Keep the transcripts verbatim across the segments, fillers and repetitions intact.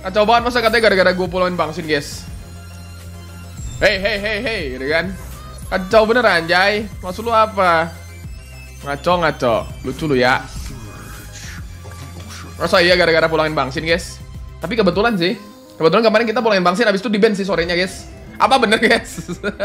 Kacau banget, masa katanya gara-gara gue pulangin bangsin guys. Hei hei hei hei gitu kan. Kacau bener anjay. Maksud lu apa? Ngaco ngaco. Lucu lu ya. Masa iya gara-gara pulangin bangsin guys. Tapi kebetulan sih. Kebetulan kemarin kita pulangin bangsin, habis itu di band sih sorenya guys. Apa bener guys?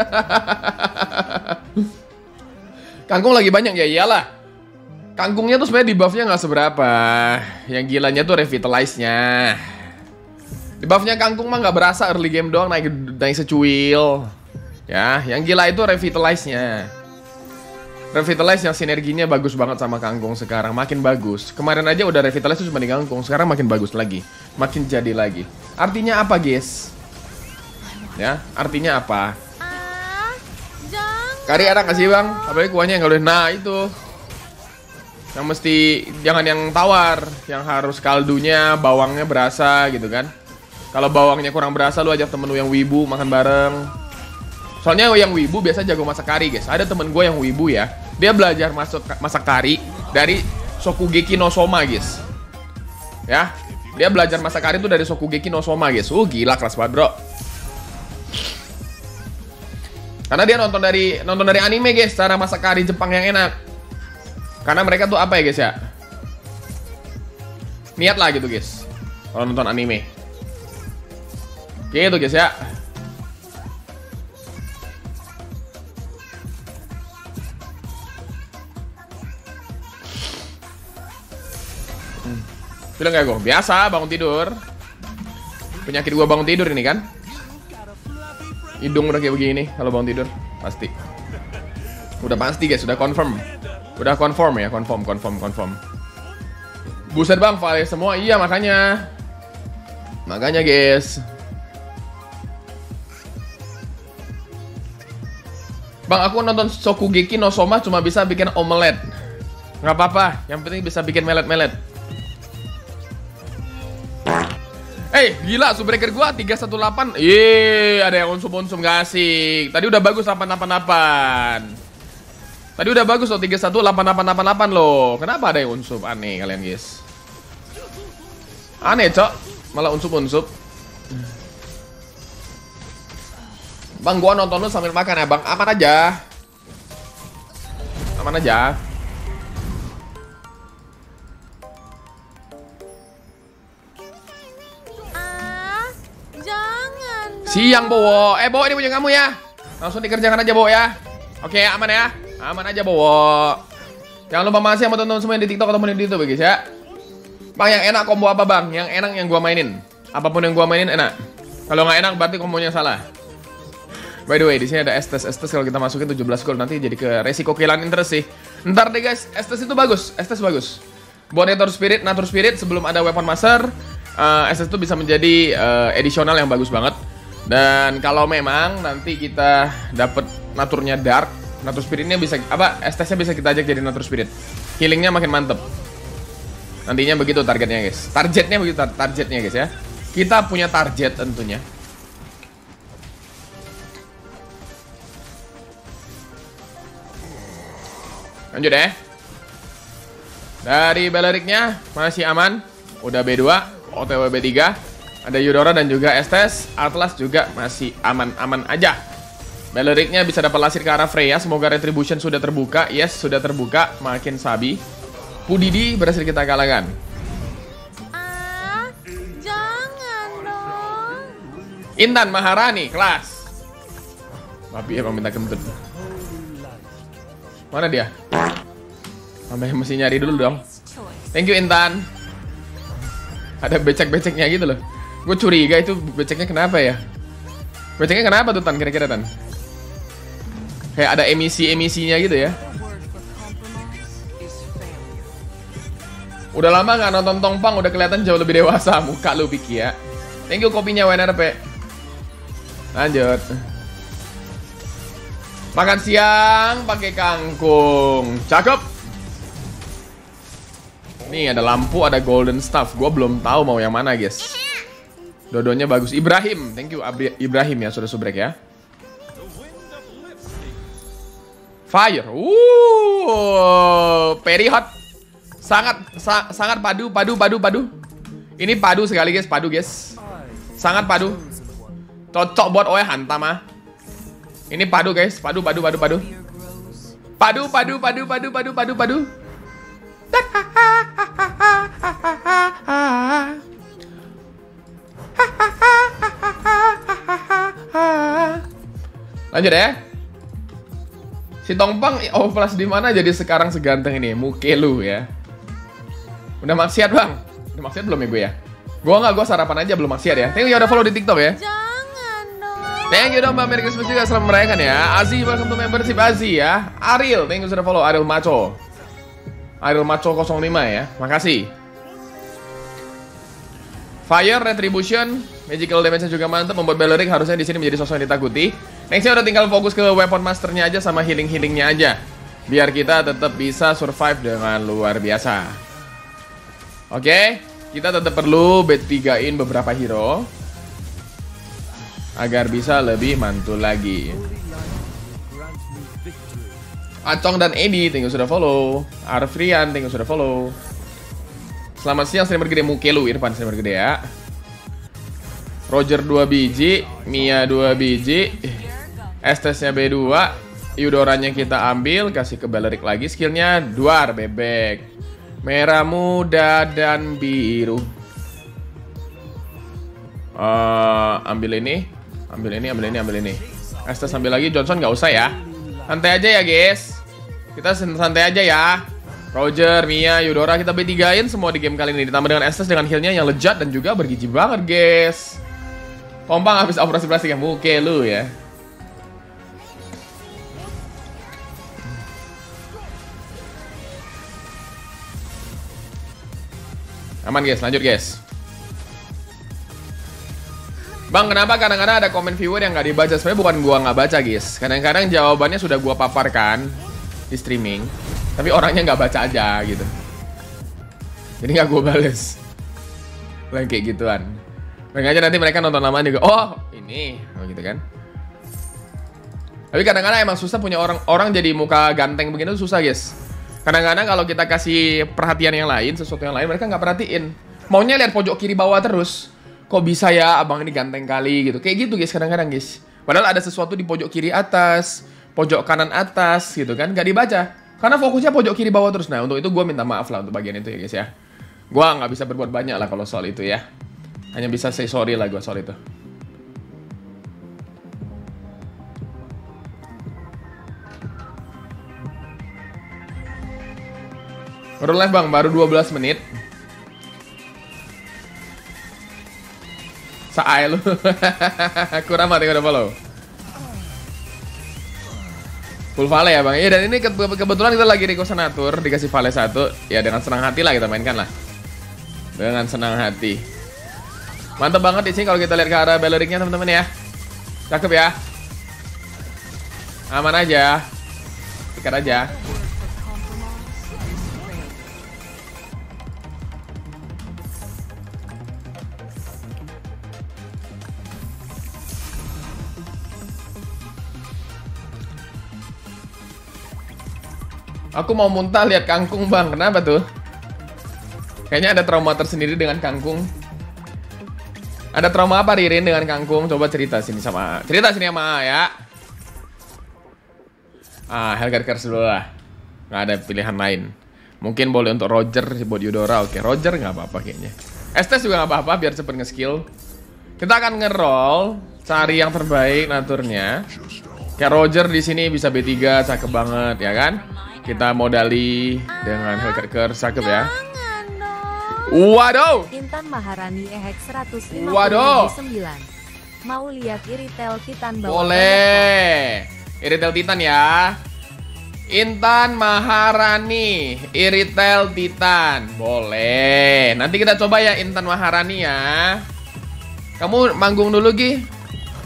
Kangkung lagi banyak ya, iyalah. Kangkungnya tuh sebenarnya di buffnya nggak seberapa. Yang gilanya tuh revitalize-nya. Di buffnya kangkung mah nggak berasa, early game doang naik naik secuil. Ya, yang gila itu revitalize-nya. Revitalize yang sinerginya bagus banget sama kangkung sekarang, makin bagus. Kemarin aja udah revitalize tuh cuma di kangkung, sekarang makin bagus lagi, makin jadi lagi. Artinya apa, guys? Ya, artinya apa? Ah, jangan. Kari ada nggak sih bang? Apalagi kuahnya yang udah, nah itu. Yang mesti jangan yang tawar, yang harus kaldunya, bawangnya berasa gitu kan. Kalau bawangnya kurang berasa, lu ajak temen lu yang wibu makan bareng. Soalnya yang wibu biasa jago masak kari guys. Ada temen gue yang wibu ya, dia belajar masuk masak kari dari Shokugeki no Soma guys. Ya, dia belajar masak kari itu dari Shokugeki no Soma guys. Uh gila, kelas banget bro. Karena dia nonton dari nonton dari anime guys, cara masak kari Jepang yang enak. Karena mereka tuh apa ya guys ya, niat lah gitu guys kalau nonton anime. Gitu guys ya. hmm. Bilang gak gue? Biasa bangun tidur. Penyakit gue bangun tidur ini kan. Hidung udah kayak begini kalau bangun tidur. Pasti. Udah pasti guys, udah confirm. Udah confirm ya, confirm, confirm, confirm. Buset bang, file semua, iya makanya. Makanya guys. Bang, aku nonton Shokugeki no Soma cuma bisa bikin omelet. Nggak apa-apa, yang penting bisa bikin melet-melet. Eh, hey, gila, subbreaker gua tiga satu delapan. Yeay, ada yang unsum-unsum gak asik. Tadi udah bagus delapan delapan delapan. Tadi udah bagus loh tiga satu delapan delapan delapan delapan loh. Kenapa ada yang unsum? Aneh kalian guys. Aneh cok, malah unsum-unsum. Bang, gua nonton lu sambil makan ya bang. Aman aja. Aman aja. Ah, jangan. Siang Bowo. Eh Bowo, ini punya kamu ya. Langsung dikerjakan aja Bowo ya. Oke, aman ya. Aman aja Bowo. Jangan lupa masih sama teman-teman semua yang di TikTok ataupun di YouTube guys ya. Bang, yang enak combo apa bang? Yang enak yang gua mainin. Apapun yang gua mainin enak. Kalau nggak enak berarti kombonya salah. By the way, di sini ada Estes. Estes kalau kita masukin tujuh belas gold nanti jadi ke resiko kehilangan interest sih. Ntar deh guys, Estes itu bagus. Estes bagus. Buat Nature Spirit, Nature Spirit sebelum ada Weapon Master, uh, Estes itu bisa menjadi uh, additional yang bagus banget. Dan kalau memang nanti kita dapet naturnya Dark, Nature Spiritnya bisa apa? Estesnya bisa kita ajak jadi Nature Spirit. Healingnya makin mantep. Nantinya begitu targetnya guys. Targetnya begitu tar targetnya guys ya. Kita punya target tentunya. Lanjut ya. Dari Beleriknya masih aman. Udah B dua, O T W B tiga. Ada Eudora dan juga Estes. Atlas juga masih aman-aman aja. Beleriknya bisa dapat lasir ke arah Freya. Semoga Retribution sudah terbuka. Yes, sudah terbuka. Makin sabi. Pudidi berhasil kita kalahkan. Ah, jangan dong. Intan Maharani kelas. Tapi emang minta kentut. Mana dia? Sampai mesti nyari dulu dong. Thank you Intan. Ada becek-beceknya gitu loh. Gue curiga itu beceknya kenapa ya? Beceknya kenapa tuh Tan kira-kira Tan? Kayak ada emisi-emisinya gitu ya. Udah lama gak nonton Tongpang, udah kelihatan jauh lebih dewasa muka lu Piki ya. Thank you kopinya W N R P. Lanjut. Makan siang pakai kangkung. Cakep. Nih ada lampu, ada golden staff. Gue belum tahu mau yang mana, guys. Dodonya bagus. Ibrahim, thank you Abri Ibrahim ya sudah subrek ya. Fire. Uh, very hot. Sangat sa sangat padu, padu, padu, padu. Ini padu sekali, guys. Padu, guys. Sangat padu. Cocok buat oe hantam ah. Ini padu guys, padu padu padu padu. Padu padu padu padu padu padu padu. Lanjut ya. Si Tongpang overflash di mana jadi sekarang seganteng ini? Mukelu ya. Udah maksiat bang? Udah maksiat belum ya gue ya? Gue nggak, gue sarapan aja belum maksiat ya. Thank you udah follow di TikTok ya. Jangan dong. Thank you dong Mbak Merry Christmas juga, selamat merayakan ya. Azi, welcome to membership Azi ya. Ariel, thank you sudah follow. Ariel Maco. Ariel Maco nol lima ya, makasih. Fire, Retribution, Magical Damage-nya juga mantap. Membuat Belleric harusnya di sini menjadi sosok yang ditakuti. Nextnya udah tinggal fokus ke weapon masternya aja sama healing-healingnya aja. Biar kita tetap bisa survive dengan luar biasa. Oke, kita tetap perlu B tiga-in beberapa hero agar bisa lebih mantul lagi. Acong dan Edi, thank you sudah follow. Arfrian, thank you sudah follow. Selamat siang streamer gede Mukelu, Irfan streamer gede ya. Roger dua biji, Mia dua biji, Estes-nya B dua, Eudoranya kita ambil, kasih ke Belleric lagi, skillnya Duar bebek. Merah muda dan biru. uh, Ambil ini, ambil ini, ambil ini, ambil ini. Estes ambil lagi, Johnson nggak usah ya. Santai aja ya guys. Kita santai aja ya. Roger, Mia, Eudora kita B tiga-in semua di game kali ini. Ditambah dengan Estes dengan healnya yang lejat dan juga bergizi banget guys. Pompang habis operasi plastik ya, Mukelu ya. Aman guys, lanjut guys. Bang, kenapa kadang-kadang ada komen viewer yang nggak dibaca? Sebenarnya bukan gua nggak baca guys. Kadang-kadang jawabannya sudah gua paparkan di streaming, tapi orangnya nggak baca aja gitu. Jadi nggak gua bales. Kayak kayak gituan. Pengen aja nanti mereka nonton lamaan juga. Oh, ini, oh, gitu kan. Tapi kadang-kadang emang susah punya orang orang jadi muka ganteng begini tuh susah guys. Kadang-kadang kalau kita kasih perhatian yang lain, sesuatu yang lain, mereka nggak perhatiin. Maunya lihat pojok kiri bawah terus. Kok bisa ya abang ini ganteng kali gitu. Kayak gitu guys kadang-kadang guys. Padahal ada sesuatu di pojok kiri atas, pojok kanan atas gitu kan. Nggak dibaca. Karena fokusnya pojok kiri bawah terus. Nah untuk itu gue minta maaf lah untuk bagian itu ya guys ya. Gue nggak bisa berbuat banyak lah kalau soal itu ya. Hanya bisa say sorry lah gue soal itu. Baru live bang, baru dua belas menit. Saai lu. Kurang mati udah follow. Full Vale ya bang. Iya dan ini ke kebetulan kita lagi Rico Senatur, dikasih Vale satu. Ya dengan senang hati lah kita mainkan lah. Dengan senang hati. Mantap banget di sini kalau kita lihat ke arah Bellericnya teman-teman ya. Cakep ya. Aman aja. Ikat aja. Aku mau muntah lihat kangkung bang, kenapa tuh? Kayaknya ada trauma tersendiri dengan kangkung. Ada trauma apa Ririn dengan kangkung? Coba cerita sini sama A. Cerita sini sama A ya. Ah, Helgar Curse dulu lah. Nggak ada pilihan lain. Mungkin boleh untuk Roger buat Eudora. Oke, Roger nggak apa-apa kayaknya. Estes juga nggak apa-apa biar cepet nge-skill. Kita akan nge-roll, cari yang terbaik naturnya. Kayak Roger di sini bisa B tiga, cakep banget ya kan? Kita modali dengan Helgar Curse, cakep ya. Waduh. Intan Maharani E H X seratus lima Waduh. puluh sembilan. Mau lihat Iritel Titan bawah? Boleh. Iritel Titan ya. Intan Maharani, Iritel Titan. Boleh. Nanti kita coba ya Intan Maharani ya. Kamu manggung dulu Gi.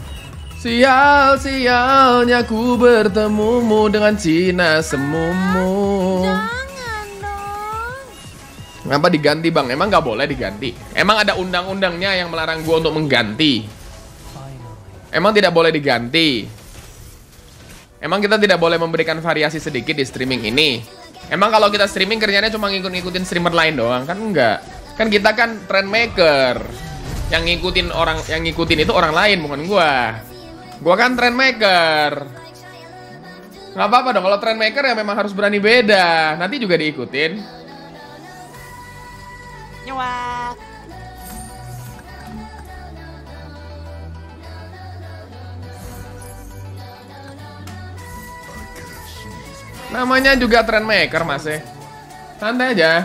Sial-sialnya ku bertemumu dengan Cina semumu. Jangan dong. Kenapa diganti bang? Emang nggak boleh diganti? Emang ada undang-undangnya yang melarang gua untuk mengganti? Emang tidak boleh diganti? Emang kita tidak boleh memberikan variasi sedikit di streaming ini? Emang kalau kita streaming kerjanya cuma ngikut-ngikutin streamer lain doang? Kan enggak. Kan kita kan trend maker. Yang ngikutin orang, yang ngikutin itu orang lain, bukan gua. Gua kan trend maker. Nggak apa-apa dong, kalau trend maker ya memang harus berani beda. Nanti juga diikutin. Nyewa. Namanya juga trend maker, Mas. eh. Santai aja.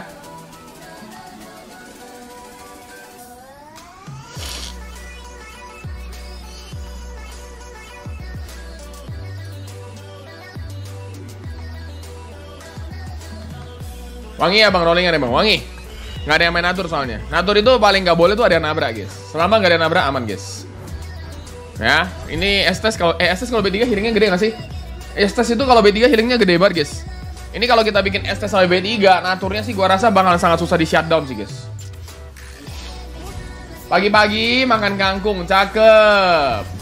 Wangi ya bang, rollingan ya bang, wangi. Nggak ada yang main natur soalnya. Natur itu paling nggak boleh tuh ada yang nabrak guys. Selama nggak ada yang nabrak aman guys. Ya, ini Estes kalau eh Estes kalau B tiga healingnya gede nggak sih? Estes itu kalau B tiga healingnya gede banget guys. Ini kalau kita bikin Estes sampai B tiga, naturnya sih gua rasa bakal sangat susah di shutdown sih guys. Pagi-pagi makan kangkung, cakep.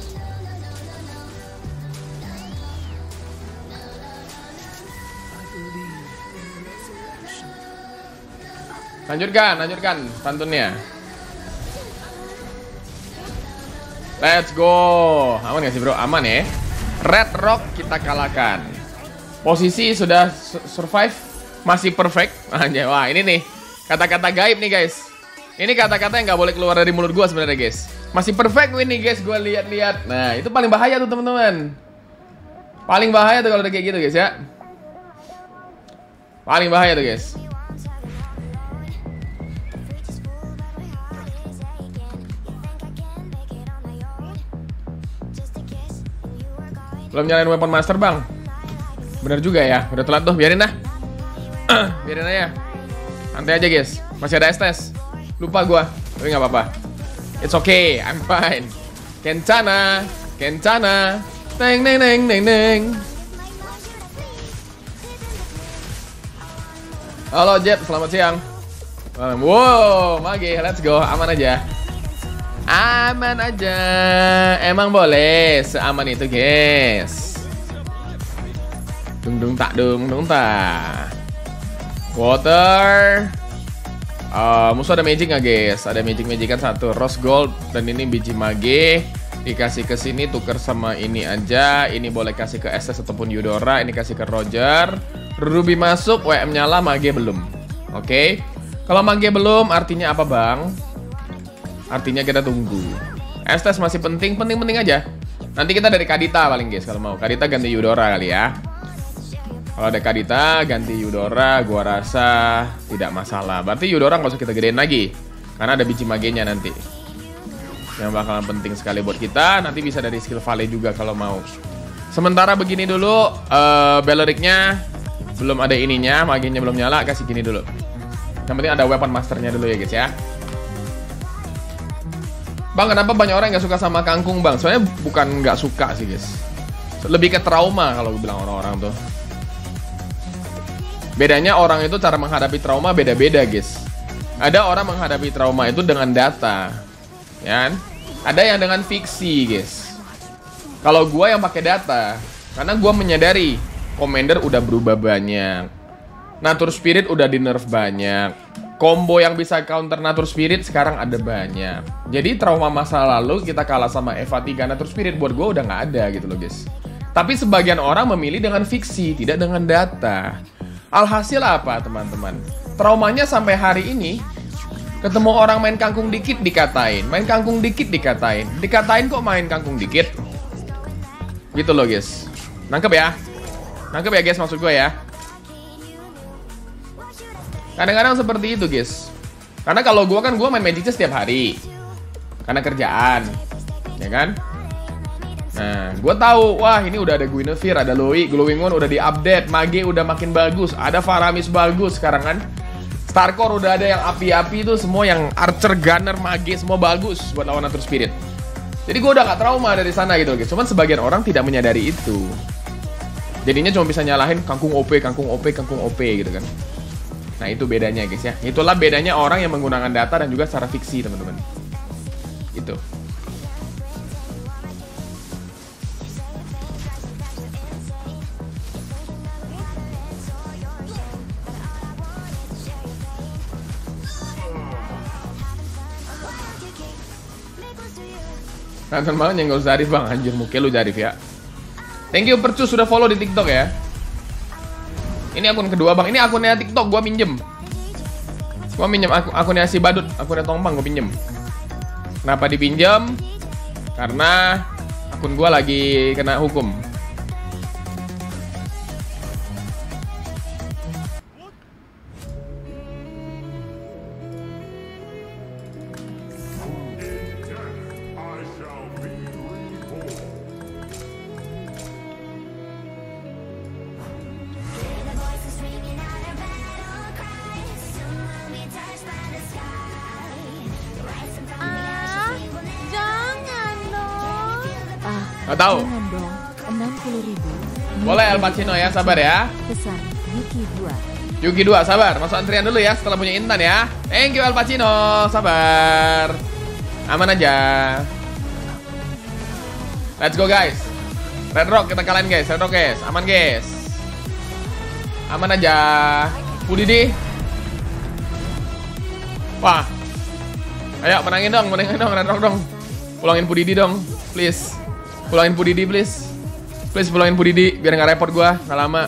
Lanjutkan, lanjutkan pantunnya. Let's go. Aman gak sih bro? Aman ya. Red Rock kita kalahkan. Posisi sudah survive. Masih perfect. Anjay, wah ini nih kata-kata gaib nih guys. Ini kata-kata yang gak boleh keluar dari mulut gue sebenarnya guys. Masih perfect ini guys, gue lihat-lihat. Nah itu paling bahaya tuh teman-teman. Paling bahaya tuh kalau udah kayak gitu guys ya. Paling bahaya tuh guys. Belum nyalain weapon master bang. Bener juga ya. Udah telat tuh. Biarin dah. Biarin aja. Santai aja guys. Masih ada Estes. Lupa gua. Tapi gak apa-apa. It's okay. I'm fine. Kencana. Kencana. Neng neng neng neng neng. Halo Jet. Selamat siang. Wow. Mage. Let's go. Aman aja. Aman aja. Emang boleh seaman itu guys. Dung dung tak dung dung tak. Water. uh, Musuh ada magic nggak guys? Ada magic magican satu. Rose gold. Dan ini biji mage. Dikasih ke sini tuker sama ini aja. Ini boleh kasih ke Estes ataupun Eudora. Ini kasih ke Roger. Ruby masuk. W M nyala. Mage belum. Oke okay. Kalau mage belum artinya apa bang? Artinya kita tunggu. Estes masih penting, penting-penting aja. Nanti kita dari Kadita paling guys kalau mau. Kadita ganti Eudora kali ya. Kalau ada Kadita ganti Eudora, gua rasa tidak masalah. Berarti Eudora nggak usah kita gedein lagi, karena ada biji magenya nanti. Yang bakalan penting sekali buat kita. Nanti bisa dari skill Valley juga kalau mau. Sementara begini dulu, uh, Belericnya belum ada ininya, magenya belum nyala, kasih gini dulu. Yang penting ada weapon masternya dulu ya guys ya. Bang, kenapa banyak orang yang gak suka sama kangkung bang? Soalnya bukan gak suka sih guys. Lebih ke trauma kalau bilang orang-orang tuh. Bedanya orang itu cara menghadapi trauma beda-beda guys. Ada orang menghadapi trauma itu dengan data, ya kan? Ada yang dengan fiksi guys. Kalau gua yang pakai data, karena gua menyadari Commander udah berubah banyak, Nature Spirit udah di nerf banyak, combo yang bisa counter Nature Spirit sekarang ada banyak. Jadi trauma masa lalu kita kalah sama Eva tiga Nature Spirit buat gue udah nggak ada gitu loh guys. Tapi sebagian orang memilih dengan fiksi, tidak dengan data. Alhasil apa teman-teman? Traumanya sampai hari ini ketemu orang main kangkung dikit dikatain, main kangkung dikit dikatain, dikatain kok main kangkung dikit. Gitu loh guys. Nangkep ya? Nangkep ya guys maksud gue ya? Kadang-kadang seperti itu guys. Karena kalau gue kan gue main Magic setiap hari karena kerjaan, ya kan. Nah gue tahu, wah ini udah ada Guinevere, ada Loi, Glowing One udah diupdate, Mage udah makin bagus, ada Faramis bagus sekarang kan. Starcore udah ada yang api-api itu semua, yang Archer, Gunner, Mage semua bagus buat lawan Nature Spirit. Jadi gue udah gak trauma dari sana gitu guys. Cuman sebagian orang tidak menyadari itu. Jadinya cuma bisa nyalahin kangkung O P, kangkung O P, kangkung O P gitu kan. Nah itu bedanya guys ya. Itulah bedanya orang yang menggunakan data dan juga secara fiksi teman-teman. Itu. Nonton banget nyenggol Zarif bang, anjir muka lu Zarif ya. Thank you Percus sudah follow di TikTok ya. Ini akun kedua bang, ini akunnya TikTok gua minjem. Gua minjem akun akunnya si Badut, akunnya Tongpang gua pinjem. Kenapa dipinjam? Karena akun gua lagi kena hukum. Nggak tahu. Jangan dong, enam puluh ribu. Boleh Al Pacino ya, sabar ya. Pesan Yuki dua. Yuki dua, sabar. Masuk antrian dulu ya setelah punya Intan ya. Thank you Al Pacino, sabar. Aman aja. Let's go guys. Red Rock kita kalahin guys, Red Rock guys. Aman guys. Aman aja. Pudidi. Wah. Ayo menangin dong, menangin dong Red Rock dong. Pulangin Pudidi dong, please. Pulangin Pudidi please. Please pulangin Pudidi biar nggak repot gua, nggak lama.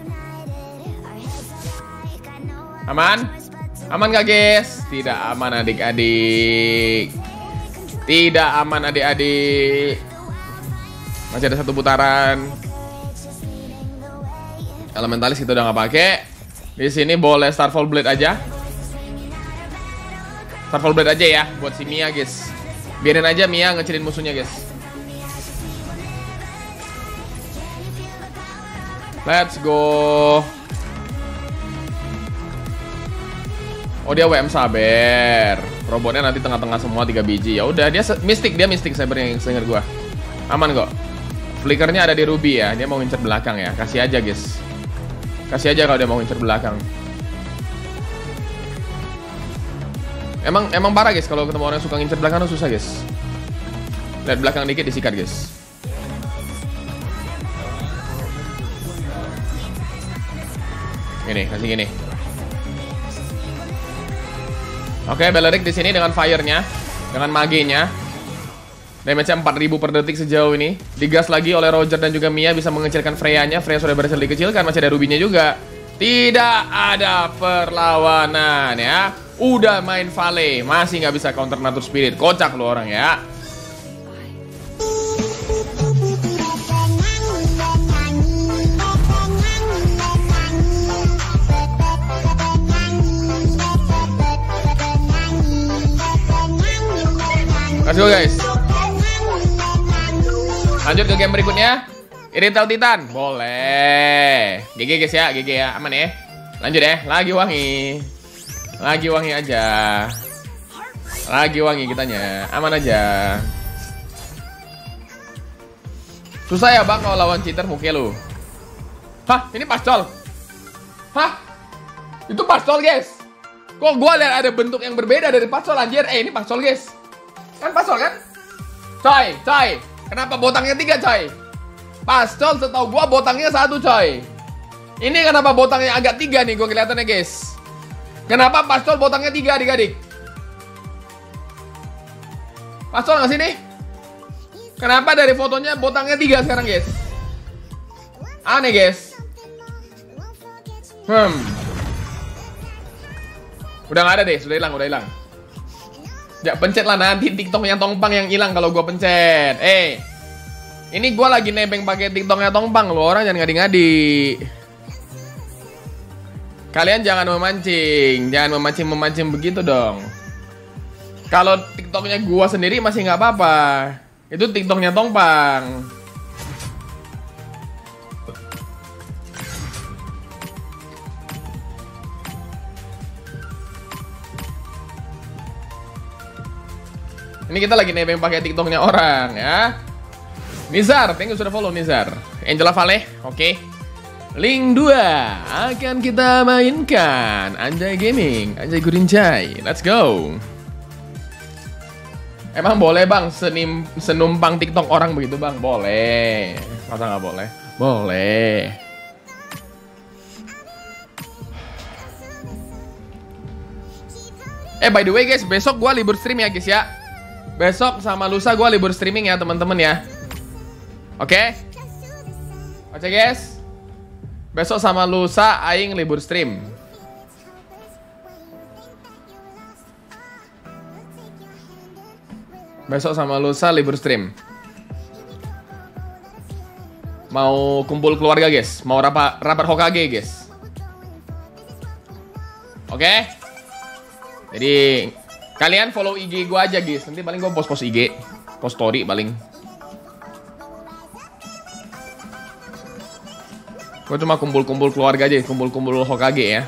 Aman? Aman gak guys? Tidak aman adik-adik. Tidak aman adik-adik. Masih ada satu putaran. Elementalis kita udah nggak pakai. Di sini boleh Starfall Blade aja. Starfall Blade aja ya buat si Mia guys. Biarin aja Mia ngecilin musuhnya guys. Let's go. Oh dia W M saber. Robotnya nanti tengah-tengah semua tiga biji. Ya udah dia mistik, dia mistik sabernya yang seingat gua. Aman kok. Flickernya ada di Ruby ya. Dia mau ngincer belakang ya. Kasih aja guys. Kasih aja kalau dia mau ngincer belakang. Emang emang parah guys kalau ketemu orang yang suka ngincer belakang tuh susah guys. Lihat belakang dikit disikat guys. Gini, kasih gini. Oke, Beleric di sini dengan fire-nya, dengan mage-nya. Damage-nya empat ribu per detik sejauh ini. Digas lagi oleh Roger dan juga Mia bisa mengecilkan Freya-nya. Freya sudah berhasil dikecilkan, masih ada Ruby-nya juga. Tidak ada perlawanan ya. Udah main Vale, masih nggak bisa counter Nature Spirit. Kocak lu orang ya. Let's go guys. Lanjut ke game berikutnya. Irithel Titan. Boleh. G G guys ya, G G ya. Aman ya. Lanjut ya. Lagi wangi. Lagi wangi aja. Lagi wangi kitanya. Aman aja. Susah ya bang kalau lawan cheater muka lu. Hah? Ini pastol. Hah? Itu pastol guys. Kok gua lihat ada bentuk yang berbeda dari pastol anjir. Eh ini pastol guys. Kan pastol kan? Coy, coy. Kenapa botangnya tiga coy? Pastol setahu gua botangnya satu coy. Ini kenapa botangnya agak tiga nih gua kelihatannya guys. Kenapa pastol botangnya tiga adik-adik? Pastol nggak sih nih? Kenapa dari fotonya botangnya tiga sekarang guys? Aneh guys. Hmm. Udah nggak ada deh, sudah hilang, udah hilang. Ya pencet lah nanti TikToknya Tongpang yang hilang kalau gua pencet. Eh, ini gua lagi nebeng pakai TikToknya Tongpang loh, orang jangan ngadi-ngadi. Kalian jangan memancing, jangan memancing-memancing begitu dong. Kalau TikToknya gua sendiri masih nggak apa-apa. Itu TikToknya Tongpang. Ini kita lagi nebeng pakai TikToknya orang ya. Nizar, thank you sudah follow Nizar. Angela Vale, oke. Okay. Link dua akan kita mainkan. Anjay Gaming, Anjay Gurinjay. Let's go. Emang boleh bang senim, senumpang TikTok orang begitu bang? Boleh. Masa nggak boleh? Boleh. Eh by the way guys, besok gua libur stream ya guys ya. Besok sama lusa gue libur streaming ya teman-teman ya. Oke? Okay? Oke guys. Besok sama lusa aing libur stream. Besok sama lusa libur stream. Mau kumpul keluarga guys. Mau rapat rapat Hokage guys. Oke? Okay? Jadi kalian follow I G gue aja guys. Nanti paling gue post-post I G, post story paling. Gue cuma kumpul-kumpul keluarga aja, kumpul-kumpul Hokage ya.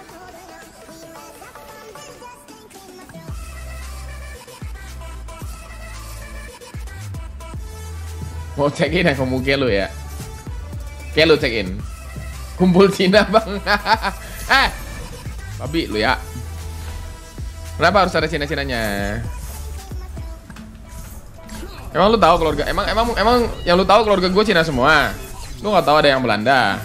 Mau check in ya ke muka lu ya. Kayak lu check in. Kumpul Cina bang. Eh, babi lu ya. Kenapa harus ada Cina-Cinanya? Emang lu tahu keluarga? Emang emang emang yang lu tahu keluarga gue Cina semua. Lu nggak tahu ada yang Belanda.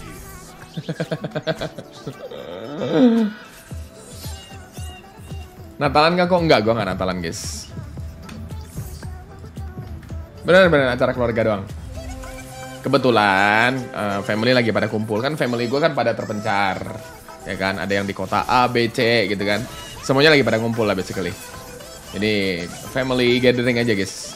Natalan kan kok enggak? Gue nggak Natalan guys. Bener-bener acara keluarga doang. Kebetulan uh, family lagi pada kumpul kan. Family gue kan pada terpencar, ya kan? Ada yang di kota A, B, C gitu kan. Semuanya lagi pada ngumpul lah basically. Jadi family gathering aja guys.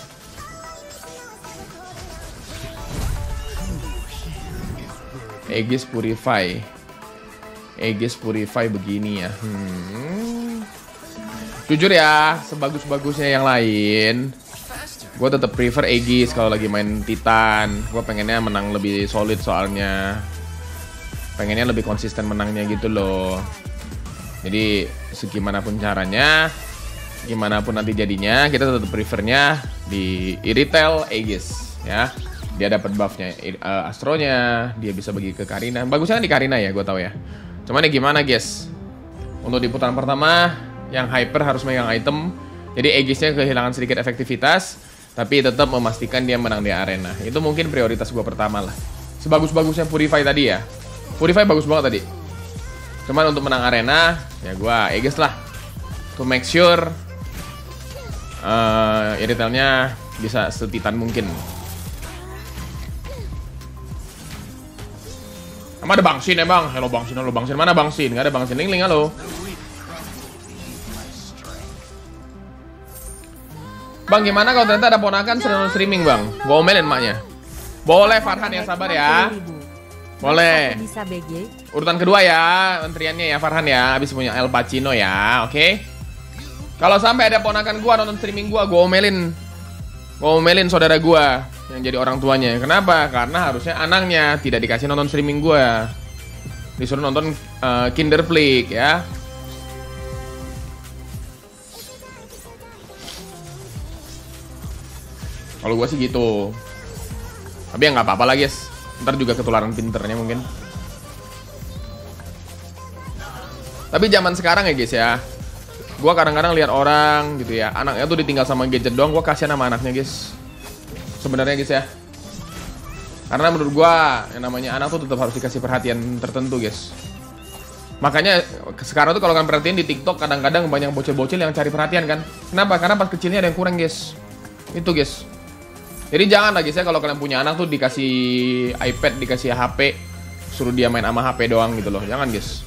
Aegis Purify. Aegis Purify begini ya. Hmm. Jujur ya, sebagus-bagusnya yang lain, gue tetap prefer Aegis kalau lagi main Titan. Gue pengennya menang lebih solid soalnya. Pengennya lebih konsisten menangnya gitu loh. Jadi segimanapun caranya, gimana pun nanti jadinya, kita tetap prefernya di Iritel Aegis ya. Dia dapat buffnya uh, Astronya, dia bisa bagi ke Karina. Bagusnya kan di Karina ya, gue tahu ya. Cuman ya gimana guys? Untuk di putaran pertama, yang hyper harus megang item. Jadi Aegisnya kehilangan sedikit efektivitas, tapi tetap memastikan dia menang di arena. Itu mungkin prioritas gue pertama lah. Sebagus-bagusnya Purify tadi ya. Purify bagus banget tadi. Cuman untuk menang arena, ya gue Aegis lah. To make sure uh, Iritelnya bisa setitan mungkin. Emang ada Bangsin ya bang? Halo Bangsin, halo Bangsin. Mana Bangsin? Gak ada Bangsin. Ling, ling, halo. Bang, gimana kalau ternyata ada ponakan sering streaming bang? Gue omelin maknya. Boleh Farhan yang sabar ya. Boleh. Bisa B G. Urutan kedua ya, antriannya ya Farhan ya. Habis punya El Pacino ya, oke? Okay? Kalau sampai ada ponakan gua nonton streaming gua, gua omelin. Gua omelin saudara gua yang jadi orang tuanya. Kenapa? Karena harusnya anaknya tidak dikasih nonton streaming gua. Disuruh nonton uh, Kinderflick ya. Kalau gua sih gitu. Tapi ya nggak apa-apa lah guys. Ntar juga ketularan pinternya mungkin. Tapi zaman sekarang ya guys ya, gua kadang-kadang lihat orang gitu ya, anaknya tuh ditinggal sama gadget doang, gua kasihan sama anaknya guys. Sebenarnya guys ya. Karena menurut gua yang namanya anak tuh tetap harus dikasih perhatian tertentu guys. Makanya sekarang tuh kalau kalian perhatiin di TikTok kadang-kadang banyak bocil-bocil yang cari perhatian kan. Kenapa? Karena pas kecilnya ada yang kurang guys. Itu guys. Jadi jangan lah guys ya, kalau kalian punya anak tuh dikasih iPad, dikasih H P, suruh dia main sama H P doang gitu loh. Jangan guys.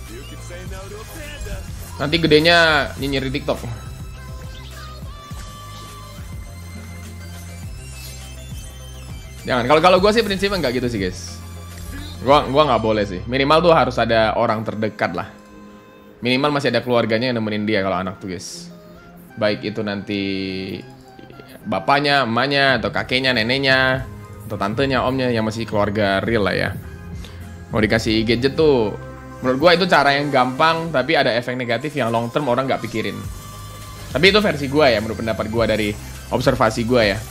Nanti gedenya nyinyir di TikTok. Jangan. Kalau kalau gue sih prinsipnya nggak gitu sih guys. Gua gua nggak boleh sih. Minimal tuh harus ada orang terdekat lah. Minimal masih ada keluarganya yang nemenin dia kalau anak tuh guys. Baik itu nanti bapaknya, emaknya, atau kakeknya, neneknya, atau tantenya, omnya, yang masih keluarga real lah ya. Mau dikasih gadget tuh, menurut gua itu cara yang gampang, tapi ada efek negatif yang long term orang nggak pikirin. Tapi itu versi gua ya, menurut pendapat gua dari observasi gua ya.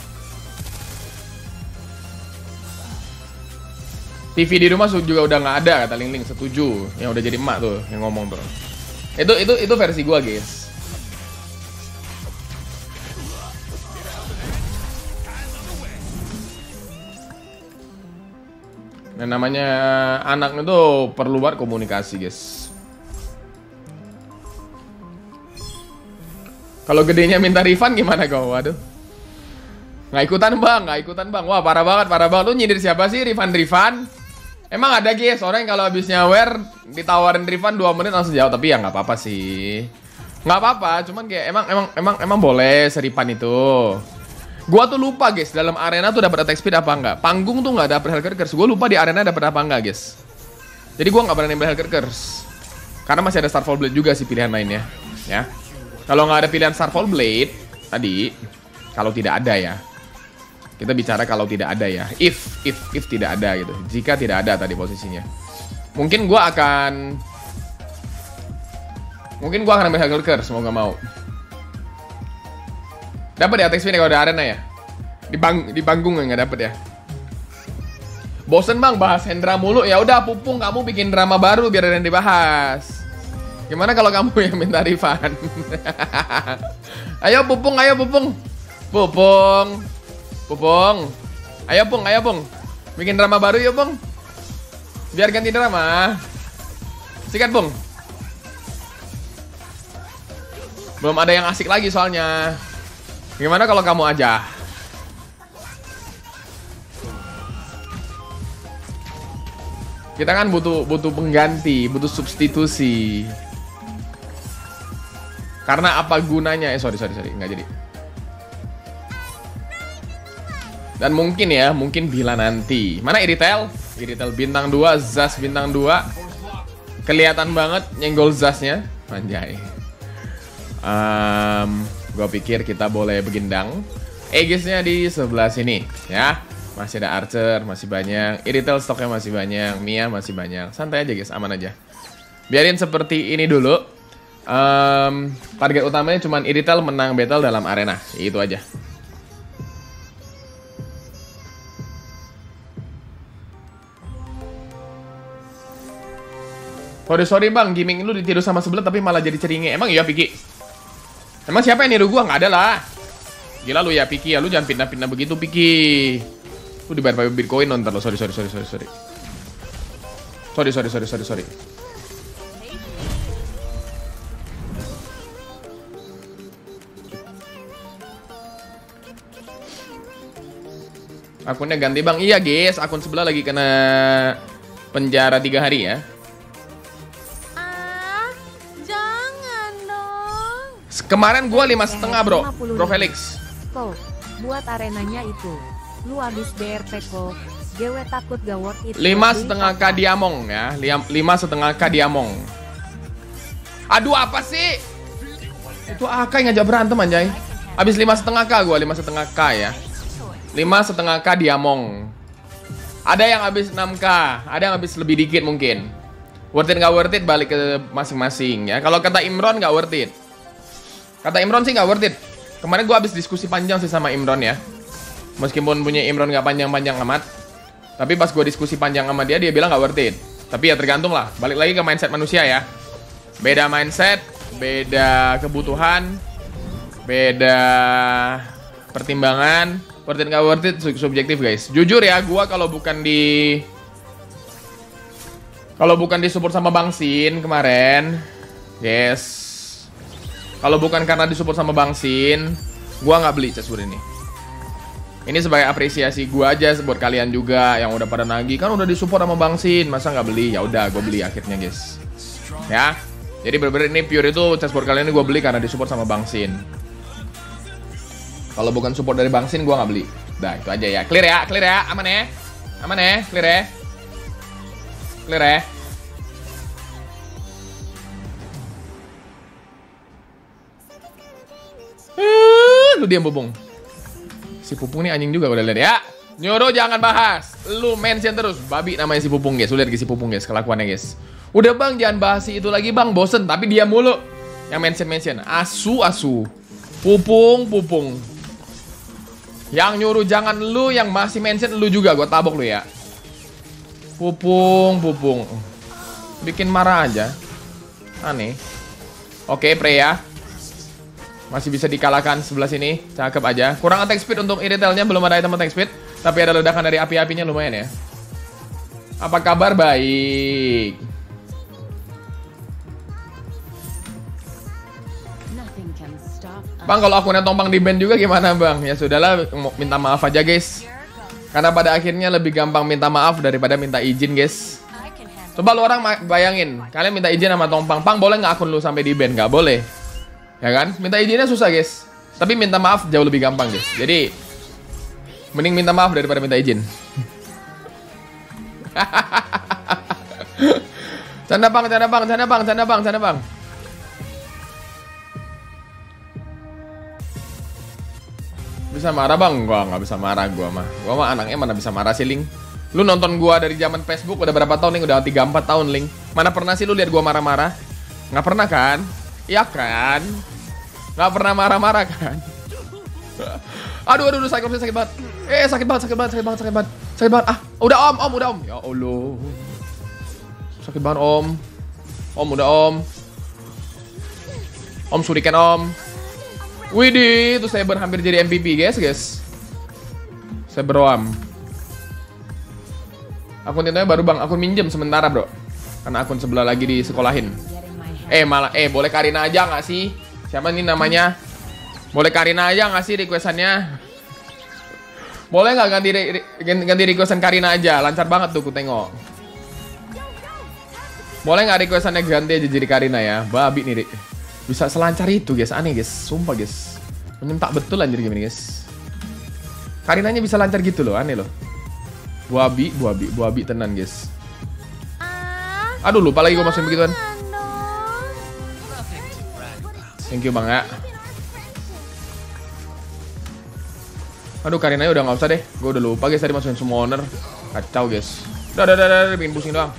T V di rumah juga udah nggak ada, kata Ling Ling, setuju. Yang udah jadi emak tuh, yang ngomong tuh. Itu itu itu versi gua guys. Yang namanya anak itu perlu banget komunikasi guys. Kalau gedenya minta refund gimana kau? Waduh. Nggak ikutan bang, nggak ikutan bang. Wah parah banget, parah banget. Lu nyindir siapa sih refund-refund? Emang ada guys, orang yang kalau habis nyawer ditawarin refund dua menit langsung jawab. Tapi ya nggak apa-apa sih. Nggak apa-apa, cuman kayak emang emang emang emang boleh seripan itu. Gua tuh lupa guys, dalam arena tuh dapat attack speed apa enggak. Panggung tuh nggak dapet Hellcurse. Gua lupa di arena dapat apa enggak guys. Jadi gua nggak pernah nembel Hellcurse. Karena masih ada Starfall Blade juga sih pilihan mainnya. Ya. Kalau nggak ada pilihan Starfall Blade tadi, kalau tidak ada ya. Kita bicara kalau tidak ada ya. If, if, if tidak ada gitu. Jika tidak ada tadi posisinya. Mungkin gua akan Mungkin gua akan ambil Hellcurse, mau gak mau. Dapat ya attack speed kalau ada arena ya? Di, bang, di panggung nggak dapet ya? Bosen bang bahas Hendra mulu. Ya udah Pupung, kamu bikin drama baru biar ada yang dibahas. Gimana kalau kamu yang minta refund? Ayo Pupung, ayo Pupung. Pupung. Pupung. Ayo Pung, ayo Pung. Bikin drama baru yuk Pung. Biar ganti drama. Sikat Pung. Belum ada yang asik lagi soalnya. Gimana kalau kamu aja? Kita kan butuh butuh pengganti, butuh substitusi. Karena apa gunanya? Eh sorry sorry sorry, nggak jadi. Dan mungkin ya, mungkin bila nanti. Mana Iritel? Iritel bintang dua, Zas bintang dua. Kelihatan banget nyenggol Zasnya. Anjay. Um, gue pikir kita boleh begindang. Aegisnya di sebelah sini ya. Masih ada Archer, masih banyak. Iritel stoknya masih banyak. Mia masih banyak. Santai aja guys, aman aja. Biarin seperti ini dulu. um, Target utamanya cuma Iritel menang battle dalam arena. Itu aja. Sorry sorry bang, gaming lu ditiru sama sebelah tapi malah jadi ceringe. Emang iya Piki? Emang siapa yang niru gua? Nggak ada lah. Gila lu ya Piki ya, lu jangan pindah-pindah begitu Piki. Lu dibayar pakai Bitcoin nonton lo. Sorry sorry sorry sorry sorry. Sorry sorry sorry sorry sorry. Akunnya ganti bang. Iya guys, akun sebelah lagi kena penjara tiga hari ya. Kemarin gua lima setengah bro, Bro Felix. Kok, buat arenanya itu, lu abis B R P kok, G W takut gak worth it. Lima setengah k diamong ya, lima setengah k diamong. Aduh apa sih? Itu A K yang ngajak berantem anjay. Abis lima setengah k gua, lima setengah k ya. Lima setengah k diamong. Ada yang abis enam k, ada yang abis lebih dikit mungkin. Worth it nggak worth it balik ke masing-masing ya. Kalau kata Imron nggak worth it. Kata Imron sih nggak worth it. Kemarin gue habis diskusi panjang sih sama Imron ya. Meskipun punya Imron nggak panjang-panjang amat, tapi pas gue diskusi panjang sama dia, dia bilang nggak worth it. Tapi ya tergantung lah. Balik lagi ke mindset manusia ya. Beda mindset, beda kebutuhan, beda pertimbangan. Worth it nggak worth it subjektif guys. Jujur ya, gue kalau bukan di kalau bukan disupport sama Bang Sin kemarin, yes. Kalau bukan karena disupport sama Bang Sin, gua nggak beli Chessboard ini. Ini sebagai apresiasi gua aja buat kalian juga yang udah pada nagih. Kan udah disupport sama Bang Sin, masa nggak beli? Ya udah, gua beli akhirnya guys. Ya, jadi bener-bener ini pure itu Chessboard kalian ini gua beli karena disupport sama Bang Sin. Kalau bukan support dari Bang Sin, gua nggak beli. Dah itu aja ya. Clear ya, clear ya, aman ya, aman ya, clear ya, clear ya. Lu diam Pupung. Si Pupung nih anjing juga udah lihat ya. Nyuruh jangan bahas. Lu mention terus. Babi namanya si Pupung guys. Lu lihat si Pupung guys, kelakuannya guys. Udah bang, jangan bahas si itu lagi bang. Bosen, tapi dia mulu yang mention-mention. Asu, asu. Pupung, Pupung. Yang nyuruh jangan lu, yang masih mention lu juga. Gue tabok lu ya. Pupung, Pupung. Bikin marah aja. Aneh. Oke, Freya. Masih bisa dikalahkan sebelah sini. Cakep aja. Kurang attack speed untuk Iritelnya. Belum ada item attack speed. Tapi ada ledakan dari api-apinya lumayan ya. Apa kabar? Baik. Bang, kalau akunnya Tompang di ban juga gimana bang? Ya sudahlah, minta maaf aja guys. Karena pada akhirnya lebih gampang minta maaf daripada minta izin guys. Coba lu orang bayangin, kalian minta izin sama Tompang, Pang boleh nggak akun lu sampai di ban? Nggak boleh, ya kan? Minta izinnya susah guys. Tapi minta maaf jauh lebih gampang guys. Jadi mending minta maaf daripada minta izin. Canda bang, canda bang, canda bang, canda bang, canda bang. Bisa marah bang? Gua nggak bisa marah gua mah. Gua mah anaknya mana bisa marah sih, Ling. Lu nonton gua dari zaman Facebook udah berapa tahun, Ling? Udah tiga empat tahun, Ling. Mana pernah sih lu lihat gua marah-marah? Nggak pernah kan? Iya kan? Nggak pernah marah-marah kan? Aduh, aduh, aduh, sakit, sakit banget. Eh, sakit banget, sakit banget, sakit banget, sakit banget. Sakit banget. Ah, udah om, om, udah om. Ya Allah. Sakit banget om. Om, udah om. Om surikan om. Widih, itu Saber hampir jadi M V P guys, guys. Saber Roam. Akun Tintonya baru bang, akun minjem sementara bro. Karena akun sebelah lagi disekolahin. Eh malah, eh boleh Karina aja nggak sih? Siapa nih namanya? Boleh Karina aja nggak sih requestannya? Boleh nggak ganti ganti requestan Karina aja? Lancar banget tuh ku tengok. Boleh nggak requestannya ganti aja jadi Karina ya? Babi nih, Rik. Bisa selancar itu guys, aneh guys, sumpah guys. Menyentak betul anjir gini guys. Karinanya bisa lancar gitu loh, aneh loh. Buabi, buabi, buabi tenan guys. Aduh lupa lagi gue masukin begituan. Thank you bang ya. Aduh Karinanya udah nggak usah deh, gue udah lupa guys tadi masukin summoner. Kacau guys. Udah, udah, udah, udah, bikin pusing doang.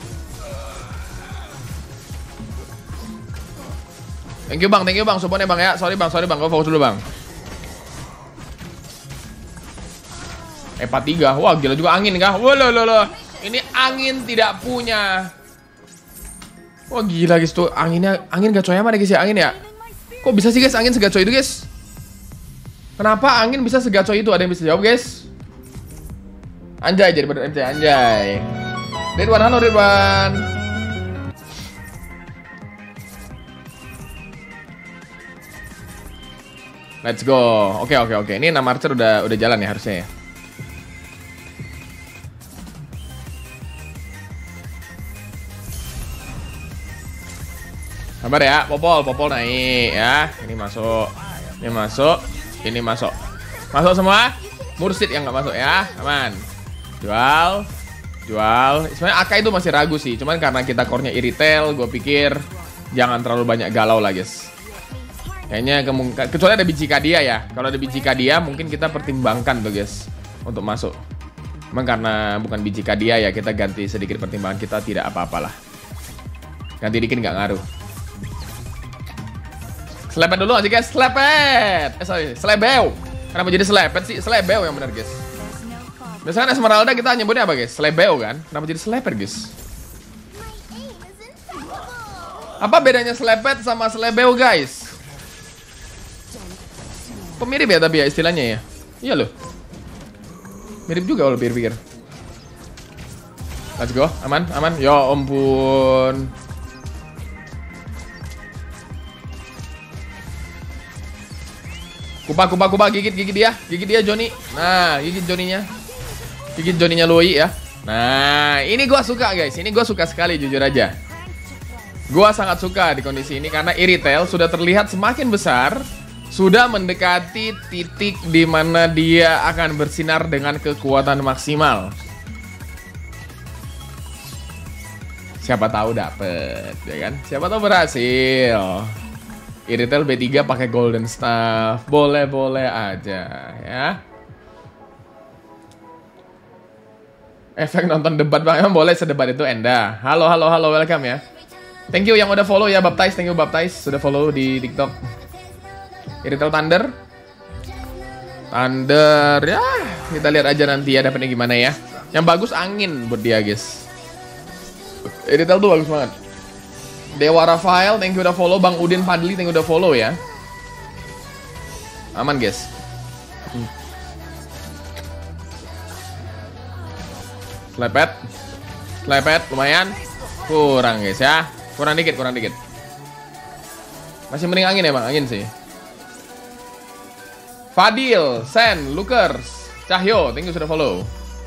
Thank you bang, thank you bang, supportnya bang ya. Sorry bang, sorry bang, gue fokus dulu bang. E empat tiga, wah gila juga angin kah? Wah loh loh loh, ini angin tidak punya. Wah gila guys tuh anginnya, angin gacoy mana guys ya angin ya? Kok bisa sih guys angin segacoy itu guys? Kenapa angin bisa segacoy itu? Ada yang bisa jawab guys? Anjay jadi bener M C anjay. Ridwan, halo Ridwan. Let's go. Oke oke oke. Ini enam Archer udah udah jalan ya harusnya ya. Sabar ya, Popol, Popol naik ya. Ini masuk. Ini masuk. Ini masuk. Masuk semua. Mursid yang nggak masuk ya. Aman. Jual. Jual. Sebenarnya Aka itu masih ragu sih. Cuman karena kita core-nya Iritel, gue pikir jangan terlalu banyak galau lah guys. Kayaknya kecuali ada biji kadia ya. Kalau ada biji kadia mungkin kita pertimbangkan tuh guys untuk masuk. Memang karena bukan biji kadia ya, kita ganti sedikit pertimbangan kita, tidak apa-apalah. Ganti dikit nggak ngaruh. Selepet dulu aja guys, selepet. Eh sorry, selebeu. Kenapa jadi selepet sih? Selebeu yang benar guys. Biasanya Esmeralda kita nyebutnya apa guys? Selebeu kan? Kenapa jadi selepet guys? Apa bedanya selepet sama selebeu guys? Pemirip ya tapi ya istilahnya ya. Iya loh. Mirip juga kalau pikir-pikir. Let's go, aman, aman. Ya ampun. Kupa, kupa, kupa, gigit, gigit dia, gigit dia Johnny. Nah, gigit Johnny-nya. Gigit Johnny-nya Lui ya. Nah, ini gua suka guys. Ini gua suka sekali jujur aja. Gua sangat suka di kondisi ini karena Iritel sudah terlihat semakin besar. Sudah mendekati titik di mana dia akan bersinar dengan kekuatan maksimal. Siapa tahu dapet, ya kan? Siapa tahu berhasil. Iritel B tiga pakai Golden Staff, boleh-boleh aja, ya. Efek nonton debat bang, emang boleh sedebat itu Enda. Halo, halo, halo, welcome ya. Thank you yang udah follow ya, Baptize, thank you Baptize sudah follow di TikTok. Iritel Thunder. Thunder ya, kita lihat aja nanti ya dapetnya gimana ya. Yang bagus angin buat dia guys. Iritel tuh bagus banget. Dewa Rafael, thank you udah follow. Bang Udin Padli, thank you udah follow ya. Aman guys. hmm. Selepet. Selepet, lumayan. Kurang guys ya. Kurang dikit, kurang dikit. Masih mending angin ya bang, angin sih. Fadil, Sen, Lukers, Cahyo, thank you sudah follow.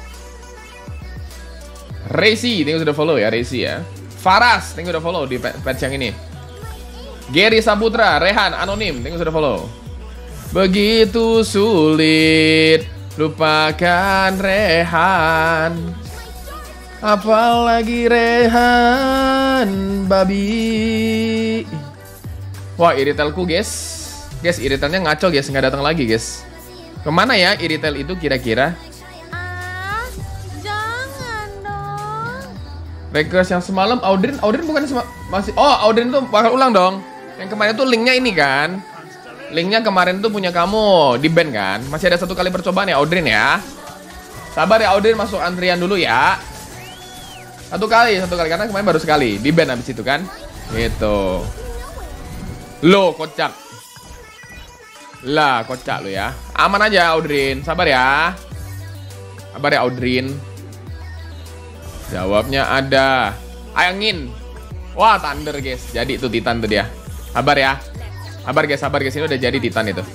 Resi, thank you sudah follow ya, Resi ya. Faras, thank you sudah follow di patch yang ini. Gary Saputra, Rehan, Anonim, thank you sudah follow. Begitu sulit lupakan Rehan, apalagi Rehan, babi. Wah, Iritelku guys. Guys, Iritelnya ngaco guys, nggak datang lagi guys. Kemana ya Iritel itu kira-kira? Ah, jangan dong. Request yang semalam, Audrin, Audrin bukan sema masih. Oh, Audrin tuh bakal ulang dong. Yang kemarin tuh linknya ini kan. Linknya kemarin tuh punya kamu di band kan. Masih ada satu kali percobaan ya Audrin ya. Sabar ya Audrin, masuk antrian dulu ya. Satu kali, satu kali karena kemarin baru sekali di band habis itu kan. Gitu. Loh, kocak. Lah, kocak lu ya. Aman aja Audrin, sabar ya. Sabar ya Audrin. Jawabnya ada angin. Wah, thunder guys. Jadi itu Titan tuh dia. Sabar ya. Sabar guys, sabar guys. Ini udah jadi Titan itu.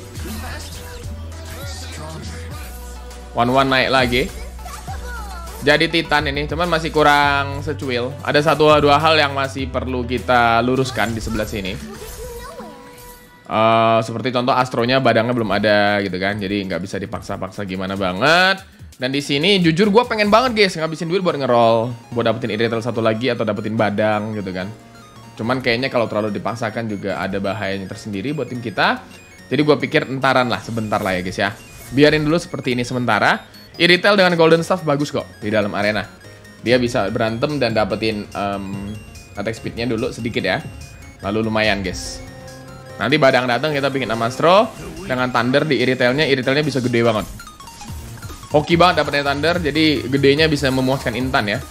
One one naik lagi. Jadi Titan ini, cuman masih kurang secuil. Ada satu dua hal yang masih perlu kita luruskan di sebelah sini. Uh, seperti contoh Astronya badangnya belum ada gitu kan, jadi nggak bisa dipaksa-paksa gimana banget. Dan di sini jujur gue pengen banget guys ngabisin duit buat ngeroll, buat dapetin Iritel satu lagi atau dapetin badang gitu kan. Cuman kayaknya kalau terlalu dipaksakan juga ada bahayanya tersendiri buat tim kita. Jadi gue pikir entaran lah, sebentar lah ya guys ya. Biarin dulu seperti ini sementara. Iritel dengan Golden Staff bagus kok di dalam arena. Dia bisa berantem dan dapetin um, attack speednya dulu sedikit ya. Lalu lumayan guys. Nanti badang datang kita bikin Amastro dengan Thunder di Iritelnya, Iritelnya bisa gede banget. Hoki banget dapetnya Thunder, jadi gedenya bisa memuaskan Intan ya.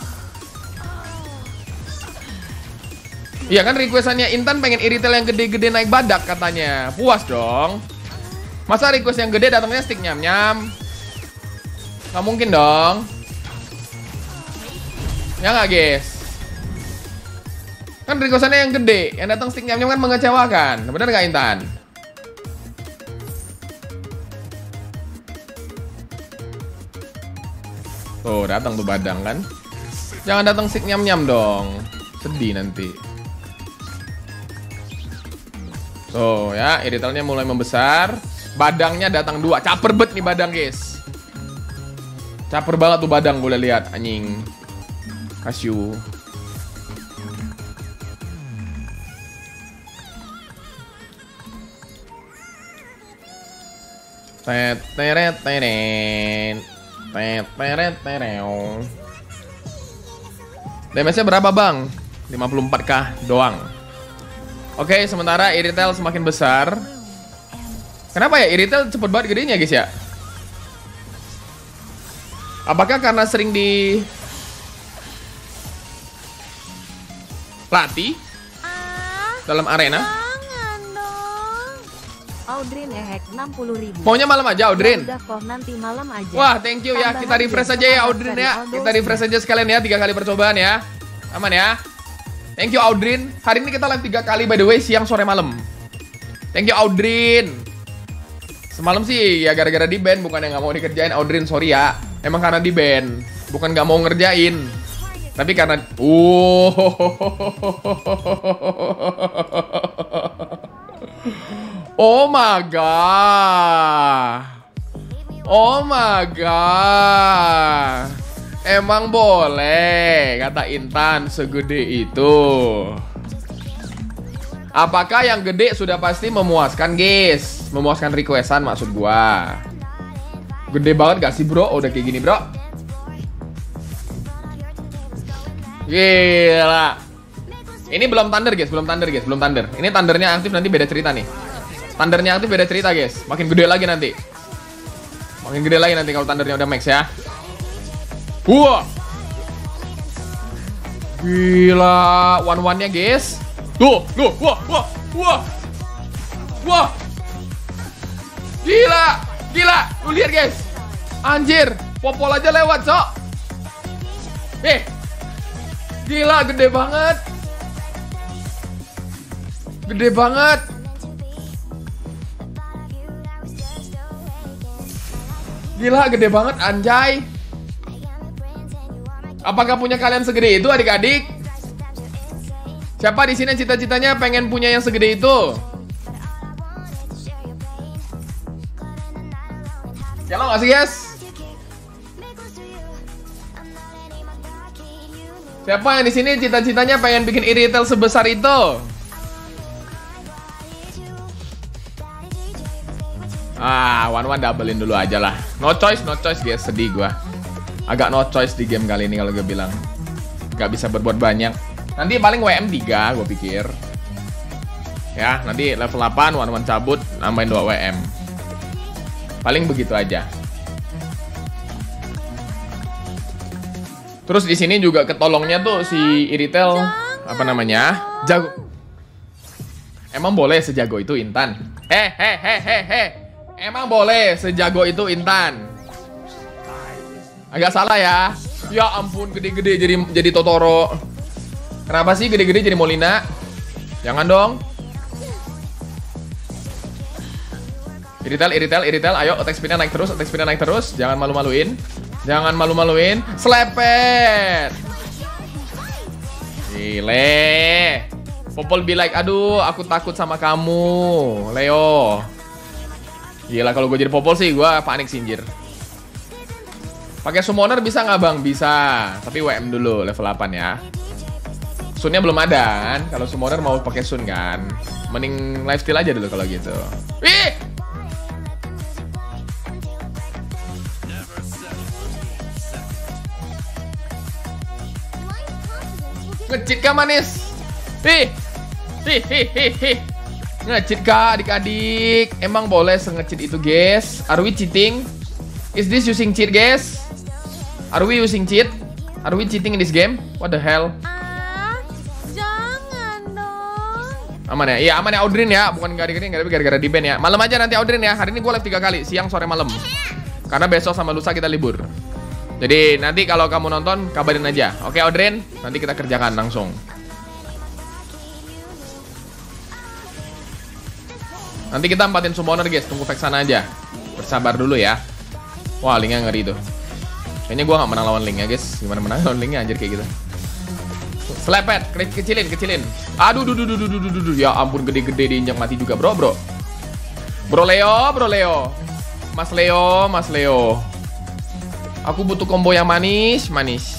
Iya kan requestannya Intan pengen Iritel yang gede-gede naik badak katanya. Puas dong. Masa request yang gede datangnya stick nyam-nyam? Gak mungkin dong. Ya nggak guys? Kan requestannya yang gede, yang datang stick nyam-nyam kan mengecewakan. Bener nggak Intan? Tuh datang tuh badang kan. Jangan datang stick nyam-nyam dong. Sedih nanti. Tuh ya, Iritelnya mulai membesar. Badangnya datang dua. Caper bet nih badang guys. Caper banget tuh badang, boleh lihat anjing. Kasyu. Tet teret teret. Tet teret tereo. Damage-nya berapa, Bang? lima puluh empat k doang. Oke, sementara Iritel semakin besar. Kenapa ya Iritel cepet banget gedenya, guys ya? Apakah karena sering di latih dalam arena? Audrin ehek enam puluh ribu. Maunya malam aja Audrin. Ya udah kok nanti malam aja. Wah, thank you ya. Kita refresh aja ya Audrin ya. Kita refresh aja sekalian ya, tiga kali percobaan ya. Aman ya. Thank you Audrin. Hari ini kita live tiga kali by the way, siang, sore, malam. Thank you Audrin. Semalam sih ya gara-gara di band, bukan yang nggak mau dikerjain Audrin, sorry ya. Emang karena di band, bukan nggak mau ngerjain. Tapi karena uh oh my god. Oh my god. Emang boleh kata Intan segede itu. Apakah yang gede sudah pasti memuaskan, guys? Memuaskan requestan maksud gua. Gede banget gak sih, bro? Udah kayak gini, bro. Gila. Ini belum thunder, guys. Belum thunder, guys. Belum thunder. Ini thundernya aktif nanti beda cerita nih. Thundernya aktif beda cerita, guys. Makin gede lagi nanti. Makin gede lagi nanti kalau thundernya udah max ya. Wah. Gila. One-one-nya, guys. Tuh, tuh, wah, wah, wah. Wah. Gila. Gila. Lu lihat, guys. Anjir. Popol aja lewat, cok. Eh. Gila, gede banget. Gede banget. Gila, gede banget, anjay. Apakah punya kalian segede itu, adik-adik? Siapa di sini cita-citanya pengen punya yang segede itu? Ya lo nggak sih, guys? Siapa yang di sini cita-citanya pengen bikin e-retail sebesar itu? Ah, one one doublein dulu aja lah. No choice, no choice guys. Sedih gua. Agak no choice di game kali ini kalau gue bilang. Gak bisa berbuat banyak. Nanti paling W M tiga gue pikir. Ya, nanti level delapan one one cabut, nambahin dua W M. Paling begitu aja. Terus di sini juga ketolongnya tuh si e-retail apa namanya? Jago. Emang boleh sejago itu Intan? Eh, he he he he. Emang boleh sejago itu Intan? Agak salah ya. Ya ampun, gede-gede jadi jadi Totoro. Kenapa sih gede-gede jadi Molina? Jangan dong. E-retail, e-retail, e-retail. Ayo, attack speed-nya naik terus, attack speed-nya naik terus. Jangan malu-maluin. Jangan malu-maluin. Slepet. Gile. Popol be like, aduh, aku takut sama kamu, Leo. Gila, kalau gue jadi Popol sih, gue panik sinjir. Pakai summoner bisa nggak bang? Bisa. Tapi W M dulu, level delapan ya. Sunnya belum ada kan? Kalau summoner mau pakai sun kan? Mending lifesteal aja dulu kalau gitu. Ih! Ngecit kah manis? Ih! Ih, ih, ih, ih. Ngecit kah adik-adik? Emang boleh se-ngecit itu guys? Are we cheating? Is this using cheat guys? Are we using cheat? Are we cheating in this game? What the hell? Ah, jangan dong. Aman ya? Iya aman ya Audrin ya. Bukan gara-gara tapi gara-gara di ban ya. Malam aja nanti Audrin ya. Hari ini gue live tiga kali. Siang, sore, malam. Karena besok sama lusa kita libur. Jadi nanti kalau kamu nonton kabarin aja. Oke Audrin? Nanti kita kerjakan langsung. Nanti kita empatin summoner guys. Tunggu Vexana aja. Bersabar dulu ya. Wah linknya ngeri tuh. Kayaknya gue gak menang lawan linknya guys. Gimana menang lawan linknya anjir kayak gitu. Selepet, kecilin, kecilin. Aduh, duh, duh, duh, duh, duh, duh. Ya ampun, gede-gede diinjak mati juga bro, bro. Bro Leo, bro Leo. Mas Leo, Mas Leo. Aku butuh combo yang manis, manis.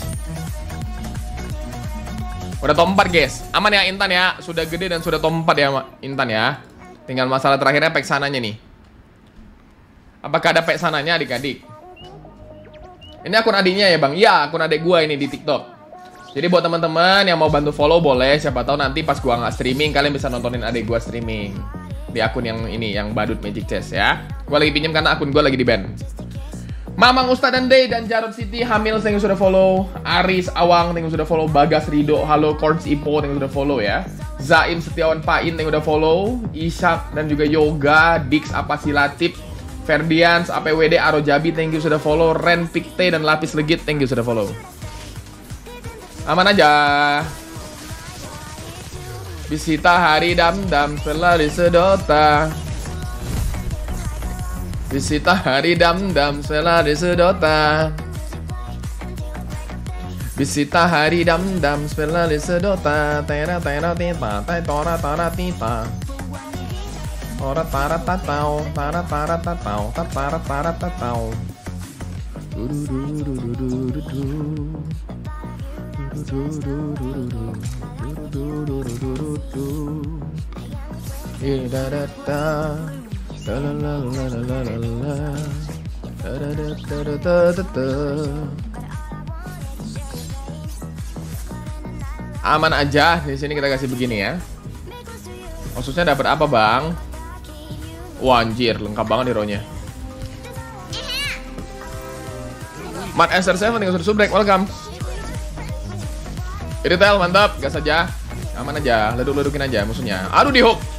Udah top empat guys. Aman ya Intan ya. Sudah gede dan sudah top empat ya Intan ya. Tinggal masalah terakhirnya Vexananya nih. Apakah ada Vexananya adik-adik? Ini akun adiknya ya bang? Iya akun adik gua ini di TikTok. Jadi buat teman-teman yang mau bantu follow boleh. Siapa tahu nanti pas gua nggak streaming kalian bisa nontonin adik gua streaming di akun yang ini, yang badut Magic Chess ya. Gua lagi pinjam karena akun gua lagi di ban. Mamang Ustadz dan Day dan Jarod City Hamil thank you sudah follow. Aris Awang thank you sudah follow. Bagas Rido, halo Kords Ipo thank you sudah follow ya. Zaim Setiawan Pain thank you udah follow. Ishak dan juga Yoga, Dix Apasilatip, Ferdians, A P W D, Arojabi, thank you sudah follow. Ren Pikte dan Lapis Legit, thank you sudah follow. Aman aja. Bisita hari dam-dam setelah disedota. Bisita hari dam-dam setelah disedota. Bisita hari dam-dam setelah disedota. Tera tera tita, tora tora tita. Ora tara tatau, tara tara tatau, tara tara tatau. Aman aja di sini kita kasih begini ya. Khususnya dapat apa bang? Wah anjir, lengkap banget hero-nya. Mat S R tujuh tinggal sudah subrek, welcome. E-retail, mantap, gas aja. Aman aja, leduk-ledukin aja musuhnya. Aduh di hook.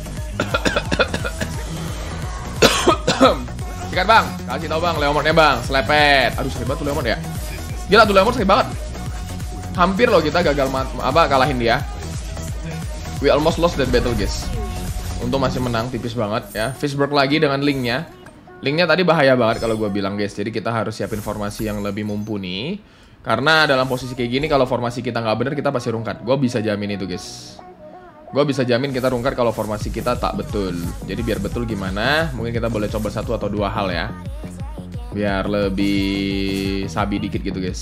Sikat bang, kasih tau bang, Leomordnya bang, selepet. Aduh sakit banget tuh Leomord ya. Gila tuh Leomord sakit banget. Hampir loh kita gagal apa kalahin dia. We almost lost that battle guys. Untung masih menang tipis banget ya. Fishburg lagi dengan linknya. Linknya tadi bahaya banget kalau gue bilang guys. Jadi kita harus siapin formasi yang lebih mumpuni. Karena dalam posisi kayak gini kalau formasi kita nggak bener kita pasti rungkat. Gue bisa jamin itu guys. Gue bisa jamin kita rungkat kalau formasi kita tak betul. Jadi biar betul gimana? Mungkin kita boleh coba satu atau dua hal ya. Biar lebih sabi dikit gitu guys.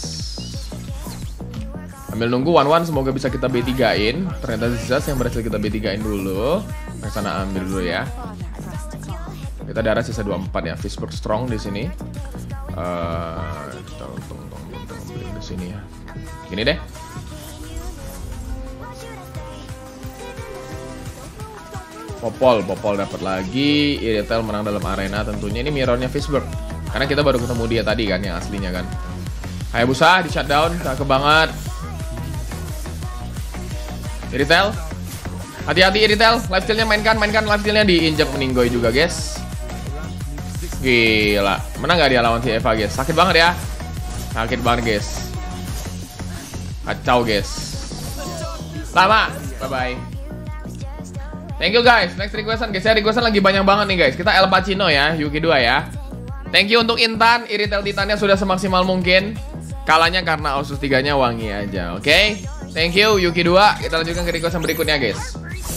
Ambil nunggu one one, semoga bisa kita B tiga-in. Ternyata Zaz yang berhasil kita B tiga-in dulu. Ke sana ambil dulu ya. Kita darah sisa dua puluh empat ya. Fishburg strong di sini. Uh, kita untung untung untung beli di sini ya. Gini deh. Popol, Popol dapat lagi. Iritel menang dalam arena tentunya. Ini mirrornya Fishburg. Karena kita baru ketemu dia tadi kan yang aslinya kan. Hayabusa di shutdown, cakep banget. Iritel, hati-hati Iritel, lifesteal-nya mainkan, mainkan lifesteal-nya diinjak meninggoy juga guys. Gila, menang gak dia lawan si Eva guys? Sakit banget ya, sakit banget guys. Kacau guys. Lama, bye bye. Thank you guys, next requestan guys ya, requestan lagi banyak banget nih guys. Kita El Pacino ya, Yuki dua ya. Thank you untuk Intan, Iritel Titannya sudah semaksimal mungkin. Kalahnya karena Asus tiga-nya wangi aja, oke? Okay? Thank you Yuki dua. Kita lanjutkan ke requestan berikutnya guys.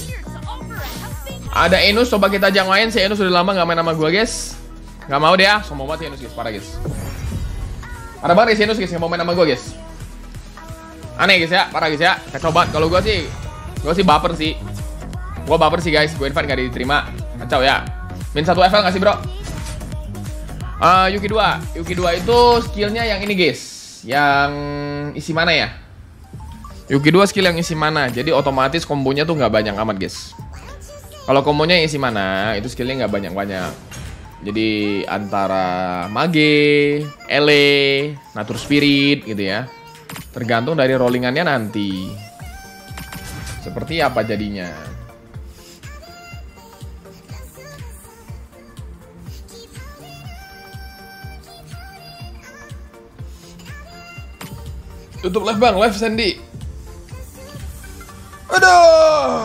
Ada Enus, coba kita ajak main. Si Enus sudah lama gak main sama gue guys. Gak mau dia, sombong banget si Enus guys, parah guys. Parah banget si Enus guys, gak mau main sama gue guys. Aneh guys ya, parah guys ya. Kacau banget, kalau gue sih Gue sih baper sih. Gue baper sih guys, gue invite gak diterima. Kacau ya. Min satu F L gak sih bro? Uh, Yuki dua. Yuki dua itu skillnya yang ini guys. Yang isi mana ya? Yuki dua skill yang isi mana, jadi otomatis kombonya tuh nggak banyak amat guys. Kalau kombonya yang isi mana, itu skillnya nggak banyak-banyak. Jadi antara Mage, Ele, Nature Spirit gitu ya. Tergantung dari rollingannya nanti. Seperti apa jadinya. Tutup live bang, live Sandy. Aduh.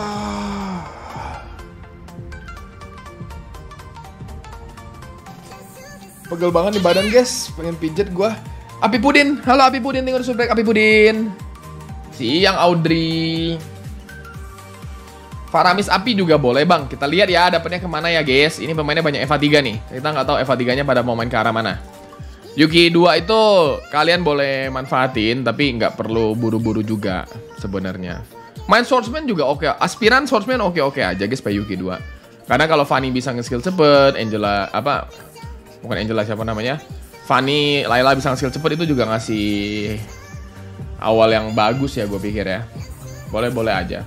Pegel banget nih badan guys, pengen pijet gua. Api Pudin, halo Api Pudin, tinggal subrek Api Pudin. Siang Audrey. Faramis Api juga boleh bang. Kita lihat ya dapetnya kemana ya guys. Ini pemainnya banyak Eva tiga nih. Kita nggak tahu Eva tiga-nya pada mau main ke arah mana. Yuki dua itu kalian boleh manfaatin, tapi nggak perlu buru-buru juga sebenarnya. Main swordsman juga oke, aspiran swordsman oke-oke aja guys Pak Yuki dua. Karena kalau Fanny bisa nge-skill cepet, Angela apa? Bukan Angela, siapa namanya? Fanny, Layla bisa nge-skill cepet itu juga ngasih awal yang bagus ya gue pikir ya. Boleh-boleh aja.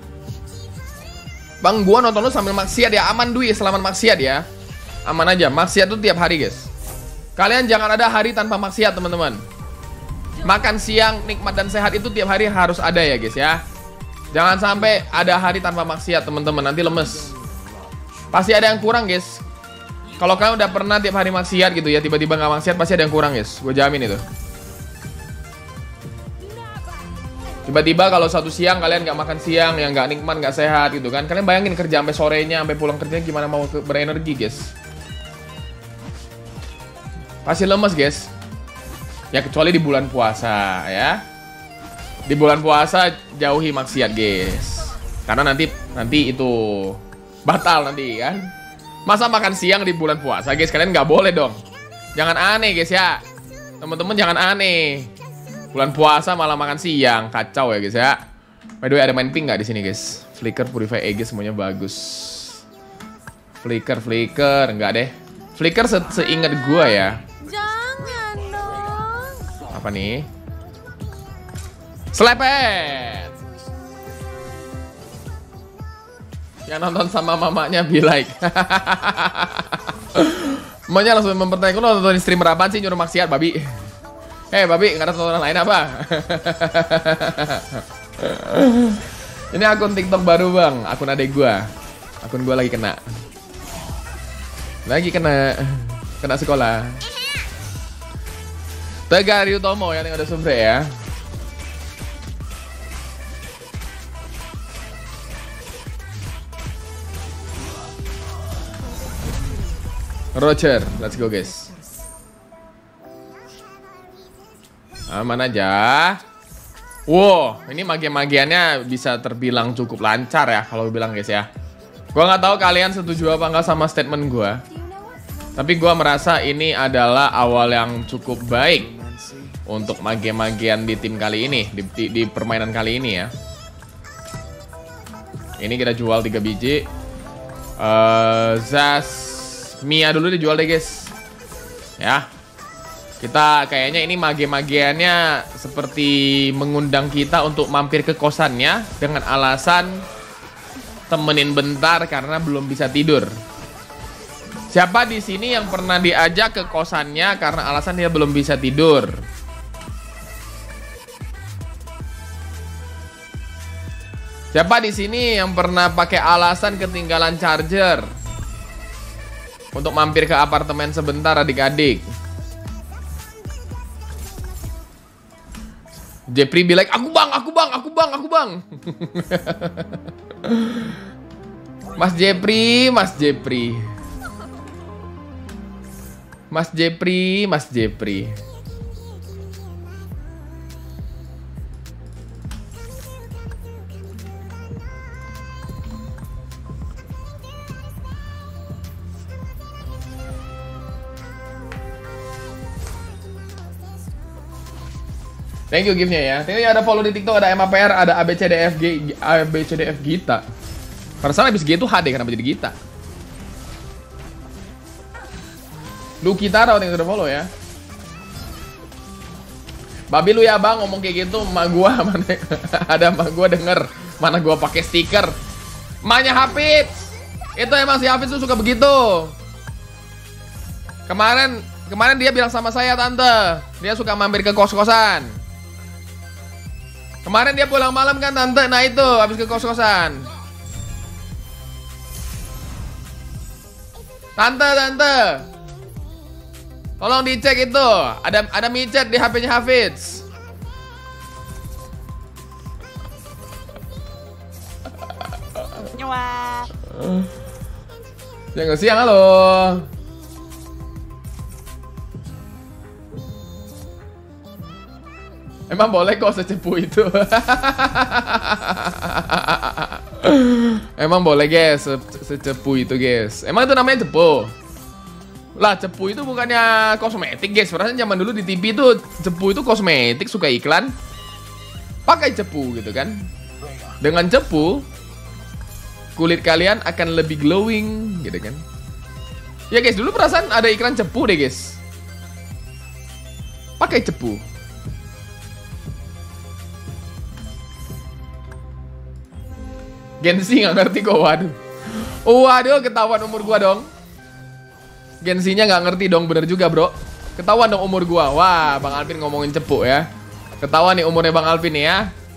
Bang, gua nonton lu sambil maksiat ya, aman Dwi, selamat maksiat ya. Aman aja, maksiat tuh tiap hari guys. Kalian jangan ada hari tanpa maksiat teman-teman. Makan siang nikmat dan sehat itu tiap hari harus ada ya guys ya. Jangan sampai ada hari tanpa maksiat teman-teman, nanti lemes. Pasti ada yang kurang guys. Kalau kalian udah pernah tiap hari maksiat gitu ya, tiba-tiba nggak maksiat pasti ada yang kurang guys. Gue jamin itu. Tiba-tiba kalau satu siang kalian nggak makan siang, yang nggak nikmat, nggak sehat gitu kan. Kalian bayangin kerja sampai sorenya, sampai pulang kerja gimana mau berenergi guys. Pasti lemes guys. Ya kecuali di bulan puasa ya. Di bulan puasa jauhi maksiat guys. Karena nanti nanti itu batal nanti kan. Masa makan siang di bulan puasa guys, kalian nggak boleh dong. Jangan aneh guys ya. Teman-teman jangan aneh. Bulan puasa malah makan siang, kacau ya guys ya. By the way ada main pink nggak di sini guys? Flicker, Purify, E G semuanya bagus. Flicker, Flicker enggak deh. Flicker se seingat gua ya. Jangan dong. Apa nih? Selepet. Yang nonton sama mamanya be like. Mamanya langsung mempertanyakan, lo nonton streamer apaan sih nyuruh maksiat babi? Eh hey, babi, nggak ada tontonan lain apa? Ini akun TikTok baru bang, akun adek gua. Akun gua lagi kena. Lagi kena. Kena sekolah. Tegar Yutomo yang ada sumber ya. Roger, let's go guys. Aman aja. Wow, ini mage-magiannya bisa terbilang cukup lancar ya kalau bilang guys ya. Gua nggak tahu kalian setuju apa nggak sama statement gua. Tapi gua merasa ini adalah awal yang cukup baik untuk mage-magian di tim kali ini, di, di, di permainan kali ini ya. Ini kita jual tiga biji. Uh, Zasmia dulu dijual deh guys. Ya. Kita kayaknya ini mage-magiannya seperti mengundang kita untuk mampir ke kosannya dengan alasan temenin bentar karena belum bisa tidur. Siapa di sini yang pernah diajak ke kosannya karena alasan dia belum bisa tidur? Siapa di sini yang pernah pakai alasan ketinggalan charger untuk mampir ke apartemen sebentar adik-adik? Jepri be like, aku bang, aku bang, aku bang, aku bang. Mas Jepri, Mas Jepri. Mas Jepri, Mas Jepri. Thank you gift-nya ya. Thank you ada follow di TikTok, ada M A P R, ada A B C D F G, A B C D F Gita. Perasaan habis G itu H D, kenapa jadi Gita? Lu kita tau yang udah follow ya. Babi lu ya bang ngomong kayak gitu, emak gua mana ada emak gua denger mana gua pakai stiker. Emaknya Hafiz. Itu emang si Hafiz tuh suka begitu. Kemarin kemarin dia bilang sama saya tante, dia suka mampir ke kos-kosan. Kemarin dia pulang malam kan tante, nah itu habis ke kos-kosan. Tante, tante, tolong dicek itu, ada ada micet di H P-nya Hafiz. Nyawa. Jangan siang, halo. Emang boleh kok secepu itu? Emang boleh guys, se secepu itu guys. Emang itu namanya cepu? Lah cepu itu bukannya kosmetik guys. Perasaan zaman dulu di T V itu cepu itu kosmetik, suka iklan pakai cepu gitu kan. Dengan cepu kulit kalian akan lebih glowing gitu kan. Ya guys, dulu perasaan ada iklan cepu deh guys. Pakai cepu. Gensi nggak ngerti kok, waduh. Waduh, ketahuan umur gua dong. Gensinya nggak ngerti dong, bener juga bro. Ketahuan dong umur gua. Wah, Bang Alvin ngomongin cepu ya. Ketahuan nih umurnya Bang Alvin nih ya.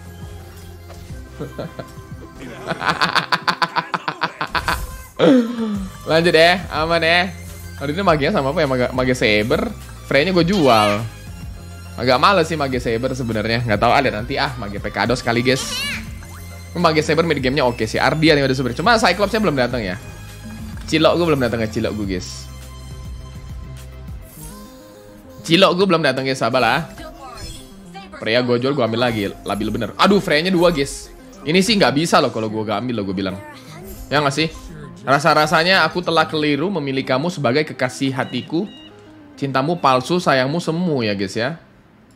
Lanjut ya, aman ya. Hari ini maginya sama apa ya? Mage, mage saber. Frey-nya gue jual. Agak males sih mage saber sebenarnya. Nggak tahu ada nanti ah, mage Pekados kali guys. Mage saber mid game-nya oke sih. Ardian yang udah super. Cuma Cyclops-nya belum datang ya. Cilok gue belum datang ya, cilok gue guys. Cilok gue belum datang guys, sabar lah. Freya gue jual, gue ambil lagi. Labil bener. Aduh, Freya-nya dua guys. Ini sih nggak bisa loh kalau gue gak ambil loh, gue bilang. Ya nggak sih? Rasa-rasanya aku telah keliru memilih kamu sebagai kekasih hatiku. Cintamu palsu, sayangmu semu ya guys ya.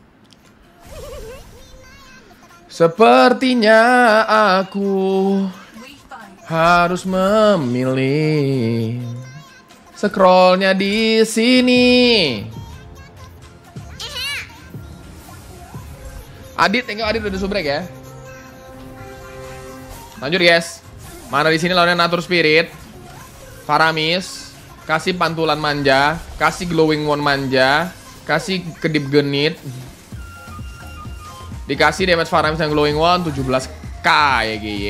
Sepertinya aku harus memilih. Scrollnya di sini. Adit, tengok Adit udah subrek ya. Lanjut guys. Mana di sini lawannya Natur Spirit, Faramis, kasih pantulan manja, kasih glowing one manja, kasih kedip genit. Dikasih damage Faramis yang glowing one tujuh belas k ya G Y.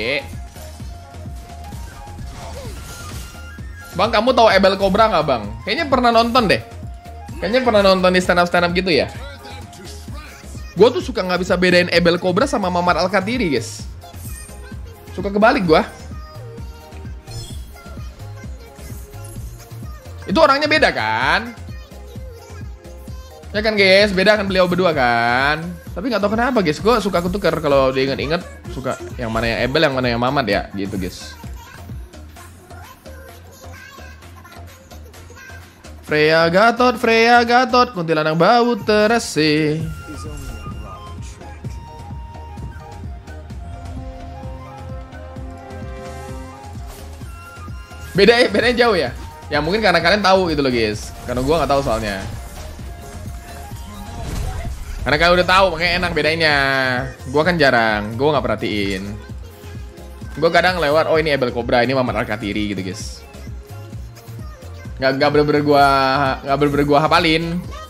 Bang, kamu tahu Ebel Cobra nggak bang? Kayaknya pernah nonton deh. Kayaknya pernah nonton di stand up stand up gitu ya. Gue tuh suka nggak bisa bedain Ebel Cobra sama Mamar Al-Katiri guys. Suka kebalik gue. Itu Itu orangnya beda kan? Ya kan guys, beda kan beliau berdua kan? Tapi nggak tahu kenapa guys, gue suka ketukar kalau diinget-inget, suka yang mana yang Ebel, yang mana yang Mamat ya, gitu guys. Freya Gatot, Freya Gatot, kuntilanak bau terasi. Beda, bedanya jauh ya? Ya mungkin karena kalian tahu gitu loh guys. Karena gue nggak tahu soalnya. Karena kalian udah tahu, makanya enak bedanya. Gue kan jarang, gue nggak perhatiin. Gue kadang lewat, oh ini Ebel Cobra, ini Mamat Alkatiri gitu guys. Nggak nggak bener-bener gue nggak bener-bener gue hafalin.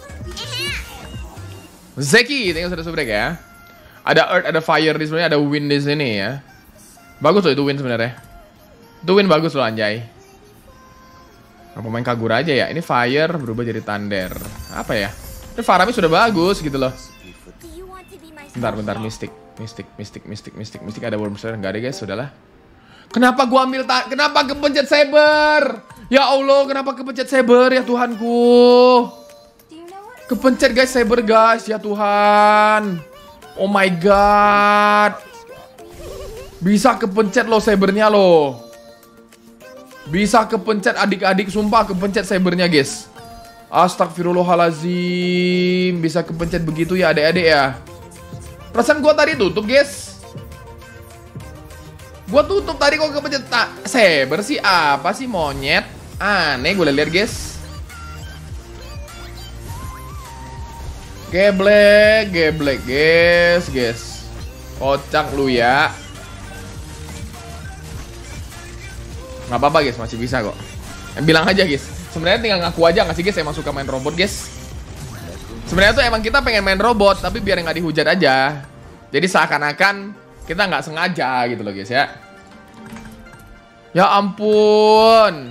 Zeki, tinggal sudah subrek ya. Ada Earth, ada Fire di sini, ada Wind di sini ya. Bagus loh itu Wind sebenarnya. Itu Wind bagus loh anjay. Pemain Kagura aja ya. Ini Fire berubah jadi Thunder. Apa ya? Ini Faramis sudah bagus gitu loh. Bentar, bentar, Mystic, Mystic, Mystic, Mystic, Mystic, Mystic ada Worm Slayer nggak ada guys, sudahlah. Kenapa gua ambil tak? Kenapa kepencet Saber? Ya Allah, kenapa kepencet Saber ya Tuhanku? Kepencet guys Saber guys, ya Tuhan. Oh my god. Bisa kepencet loh Sabernya loh. Bisa kepencet adik-adik, sumpah kepencet Sabernya guys. Astagfirullahalazim, bisa kepencet begitu ya adik-adik ya. Perasaan gua tadi tutup guys. Gua tutup tadi kok kepencet tak. Saber sih apa sih monyet? Aneh gue lihat guys. Geblek, geblek guys, guys. Kocak lu ya. Nggak apa-apa guys, masih bisa kok. Bilang aja guys. Sebenarnya tinggal ngaku aja nggak sih guys, emang suka main robot guys. Sebenarnya tuh emang kita pengen main robot, tapi biar nggak dihujat aja. Jadi seakan-akan kita nggak sengaja gitu loh guys ya. Ya ampun.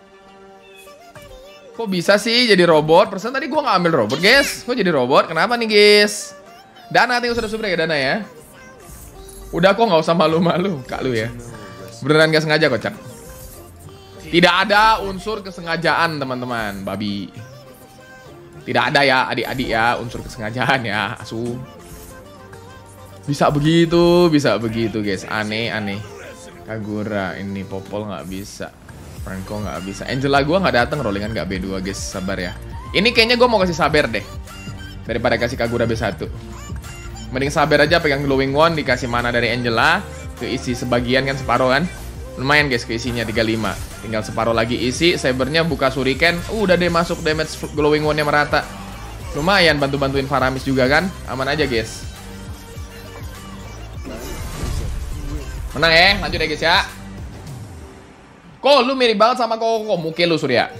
Kok bisa sih jadi robot? Perasaan tadi gua nggak ambil robot guys. Kok jadi robot? Kenapa nih guys? Dana tinggal sudah subrek ya Dana ya. Udah kok nggak usah malu-malu kak lu ya. Beneran nggak sengaja kocak. Tidak ada unsur kesengajaan teman-teman, babi. Tidak ada ya adik-adik ya unsur kesengajaan ya, asu. Bisa begitu, bisa begitu guys. Aneh, aneh. Kagura ini Popol nggak bisa, Franco nggak bisa. Angela gua nggak datang, rollingan nggak B dua guys, sabar ya. Ini kayaknya gua mau kasih sabar deh daripada kasih Kagura B satu. Mending sabar aja, pegang glowing wand, dikasih mana dari Angela, keisi sebagian kan, separuh kan. Lumayan guys keisinya tiga puluh lima. Tinggal separuh lagi isi. Sabernya buka shuriken. Uh, udah deh masuk damage glowing wand-nya merata. Lumayan bantu-bantuin Faramis juga kan. Aman aja guys. Menang ya. Lanjut ya guys ya. Kok lu mirip banget sama Koko. Muke lu Surya.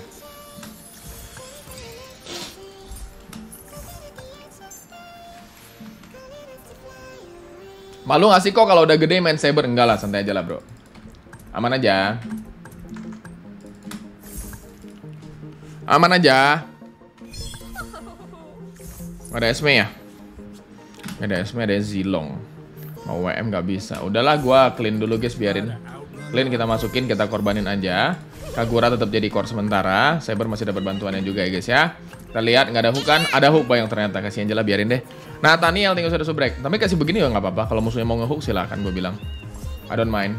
Malu gak sih kok kalau udah gede main Saber? Enggak lah, santai aja lah bro. Aman aja. Aman aja. Gak ada Esme ya? Gak ada Esme, ada Zilong. Mau W M gak bisa. Udahlah gua clean dulu guys, biarin. Clean kita masukin, kita korbanin aja. Kagura tetap jadi core sementara. Saber masih dapat bantuannya juga ya guys ya. Kita lihat nggak ada hook kan? Ada hook yang ternyata, kasih Angela, biarin deh. Nah Nathaniel tinggal sudah subrek. Tapi kasih begini ya nggak apa-apa. Kalau musuhnya mau ngehook silahkan, gue bilang. I don't mind.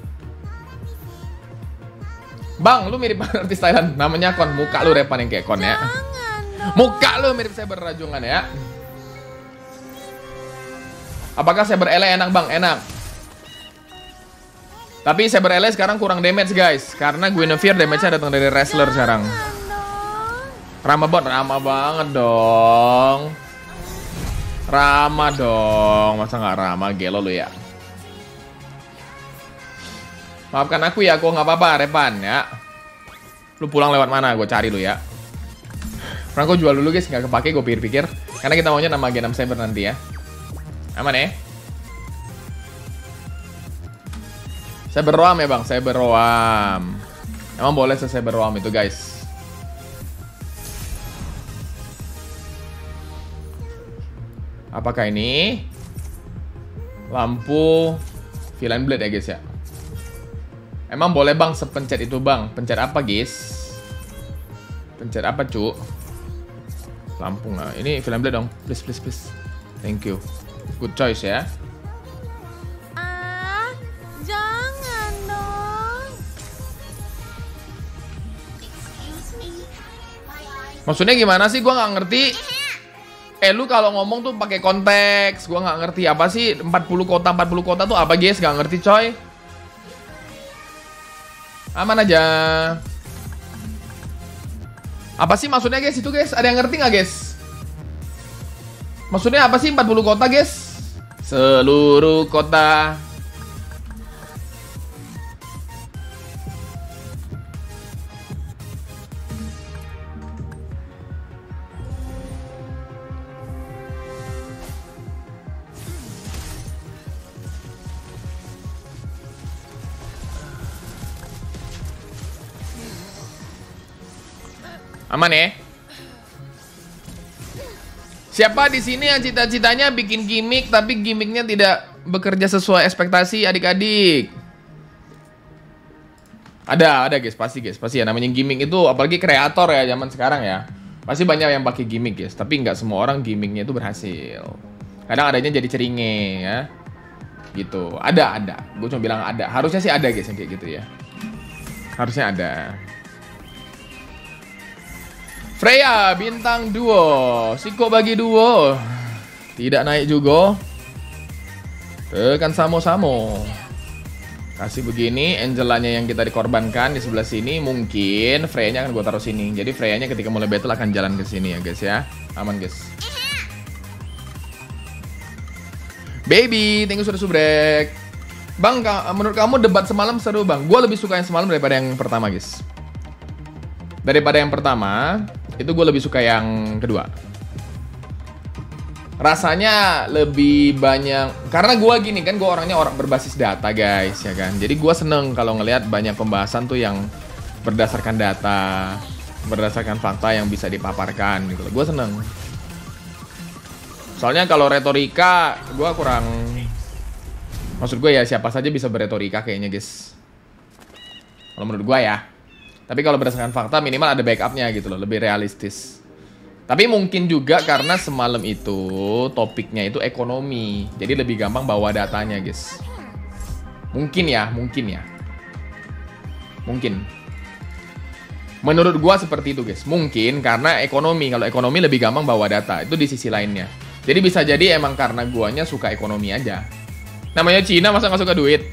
Bang, lu mirip artis Thailand. Namanya Kon. Muka lu Repan yang kayak Kon ya. Muka lu mirip Saber rajungan ya. Apakah Saber Ele enak bang? Enak. Tapi Saber Ele sekarang kurang damage guys. Karena Guinevere damage-nya datang dari wrestler sekarang. Ramah banget, ramah banget dong. Ramah dong. Masa nggak ramah, gelo lu ya. Maafkan aku ya, aku nggak apa-apa, Repan ya. Lu pulang lewat mana? Gue cari lu ya. Franco jual dulu guys, nggak kepake, gue pikir-pikir. Karena kita maunya nama G enam Saber nanti ya. Aman ya? Saber Roam ya bang, Saber Roam. Emang boleh se-Saber Roam itu guys. Apakah ini lampu Villain Blade ya guys ya? Emang boleh bang sepencet itu bang? Pencet apa guys? Pencet apa, Cuk? Lampung ah. Ini film Blade dong. Please, please, please. Thank you. Good choice ya. Ah, jangan dong. Maksudnya gimana sih? Gua nggak ngerti. Eh, lu kalau ngomong tuh pakai konteks. Gua nggak ngerti apa sih empat puluh kota empat puluh kota tuh apa, guys? Nggak ngerti, coy. Aman aja. Apa sih maksudnya, guys? Itu, guys. Ada yang ngerti nggak, guys? Maksudnya apa sih empat puluh kota, guys? Seluruh kota. Aman ya? Siapa di sini yang cita-citanya bikin gimmick tapi gimmicknya tidak bekerja sesuai ekspektasi adik-adik? Ada, ada guys, pasti guys, pasti ya. Namanya gimmick itu apalagi kreator ya zaman sekarang ya. Pasti banyak yang pakai gimmick guys, tapi nggak semua orang gimmicknya itu berhasil. Kadang adanya jadi ceringe ya. Gitu. Ada, ada. Gue cuma bilang ada. Harusnya sih ada guys yang kayak gitu ya. Harusnya ada. Freya bintang duo, Siko bagi duo. Tidak naik juga. Tekan samo-samo. Kasih begini, Angelanya yang kita dikorbankan di sebelah sini. Mungkin Freya-nya akan gue taruh sini. Jadi Freya-nya ketika mulai battle akan jalan ke sini ya guys ya. Aman guys. Baby, thank you sudah subrek. Bang, menurut kamu debat semalam seru bang? Gue lebih suka yang semalam daripada yang pertama guys. Daripada yang pertama, itu gue lebih suka yang kedua. Rasanya lebih banyak, karena gue gini kan, gue orangnya orang berbasis data guys, ya kan. Jadi gue seneng kalau ngelihat banyak pembahasan tuh yang berdasarkan data, berdasarkan fakta yang bisa dipaparkan gitu. Gue seneng. Soalnya kalau retorika, gue kurang. Maksud gue ya siapa saja bisa berretorika kayaknya guys. Kalau menurut gue ya. Tapi kalau berdasarkan fakta minimal ada backupnya gitu loh, lebih realistis. Tapi mungkin juga karena semalam itu topiknya itu ekonomi, jadi lebih gampang bawa datanya guys. Mungkin ya, mungkin ya. Mungkin. Menurut gua seperti itu guys. Mungkin karena ekonomi, kalau ekonomi lebih gampang bawa data, itu di sisi lainnya. Jadi bisa jadi emang karena guanya suka ekonomi aja. Namanya Cina masa nggak suka duit?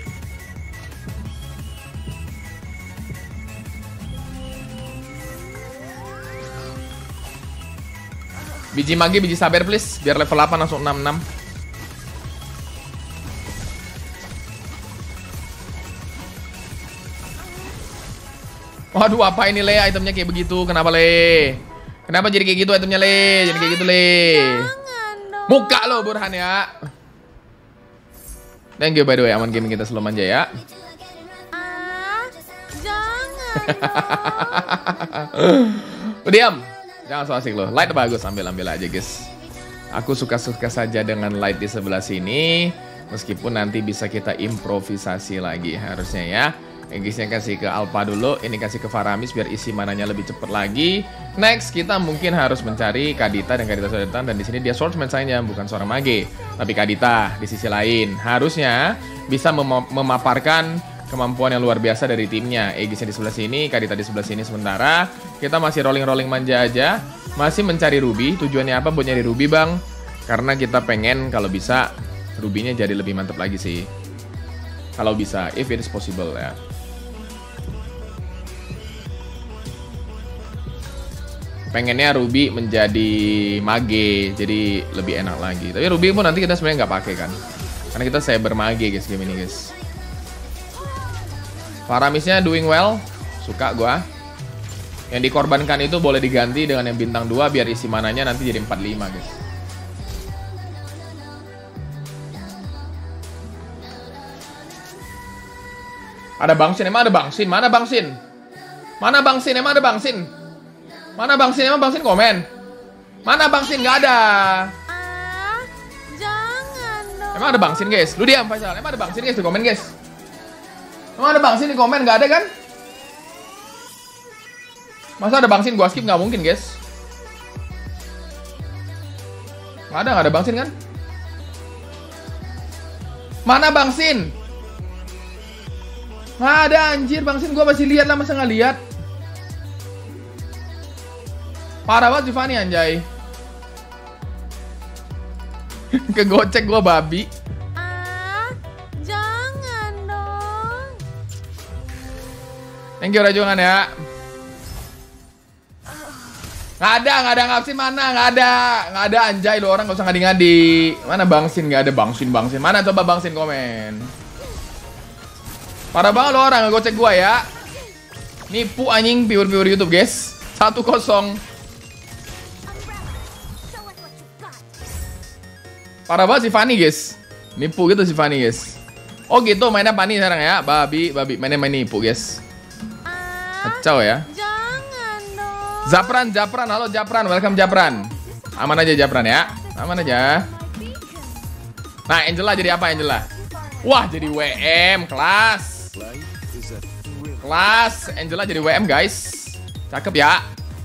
Biji mage, biji sabar please. Biar level delapan langsung enam enam. Waduh, apa ini Le? Itemnya kayak begitu. Kenapa Le? Kenapa jadi kayak gitu itemnya Le? Jadi kayak gitu Le. Muka lo Burhan ya. Thank you by the way. Aman gaming kita selalu manja ya. Ah, jangan dong. Diam. Jangan so asik loh. Light bagus, ambil-ambil aja guys. Aku suka-suka saja dengan light di sebelah sini. Meskipun nanti bisa kita improvisasi lagi harusnya ya. Guysnya kasih ke Alpha dulu. Ini kasih ke Faramis biar isi mananya lebih cepet lagi. Next kita mungkin harus mencari Kadita, dan Kadita sudah datang. Dan di sini dia swordsman sayangnya, bukan seorang mage. Tapi Kadita di sisi lain harusnya bisa mem memaparkan kemampuan yang luar biasa dari timnya. Aegisnya di sebelah sini, Kadita di sebelah sini. Sementara kita masih rolling-rolling manja aja. Masih mencari ruby. Tujuannya apa buat nyari ruby bang? Karena kita pengen kalau bisa rubynya jadi lebih mantap lagi sih. Kalau bisa, if it is possible ya. Pengennya ruby menjadi mage, jadi lebih enak lagi. Tapi ruby pun nanti kita sebenarnya nggak pakai kan. Karena kita cyber mage guys game ini guys. Faramisnya doing well, suka gua. Yang dikorbankan itu boleh diganti dengan yang bintang dua biar isi mananya nanti jadi empat lima guys. Ada Bangsin, emang ada Bangsin? Mana Bangsin? Mana Bangsin? Emang ada Bangsin? Mana Bangsin? Emang Bangsin komen? Mana Bangsin? Nggak ada. Ah, jangan dong. Emang ada Bangsin guys? Lu diam Faisal. Emang ada Bangsin guys di komen guys? Emang ada Bangsin di komen? Nggak ada kan? Masa ada Bang Sin gua skip? Nggak mungkin, guys. Nggak ada, nggak ada Bang Sin kan? Mana Bang Sin? Nggak ada anjir, Bang Sin gua masih lihat lah, masa nggak lihat? Parah banget Giovanni anjay. Kegocek gua babi. Ah, jangan dong. Thank you Rajungan ya. Nggak ada, nggak ada Ngapsin mana, nggak ada, nggak ada anjay lo orang nggak usah ngadi-ngadi. Mana Bang Sin? Nggak ada Bang Sin, Bang Sin. Mana coba Bang Sin komen. Parah banget lo orang ngegocek gua ya. Nipu anjing viewer-viewer YouTube guys. Satu kosong. Parah banget si Fanny guys. Nipu gitu si Fanny guys. Oh gitu mainnya Fanny sekarang ya. Babi, babi mainnya main nipu guys. Kacau ya. Japran, Japran, halo Japran, welcome Japran. Aman aja Japran ya, aman aja. Nah Angela jadi apa Angela? Wah jadi W M, kelas. Kelas, Angela jadi W M guys. Cakep ya.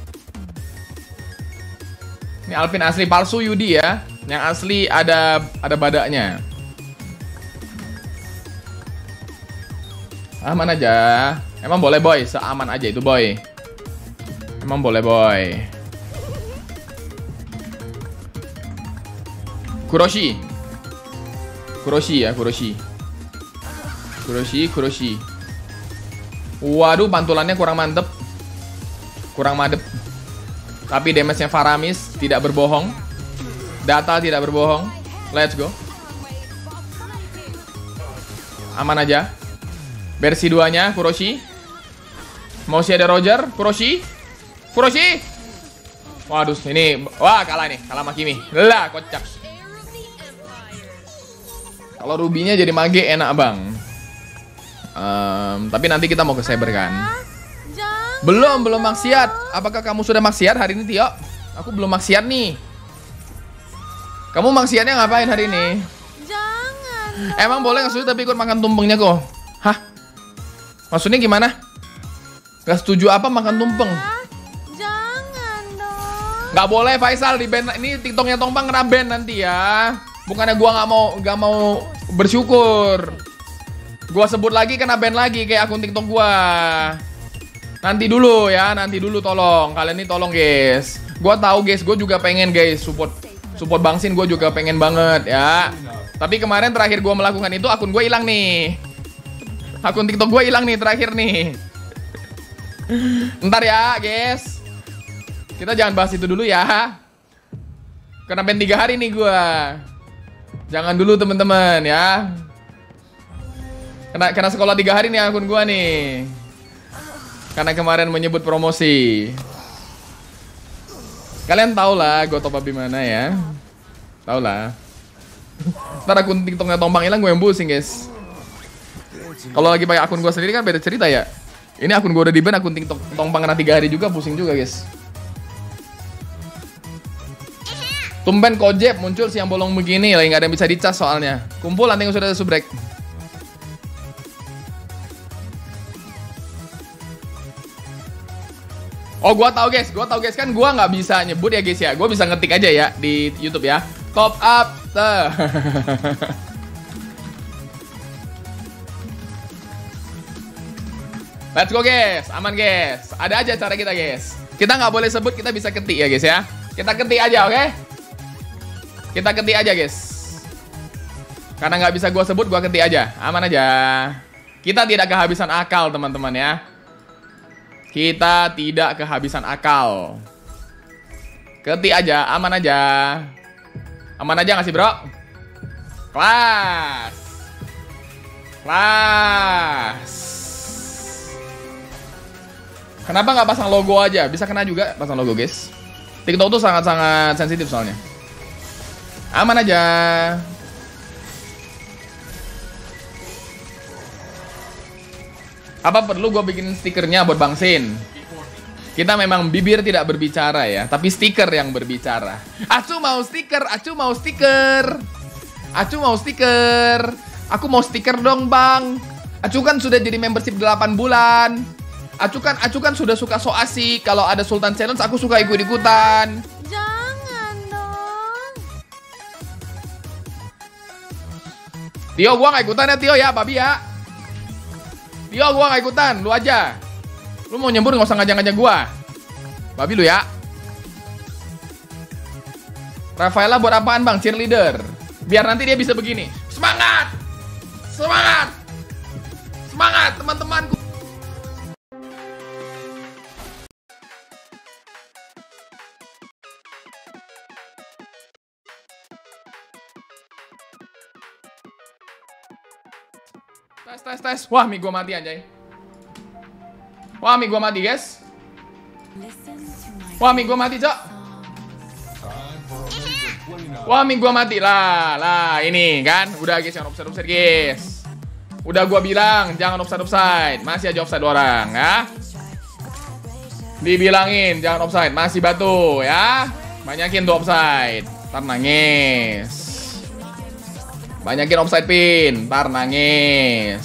Ini Alvin asli, palsu Yudi ya. Yang asli ada ada badaknya. Aman aja. Emang boleh boy, seaman aja itu boy. Emang boleh boy. Kuroshi. Kuroshi ya, Kuroshi. Kuroshi, Kuroshi. Waduh, pantulannya kurang mantep. Kurang madep. Tapi damage-nya Faramis tidak berbohong. Data tidak berbohong. Let's go. Aman aja. Versi duanya Kuroshi. Mau si ada Roger, Kuroshi. Kuroshi. Waduh, ini wah kalah nih, kalah Makimi. Lah, kocak. Kalau Rubinya jadi mage enak, Bang. Um, tapi nanti kita mau ke Saber kan? Belum, belum maksiat. Apakah kamu sudah maksiat hari ini, Tio? Aku belum maksiat nih. Kamu maksiatnya ngapain hari ini? Jangan. Emang boleh nggak setuju tapi ikut makan tumpengnya kok? Hah? Maksudnya gimana? Gak setuju apa makan tumpeng? Jangan dong. Nggak boleh Faisal di band ini TikToknya Tongpang kena ban nanti ya. Bukannya gua nggak mau nggak mau bersyukur. Gua sebut lagi kena ban lagi kayak akun TikTok gua. Nanti dulu ya, nanti dulu tolong. Kalian ini tolong guys. Gua tahu guys, gua juga pengen guys support support Bang Sin, gua juga pengen banget ya. Tapi kemarin terakhir gua melakukan itu akun gua hilang nih. Akun TikTok gua hilang nih terakhir nih. Ntar ya guys. Kita jangan bahas itu dulu ya. Kena ban tiga hari nih gua. Jangan dulu teman-teman ya. Kena, kena sekolah tiga hari nih akun gua nih. Karena kemarin menyebut promosi. Kalian tau lah gue top up di mana ya. Tau lah. Ntar akun TikToknya Tompang hilang gue yang pusing guys. Kalau lagi pakai akun gue sendiri kan beda cerita ya. Ini akun gue udah di ban, akun TikTok Tompang kena tiga hari juga pusing juga guys. Tumben Kojep muncul siang bolong begini, lagi nggak ada yang bisa dicas soalnya. Kumpul nanti yang sudah subrek. Oh gua tahu guys, gua tahu guys kan gua nggak bisa nyebut ya guys ya. Gua bisa ngetik aja ya di YouTube ya. Top up. Let's go guys, aman guys. Ada aja cara kita guys. Kita nggak boleh sebut, kita bisa ketik ya guys ya. Kita ketik aja, oke? Okay? Kita ketik aja guys. Karena nggak bisa gua sebut, gua ketik aja. Aman aja. Kita tidak kehabisan akal teman-teman ya. Kita tidak kehabisan akal. Ketik aja, aman aja. Aman aja nggak sih bro? Kelas. Kelas. Kenapa nggak pasang logo aja? Bisa kena juga pasang logo guys. TikTok tuh sangat-sangat sensitif soalnya. Aman aja. Apa perlu gue bikin stikernya buat Bang Sin? Kita memang bibir tidak berbicara ya, tapi stiker yang berbicara. Acu mau stiker, Acu mau stiker. Acu mau stiker. Aku mau stiker dong bang. Acu kan sudah jadi membership delapan bulan. Acu kan, Acu kan sudah suka so asik. Kalau ada Sultan Challenge aku suka ikut-ikutan. Jangan dong. Tio, gua gak ikutan ya Tio ya, babi ya. Tio, gua gak ikutan, lu aja. Lu mau nyembur gak usah ngajak-ngajak gua. Babi lu ya. Rafaela buat apaan bang? Cheerleader. Biar nanti dia bisa begini. Semangat! Semangat! Semangat teman-temanku. Tes, tes, tes. Wah, mie gua mati anjay. Wah, mie gua mati, guys. Wah, mie gua mati, Cok. Wah, mie gua mati. Lah, lah, ini kan. Udah, guys, jangan offside-offside, guys. Udah gua bilang, jangan offside-offside. Masih aja offside orang, ya. Dibilangin, jangan offside. Masih batu, ya. Banyakin tuh offside. Ntar nangis. Banyakin offside pin, ntar nangis.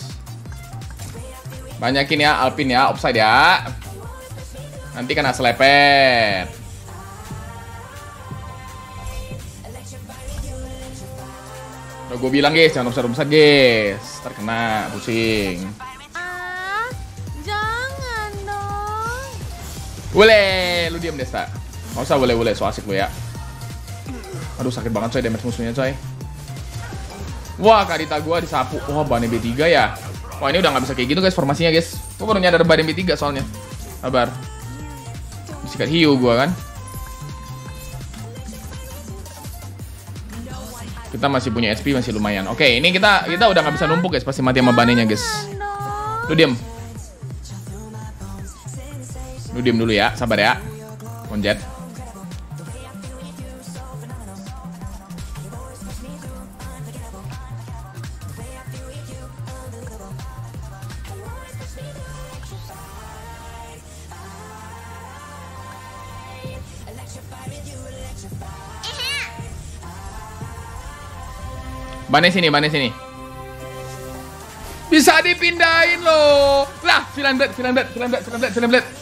Banyakin ya Alpin ya, offside ya. Nanti kena selepet. Udah gue bilang guys, jangan offside-offside guys. Terkena, pusing. Ah, jangan dong. Boleh, lu diem Desta. Gak usah boleh-boleh, so asik lu ya. Aduh sakit banget coy, damage musuhnya coy. Wah, Kadita gua disapu. Wah, Bane B tiga ya. Wah, ini udah nggak bisa kayak gitu guys formasinya guys. Gua baru nyadar Bane B tiga soalnya. Sabar. Disikat hiu gua kan. Kita masih punya H P, masih lumayan. Oke, ini kita kita udah nggak bisa numpuk guys, pasti mati sama Banenya guys. Lu diem. Lu diem dulu ya, sabar ya. Monjet. Bane sini, Bane sini. Bisa dipindahin loh. Lah, Villain Blade, Villain Blade, Villain Blade, Villain Blade, Villain Blade.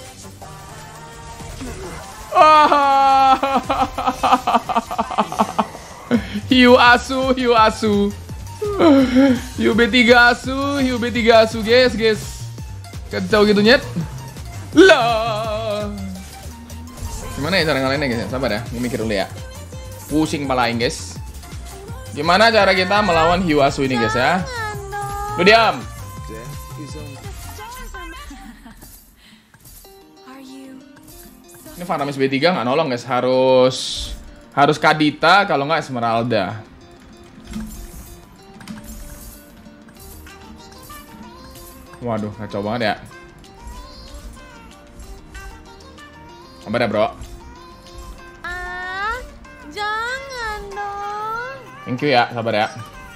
Oh. Hiu asu, hiu asu. Hiu B tiga asu, hiu B tiga asu, guys, guys. Kacau gitu nyet. Lah. Gimana ya cara ngalahinnya guys? Sabar ya, mikir dulu ya. Pusing kepalain guys. Gimana cara kita melawan hiu asu ini guys ya? Lu diam. Ini Faramis B tiga nggak nolong guys, harus harus Kadita kalau nggak Esmeralda. Waduh, kacau banget ya. Sabar ya bro. Ah, jangan dong. Thank you ya, sabar ya.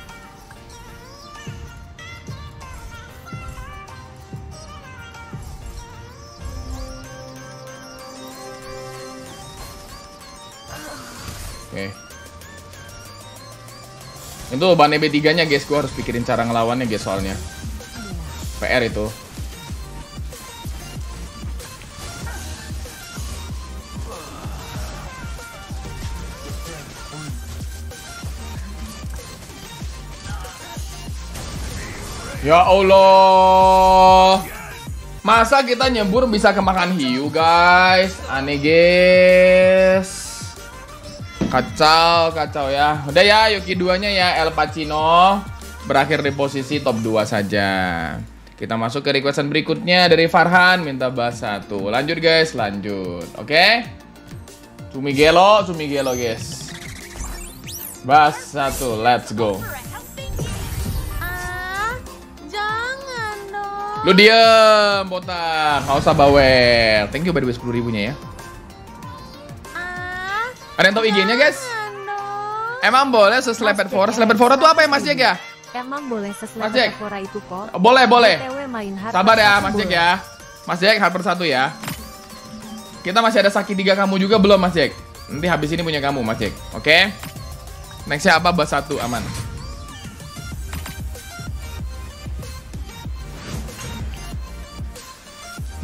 Oke. Itu Bane B tiga nya guys, gue harus pikirin cara ngelawannya guys soalnya. P R itu. Ya Allah. Masa kita nyebur bisa kemakan hiu guys? Aneh guys. Kacau, kacau ya. Udah ya, Yuki dua-nya ya El Pacino berakhir di posisi top dua saja. Kita masuk ke requestan berikutnya dari Farhan, minta bahas satu. Lanjut guys, lanjut. Oke. Okay? Sumigelo, Sumigelo guys. Bahas satu, let's go. Lu diem, botak. Nggak usah bawel. Thank you by the way sepuluh ribunya ya. Ah, ada yang tahu I G-nya guys? Emang boleh seselepet fora? Selepet fora tuh apa ya Mas Jack ya? Emang boleh seselepet fora itu kok? Boleh, boleh. Main sabar ya Mas Jack ya. Mas Jack Harper satu ya. Kita masih ada Saki tiga kamu juga belum Mas Jack? Nanti habis ini punya kamu Mas Jack. Oke? Okay? Nextnya apa? Bas satu aman.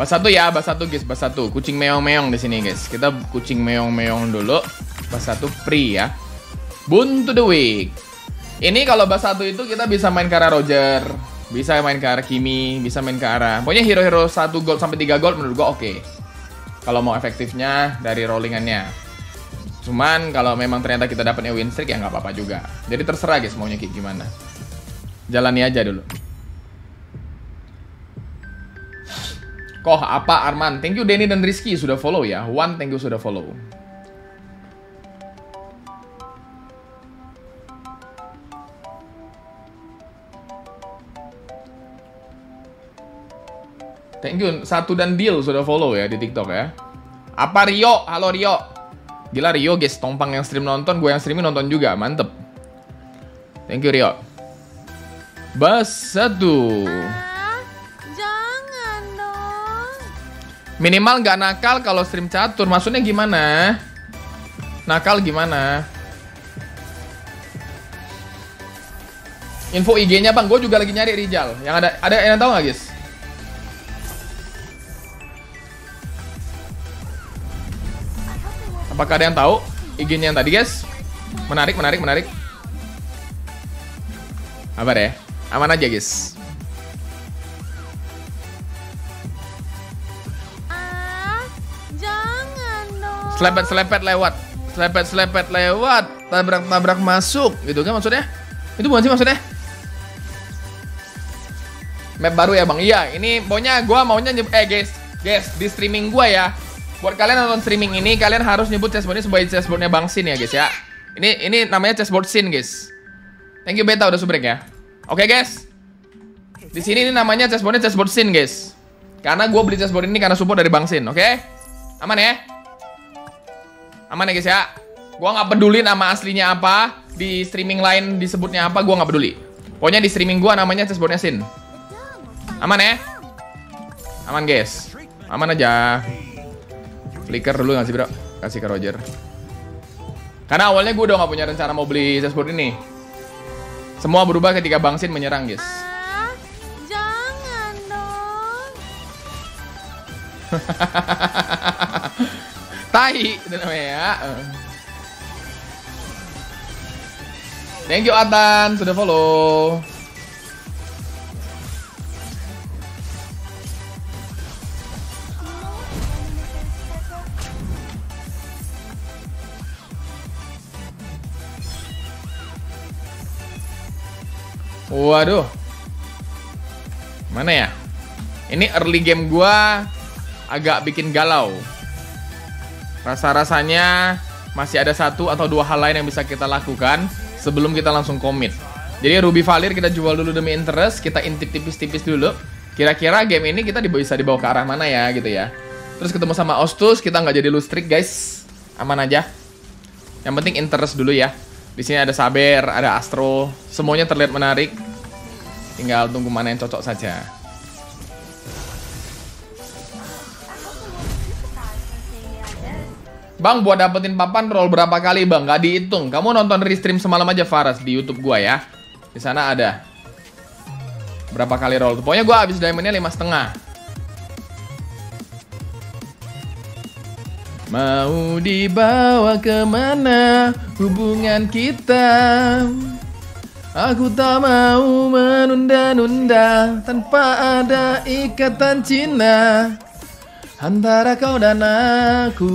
Bas satu ya, bas satu guys, bas satu. Kucing meong-meong di sini guys. Kita kucing meong-meong dulu. Bas satu free ya. Boon to the week. Ini kalau bas satu itu kita bisa main ke arah Roger, bisa main ke arah Kimi, bisa main ke arah. Pokoknya hero-hero satu gold sampai tiga gold menurut gua oke. Okay. Kalau mau efektifnya dari rollingannya. Cuman kalau memang ternyata kita dapatnya win streak ya nggak apa-apa juga. Jadi terserah guys maunya kayak gimana. Jalani aja dulu. Koh apa Arman? Thank you Denny dan Rizky sudah follow ya. One thank you sudah follow. Thank you Satu dan Deal sudah follow ya di TikTok ya. Apa Rio? Halo Rio. Gila Rio guys, Tompang yang stream nonton, gue yang streaming nonton juga, mantep. Thank you Rio. Bas satu. Minimal nggak nakal kalau stream catur. Maksudnya gimana? Nakal gimana? Info I G-nya bang, gue juga lagi nyari Rijal. Yang ada ada yang tahu nggak guys? Apakah ada yang tahu I G-nya yang tadi guys? Menarik, menarik, menarik. Apa deh? Aman aja guys. Selepet-selepet lewat, selepet-selepet lewat, tabrak-tabrak masuk, gitu kan maksudnya? Itu bukan sih maksudnya? Map baru ya bang? Iya, ini pokoknya gue maunya nyebut, eh guys, guys di streaming gue ya. Buat kalian nonton streaming ini, kalian harus nyebut chessboard ini sebagai chessboardnya Bang Sin ya guys ya. Ini ini namanya chessboard Sin guys. Thank you Beta udah subrek ya. Oke guys, di sini ini namanya chessboardnya chessboard Sin guys. Karena gue beli chessboard ini karena support dari Bang Sin, oke? Aman ya? Aman ya guys ya. Gua nggak peduli nama aslinya apa, di streaming lain disebutnya apa, gua nggak peduli. Pokoknya di streaming gua namanya chessboardnya Sin. Aman ya? Aman guys. Aman aja. Flicker dulu nggak sih bro? Kasih ke Roger. Karena awalnya gua udah nggak punya rencana mau beli chessboard ini. Semua berubah ketika Bang Sin menyerang guys. Ah, jangan dong. Tai itu namanya ya. Thank you Atan sudah follow. Waduh. Mana ya? Ini early game gua agak bikin galau. Rasa-rasanya masih ada satu atau dua hal lain yang bisa kita lakukan sebelum kita langsung komit. Jadi Ruby Valir kita jual dulu demi interest, kita intip tipis-tipis dulu. Kira-kira game ini kita bisa dibawa ke arah mana ya gitu ya. Terus ketemu sama Ostus, kita nggak jadi lustrik guys, aman aja. Yang penting interest dulu ya. Di sini ada Saber, ada Astro, semuanya terlihat menarik. Tinggal tunggu mana yang cocok saja. Bang, buat dapetin papan roll berapa kali bang? Gak dihitung. Kamu nonton restream semalam aja Faras di YouTube gua ya. Di sana ada berapa kali roll. Pokoknya gua habis diamondnya lima setengah. Mau dibawa kemana hubungan kita? Aku tak mau menunda-nunda tanpa ada ikatan cinta antara kau dan aku.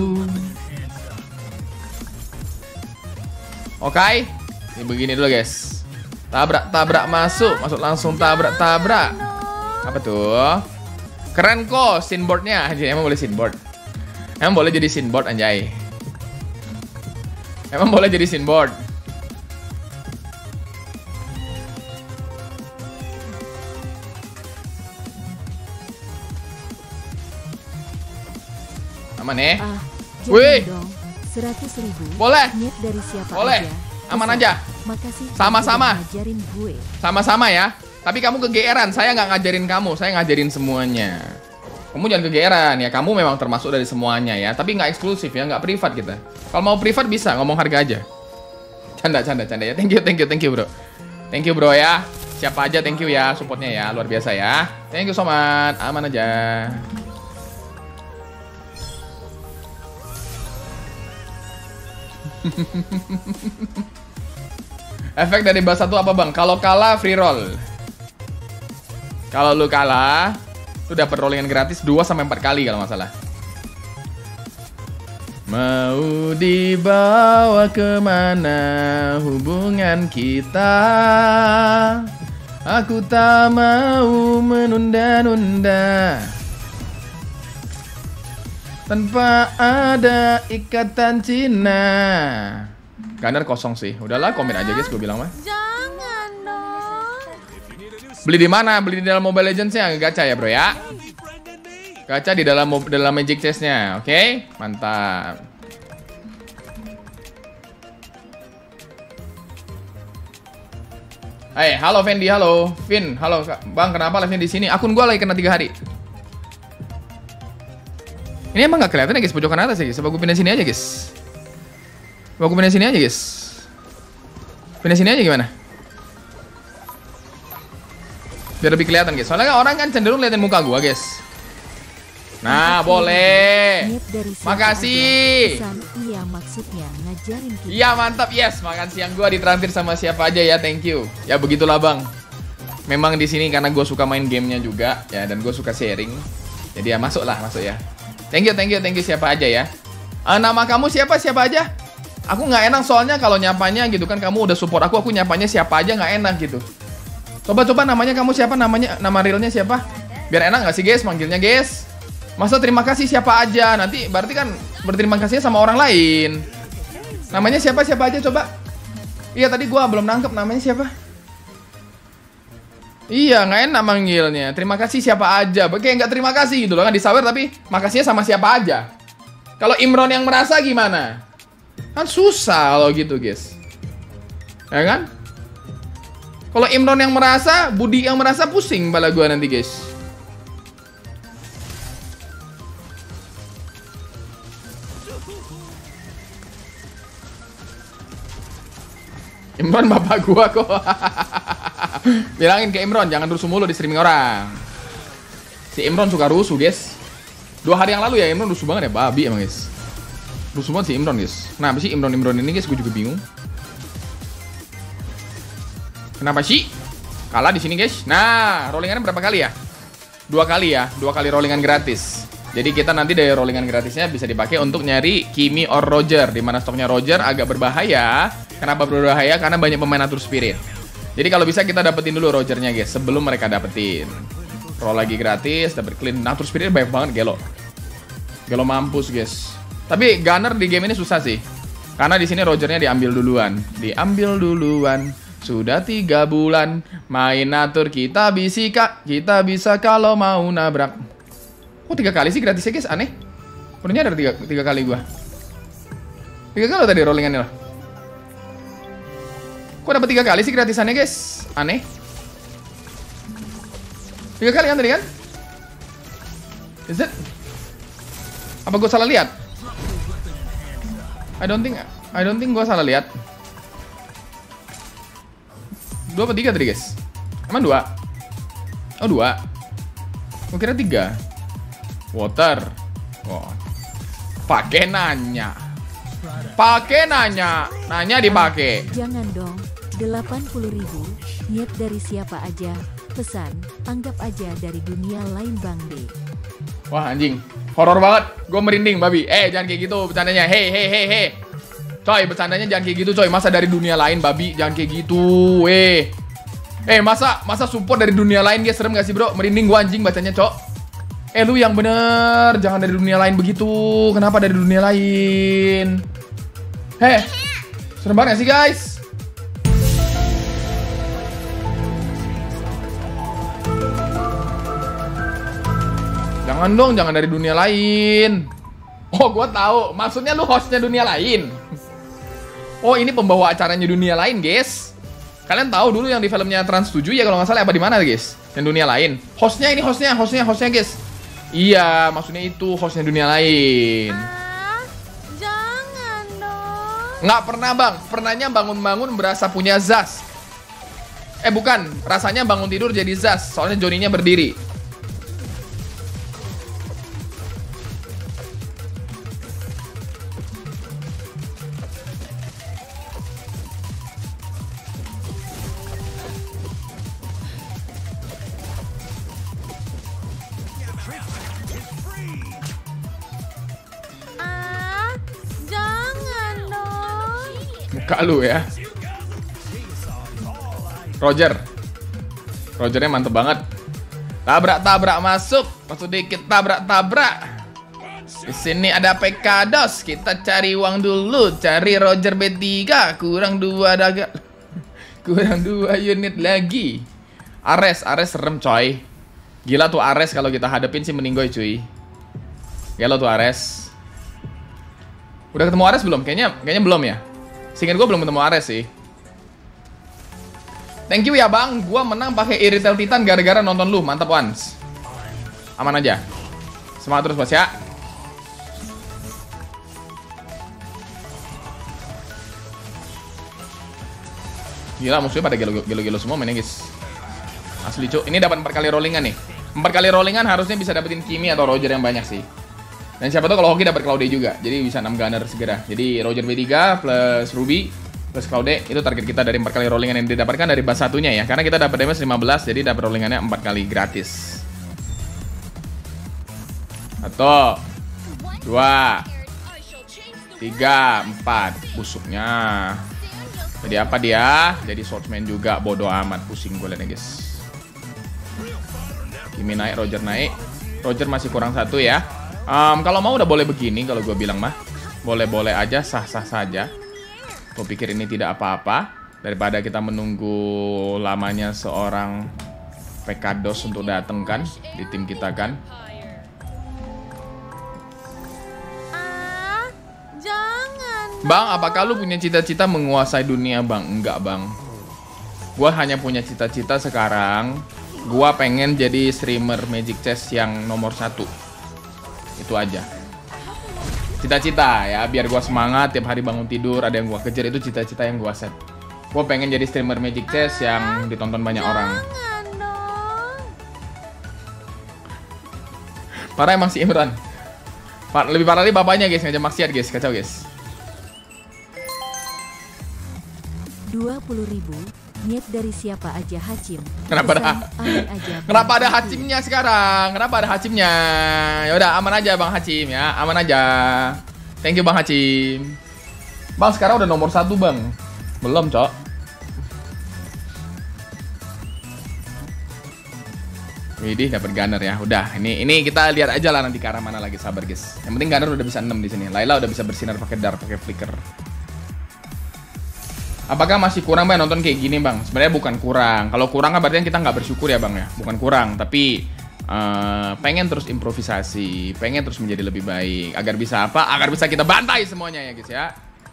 Oke, ini begini dulu guys. Tabrak-tabrak masuk, masuk langsung tabrak-tabrak. Apa tuh? Keren kok sinboardnya. Anjay, emang boleh sinboard? Emang boleh jadi sinboard anjay? Emang boleh jadi sinboard? Aman ya? Ah, wih, dong. seratus ribu. Boleh. Nyet dari siapa Boleh. aja. Aman Bisa. aja. Makasih. Sama-sama. udah ngajarin gue. Sama-sama ya. Tapi kamu kegeeran, saya nggak ngajarin kamu, saya ngajarin semuanya. Kamu jangan kegeeran ya, kamu memang termasuk dari semuanya ya. Tapi nggak eksklusif ya, nggak privat kita. Kalau mau privat bisa, ngomong harga aja. Canda, canda, canda ya. Thank you, thank you, thank you bro. Thank you bro ya. Siapa aja, thank you ya supportnya ya, luar biasa ya. Thank you so much, aman aja. Efek dari bas satu apa bang? Kalau kalah free roll. Kalau lu kalah, lu dapat rollingan gratis dua sampai empat kali kalau nggak salah. Mau dibawa kemana hubungan kita? Aku tak mau menunda-nunda tanpa ada ikatan Cina. Gunner kosong sih. Udahlah, komen aja guys, gue bilang mah. Jangan dong. Beli di mana? Beli di dalam Mobile Legends-nya, gacha ya, bro ya. Gacha di dalam dalam Magic Chest-nya, oke? Okay? Mantap. Hai, halo Fendi, halo Vin, halo Bang, kenapa live-nya di sini? Akun gua lagi kena tiga hari. Ini emang nggak kelihatan ya guys, pojokan atas ya guys. Coba gue pindah sini aja guys. Coba gue pindah sini aja guys. Pindah sini aja gimana? Biar lebih kelihatan guys. Soalnya orang kan cenderung liatin muka gua guys. Nah, boleh. Makasih. Iya, maksudnya ngajarin kita. Iya, mantap. Yes, makan siang gua ditraktir sama siapa aja ya. Thank you. Ya begitulah, Bang. Memang di sini karena gue suka main gamenya juga ya, dan gue suka sharing. Jadi ya masuklah, masuk ya. Thank you, thank you, thank you siapa aja ya. Uh, nama kamu siapa? Siapa aja? Aku nggak enak soalnya kalau nyapanya gitu kan, kamu udah support aku, aku nyapanya siapa aja nggak enak gitu. Coba-coba namanya kamu siapa? Namanya, nama realnya siapa? Biar enak nggak sih guys manggilnya guys? Masa terima kasih siapa aja? Nanti berarti kan berterima kasihnya sama orang lain. Namanya siapa? Siapa aja coba? Iya tadi gua belum nangkep namanya siapa. Iya nggak enak manggilnya. Terima kasih siapa aja. Kayak nggak terima kasih gitu loh kan, disawer tapi makasihnya sama siapa aja. Kalau Imron yang merasa gimana? Kan susah kalau gitu guys. Ya kan? Kalau Imron yang merasa, Budi yang merasa, pusing kepala gua nanti guys. Imron bapak gua kok. Bilangin ke Imron jangan rusuh mulu di streaming orang. Si Imron suka rusuh guys. Dua hari yang lalu ya Imron rusuh banget ya, babi emang guys. Rusuh banget si Imron guys. Nah apa sih Imron Imron ini guys, gue juga bingung. Kenapa sih kalah di sini guys? Nah rollingannya berapa kali ya? Dua kali ya, dua kali rollingan gratis. Jadi kita nanti dari rollingan gratisnya bisa dipakai untuk nyari Kimi or Roger, di mana stoknya Roger agak berbahaya. Kenapa berbahaya? Karena banyak pemain Natur Spirit. Jadi kalau bisa kita dapetin dulu Rogernya guys sebelum mereka dapetin. Roll lagi gratis, dapet clean. Natur Spirit banyak banget gelo. Gelo mampus guys. Tapi Gunner di game ini susah sih. Karena di sini Rogernya diambil duluan. Diambil duluan. Sudah tiga bulan main Natur kita bisa kita bisa kalau mau nabrak. Kok tiga kali sih gratisnya guys? Aneh. Pernahnya ada tiga, tiga kali gua. Tiga kali tadi rollingannya lah. Kok dapat tiga kali sih gratisannya guys? Aneh. Tiga kali kan tadi kan? Is it? Apa gue salah lihat? I don't think I don't think gue salah lihat. Dua apa tiga tadi guys? Emang dua? Oh dua. Gue kira tiga. Water. Oh. Pakai nanya. Pakai nanya. Nanya dipakai. Jangan dong. delapan puluh ribu. Niat dari siapa aja. Pesan. Anggap aja dari dunia lain Bang D. Wah anjing. Horor banget. Gue merinding babi. Eh jangan kayak gitu bercandanya. Hei hei hei hei. Coy bercandanya jangan kayak gitu coy. Masa dari dunia lain babi. Jangan kayak gitu. Eh. Eh masa masa support dari dunia lain guys. Serem gak sih bro? Merinding gue anjing bacanya cok. Eh lu yang bener. Jangan dari dunia lain begitu. Kenapa dari dunia lain? Heh. Serem banget gak sih guys? Jangan dong, jangan dari dunia lain. Oh, gue tahu. Maksudnya lu hostnya dunia lain. Oh, ini pembawa acaranya dunia lain, guys. Kalian tahu dulu yang di filmnya Trans tujuh ya kalau nggak salah apa di mana, guys? Yang dunia lain. Hostnya ini hostnya, hostnya, hostnya, guys. Iya, maksudnya itu hostnya dunia lain. Ah, jangan dong. Nggak pernah, Bang. Pernahnya bangun-bangun berasa punya Zas. Eh bukan, rasanya bangun tidur jadi Zas. Soalnya Johnny-nya berdiri. Ah, jangan dong. Muka lu ya. Roger. Rogernya mantep banget. Tabrak-tabrak masuk. Masuk dikit tabrak-tabrak. Di sini ada P K dos. Kita cari uang dulu. Cari Roger B tiga. Kurang dua daga. Kurang dua unit lagi. Ares, Ares serem coy. Gila tuh Ares kalau kita hadepin sih meninggoy cuy. Gila tuh Ares. Udah ketemu Ares belum? Kayaknya kayaknya belum ya. Seingat gue belum ketemu Ares sih. Thank you ya bang, gua menang pakai Iritel Titan gara-gara nonton lu, mantap Wans. Aman aja. Semangat terus bos ya. Gila musuhnya pada gelo-gelo semua mainnya guys. Asli cuk, ini dapat empat kali rollingan nih. empat kali rollingan harusnya bisa dapetin Kimi atau Roger yang banyak sih. Dan siapa tahu kalau Hoki dapat Claude juga, jadi bisa enam gunner segera. Jadi Roger B tiga plus Ruby plus Claude itu target kita dari empat kali rollingan yang didapatkan dari bas satunya ya. Karena kita dapat damage lima belas, jadi dapat rollingannya empat kali gratis. Satu, dua, tiga, empat. Busuknya. Jadi apa dia? Jadi swordsman juga, bodoh amat. Pusing gue liatnya guys. Kimi naik, Roger naik. Roger masih kurang satu ya. Um, kalau mau udah boleh begini kalau gue bilang mah. Boleh-boleh aja, sah-sah saja. Gue pikir ini tidak apa-apa daripada kita menunggu lamanya seorang P K dos untuk dateng kan di tim kita kan. Ah, jangan. Bang, apakah lu punya cita-cita menguasai dunia bang? Enggak bang. Gue hanya punya cita-cita sekarang. Gue pengen jadi streamer Magic Chess yang nomor satu. Itu aja. Cita-cita ya, biar gua semangat tiap hari bangun tidur ada yang gua kejar, itu cita-cita yang gua set. Gua pengen jadi streamer Magic Chess yang ditonton banyak orang. Jangan dong. Parah emang si Imran. Par lebih parah lagi bapaknya guys, ngajak maksiat guys, kacau guys. dua puluh ribu Nyet dari siapa aja Hacim. Kenapa ada? Aja, Kenapa ada Hacimnya sekarang? Kenapa ada Hacimnya? Ya udah aman aja Bang Hacim ya, aman aja. Thank you Bang Hacim. Bang sekarang udah nomor satu bang. Belum cok. Widih dapat gunner ya. Udah, ini ini kita lihat aja lah nanti ke arah mana lagi, sabar guys. Yang penting gunner udah bisa enam di sini. Layla udah bisa bersinar pakai dart, pakai flicker. Apakah masih kurang bang nonton kayak gini bang? Sebenarnya bukan kurang. Kalau kurang kan berarti kita nggak bersyukur ya bang ya. Bukan kurang, tapi uh, pengen terus improvisasi, pengen terus menjadi lebih baik. Agar bisa apa? Agar bisa kita bantai semuanya ya guys ya.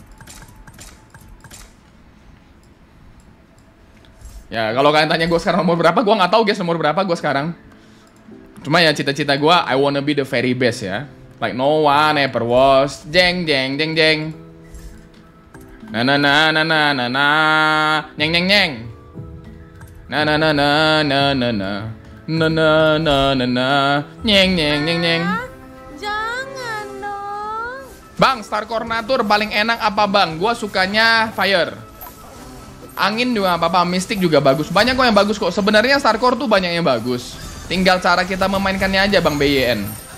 Ya kalau kalian tanya gue sekarang nomor berapa, gue nggak tahu guys nomor berapa gue sekarang. Cuma ya cita-cita gue, I wanna be the very best ya. Like no one ever was. Jeng jeng jeng jeng. Na na na na na na na nyeng nyeng nyeng na na na na na na na na na na na na nyeng nyeng nyeng nyeng. Jangan dong. Bang, Star Coordinator paling enak apa bang? Gua sukanya Fire. Angin juga apa-apa, Mystic juga bagus. Banyak kok yang bagus kok. Sebenarnya Star Core tuh banyak yang bagus. Tinggal cara kita memainkannya aja bang B Y N.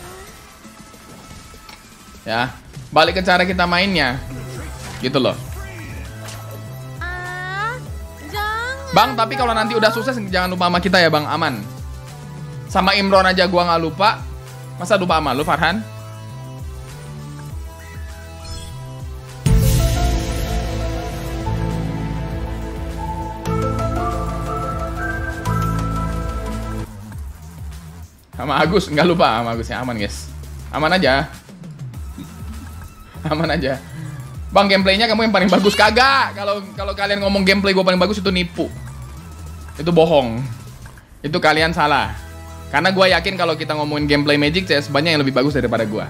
Ya, balik ke cara kita mainnya. Gitu loh. Bang, tapi kalau nanti udah sukses jangan lupa sama kita ya bang, aman. Sama Imron aja gua nggak lupa. Masa lupa sama lu Farhan? Sama Agus, nggak lupa sama Agus ya, aman guys. Aman aja. Aman aja. Bang, gameplaynya kamu yang paling bagus. Kagak. Kalau kalau kalian ngomong gameplay gue paling bagus itu nipu. Itu bohong. Itu kalian salah. Karena gue yakin kalau kita ngomongin gameplay Magic Chess banyak yang lebih bagus daripada gue.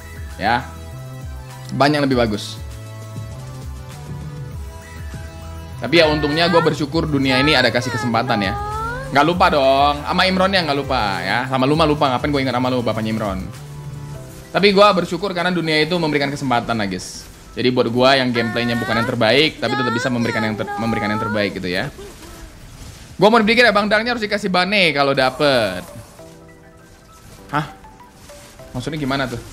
Ya. Banyak yang lebih bagus. Tapi ya untungnya gue bersyukur dunia ini ada kasih kesempatan ya. Nggak lupa dong, sama Imronnya nggak lupa ya. Sama lu mah lupa, ngapain gue ingat sama lu, bapaknya Imron. Tapi gue bersyukur karena dunia itu memberikan kesempatan lah guys. Jadi buat gue yang gameplaynya bukan yang terbaik, tapi tetap bisa memberikan yang ter memberikan yang terbaik gitu ya. Gue mau dipikir ya, Bang Dangnya harus dikasih bane kalau dapet. Hah? Maksudnya gimana tuh?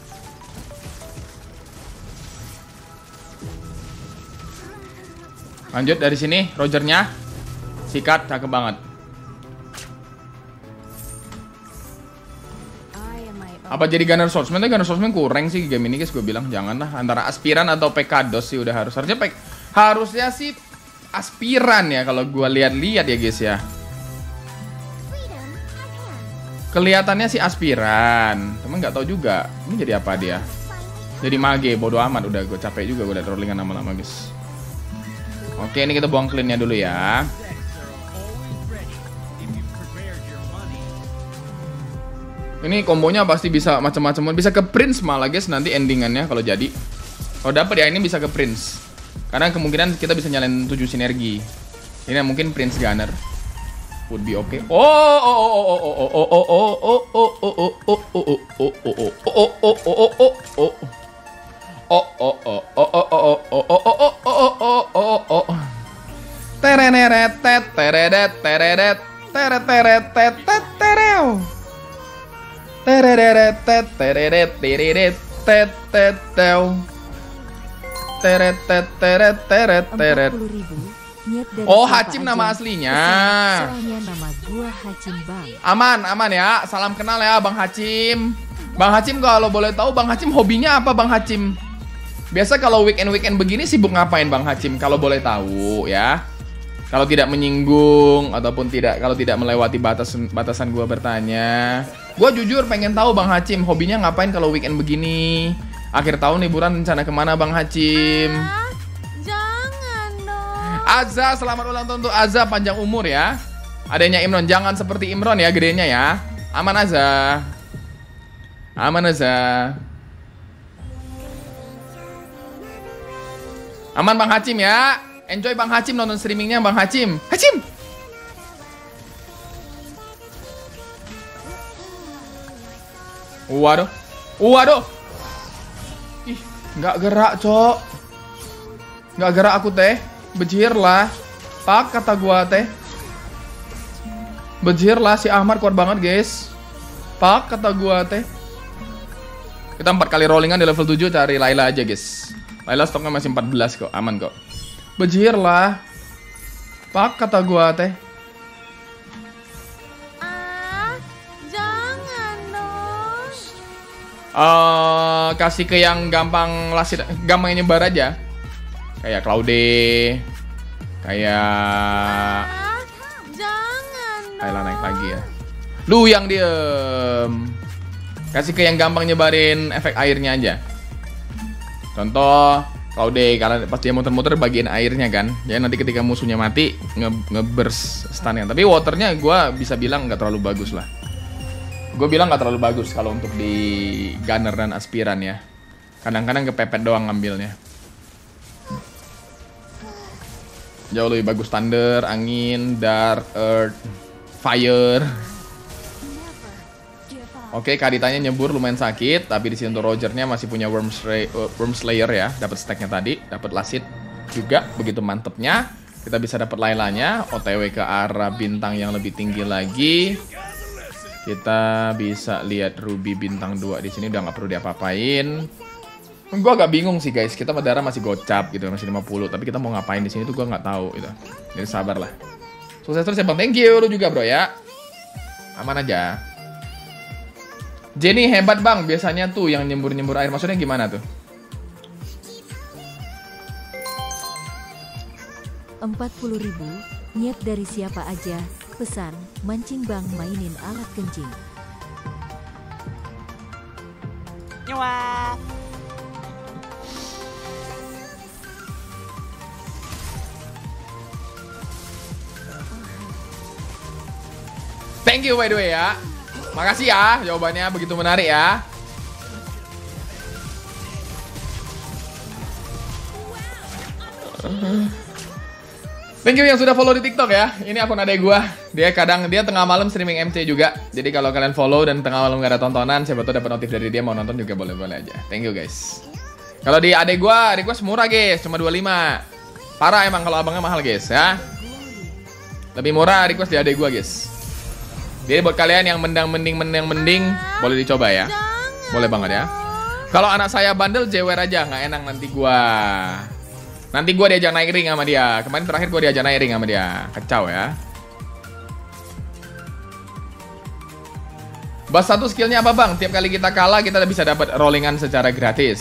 Lanjut dari sini, Rogernya. Sikat, cakep banget. Apa jadi Gunner Swordsman? Tapi Gunner Swordsman kurang sih game ini guys, gue bilang. Janganlah, antara aspiran atau P K dos sih udah harus. Harusnya P harusnya sih aspiran ya kalau gue lihat-lihat ya guys ya. Kelihatannya sih aspiran, temen nggak tahu juga. Ini jadi apa dia? Jadi mage, bodoh amat. Udah gue capek juga gue liat rollingan lama-lama guys. Oke, ini kita buang cleannya dulu ya. Ini kombonya pasti bisa macam-macam, bisa ke Prince malah guys nanti endingannya kalau jadi. Kalau dapet ya ini bisa ke Prince. Karena kemungkinan kita bisa nyalain tujuh sinergi. Ini mungkin Prince Gunner would be okay. Oh oh oh oh oh oh oh oh oh oh oh oh oh oh oh oh oh oh. Oh oh oh oh oh oh oh oh oh oh oh oh oh. Tereneret tereret tereret teret teret teret tereu. Tereret tereret tereret teret teu. Teret teret teret teret. Oh, Hachim nama aslinya. Soalnya nama gua Hachim Bang. Aman, aman ya. Salam kenal ya Bang Hachim. Bang Hachim kalau boleh tahu Bang Hachim hobinya apa Bang Hachim? Biasa kalau weekend-weekend begini sibuk ngapain Bang Hachim? Kalau boleh tahu ya. Kalau tidak menyinggung ataupun tidak kalau tidak melewati batas batasan gua bertanya. Gua jujur pengen tahu Bang Hachim hobinya ngapain kalau weekend begini. Akhir tahun liburan rencana kemana Bang Hachim? Ah, jangan dong. Azza, selamat ulang tahun untuk Azza, panjang umur ya. Adanya Imron, jangan seperti Imron ya gedenya ya. Aman Azza. Aman Azza. Aman Bang Hachim ya. Enjoy Bang Hachim nonton streamingnya Bang Hachim. Hachim. Waduh. Waduh. Ih, nggak gerak, Cok. Nggak gerak aku teh. Bejir lah. Pak kata gua teh. Bejir lah si Ahmad kuat banget, guys. Pak kata gua teh. Kita empat kali rollingan di level tujuh cari Layla aja, guys. Layla stoknya masih empat belas kok, aman kok. Bejir lah. Pak kata gua teh. Ah, jangan dong. Uh, kasih ke yang gampang lasit, gampang nyebar aja. Kayak Claude. Kayak Ah, jangan dong. Layla naik lagi ya. Lu yang diem. Kasih ke yang gampang nyebarin efek airnya aja. Contoh Claude, karena pas dia muter-muter bagian airnya kan. Ya nanti ketika musuhnya mati nge ngeburst stunnya. Tapi waternya gue bisa bilang nggak terlalu bagus lah. Gue bilang nggak terlalu bagus kalau untuk di gunner dan aspiran ya. Kadang-kadang kepepet doang ngambilnya. Jauh lebih bagus thunder, angin, dark, earth, fire. Oke, Karitanya nyebur lumayan sakit, tapi di sini untuk Rogernya masih punya Worm Slayer, uh, Worm Slayer ya, dapat stacknya tadi, dapat lasit juga, begitu mantepnya. Kita bisa dapat Laylanya, O T W ke arah bintang yang lebih tinggi lagi. Kita bisa lihat Ruby bintang dua di sini udah nggak perlu diapa-apain. Gue agak bingung sih guys, kita Madara masih gocap gitu, masih lima puluh, tapi kita mau ngapain di sini tuh gue nggak tahu gitu. Jadi sabar lah. Sukses terus ya Bang, thank you lu juga bro ya. Aman aja. Jenny hebat Bang, biasanya tuh yang nyembur-nyembur air, maksudnya gimana tuh? empat puluh ribu, niat dari siapa aja, pesan, mancing Bang mainin alat kencing. Nyuap. Thank you by the way ya. Makasih ya, jawabannya begitu menarik ya. Thank you yang sudah follow di TikTok ya. Ini akun adek gua. Dia kadang dia tengah malam streaming M C juga. Jadi kalau kalian follow dan tengah malam gak ada tontonan, siapa tahu dapat notif dari dia mau nonton juga boleh-boleh aja. Thank you guys. Kalau di adek gua request murah guys, cuma dua puluh lima. Parah emang kalau abangnya mahal guys ya. Lebih murah request di adek gua guys. Jadi buat kalian yang mendang-mending mending-mending boleh dicoba ya. Boleh banget ya. Kalau anak saya bandel jewer aja, nggak enak nanti gua. Nanti gue diajak naik ring sama dia. Kemarin terakhir gue diajak naik ring sama dia. Kacau ya. Bas satu skillnya apa bang? Tiap kali kita kalah kita bisa dapat rollingan secara gratis.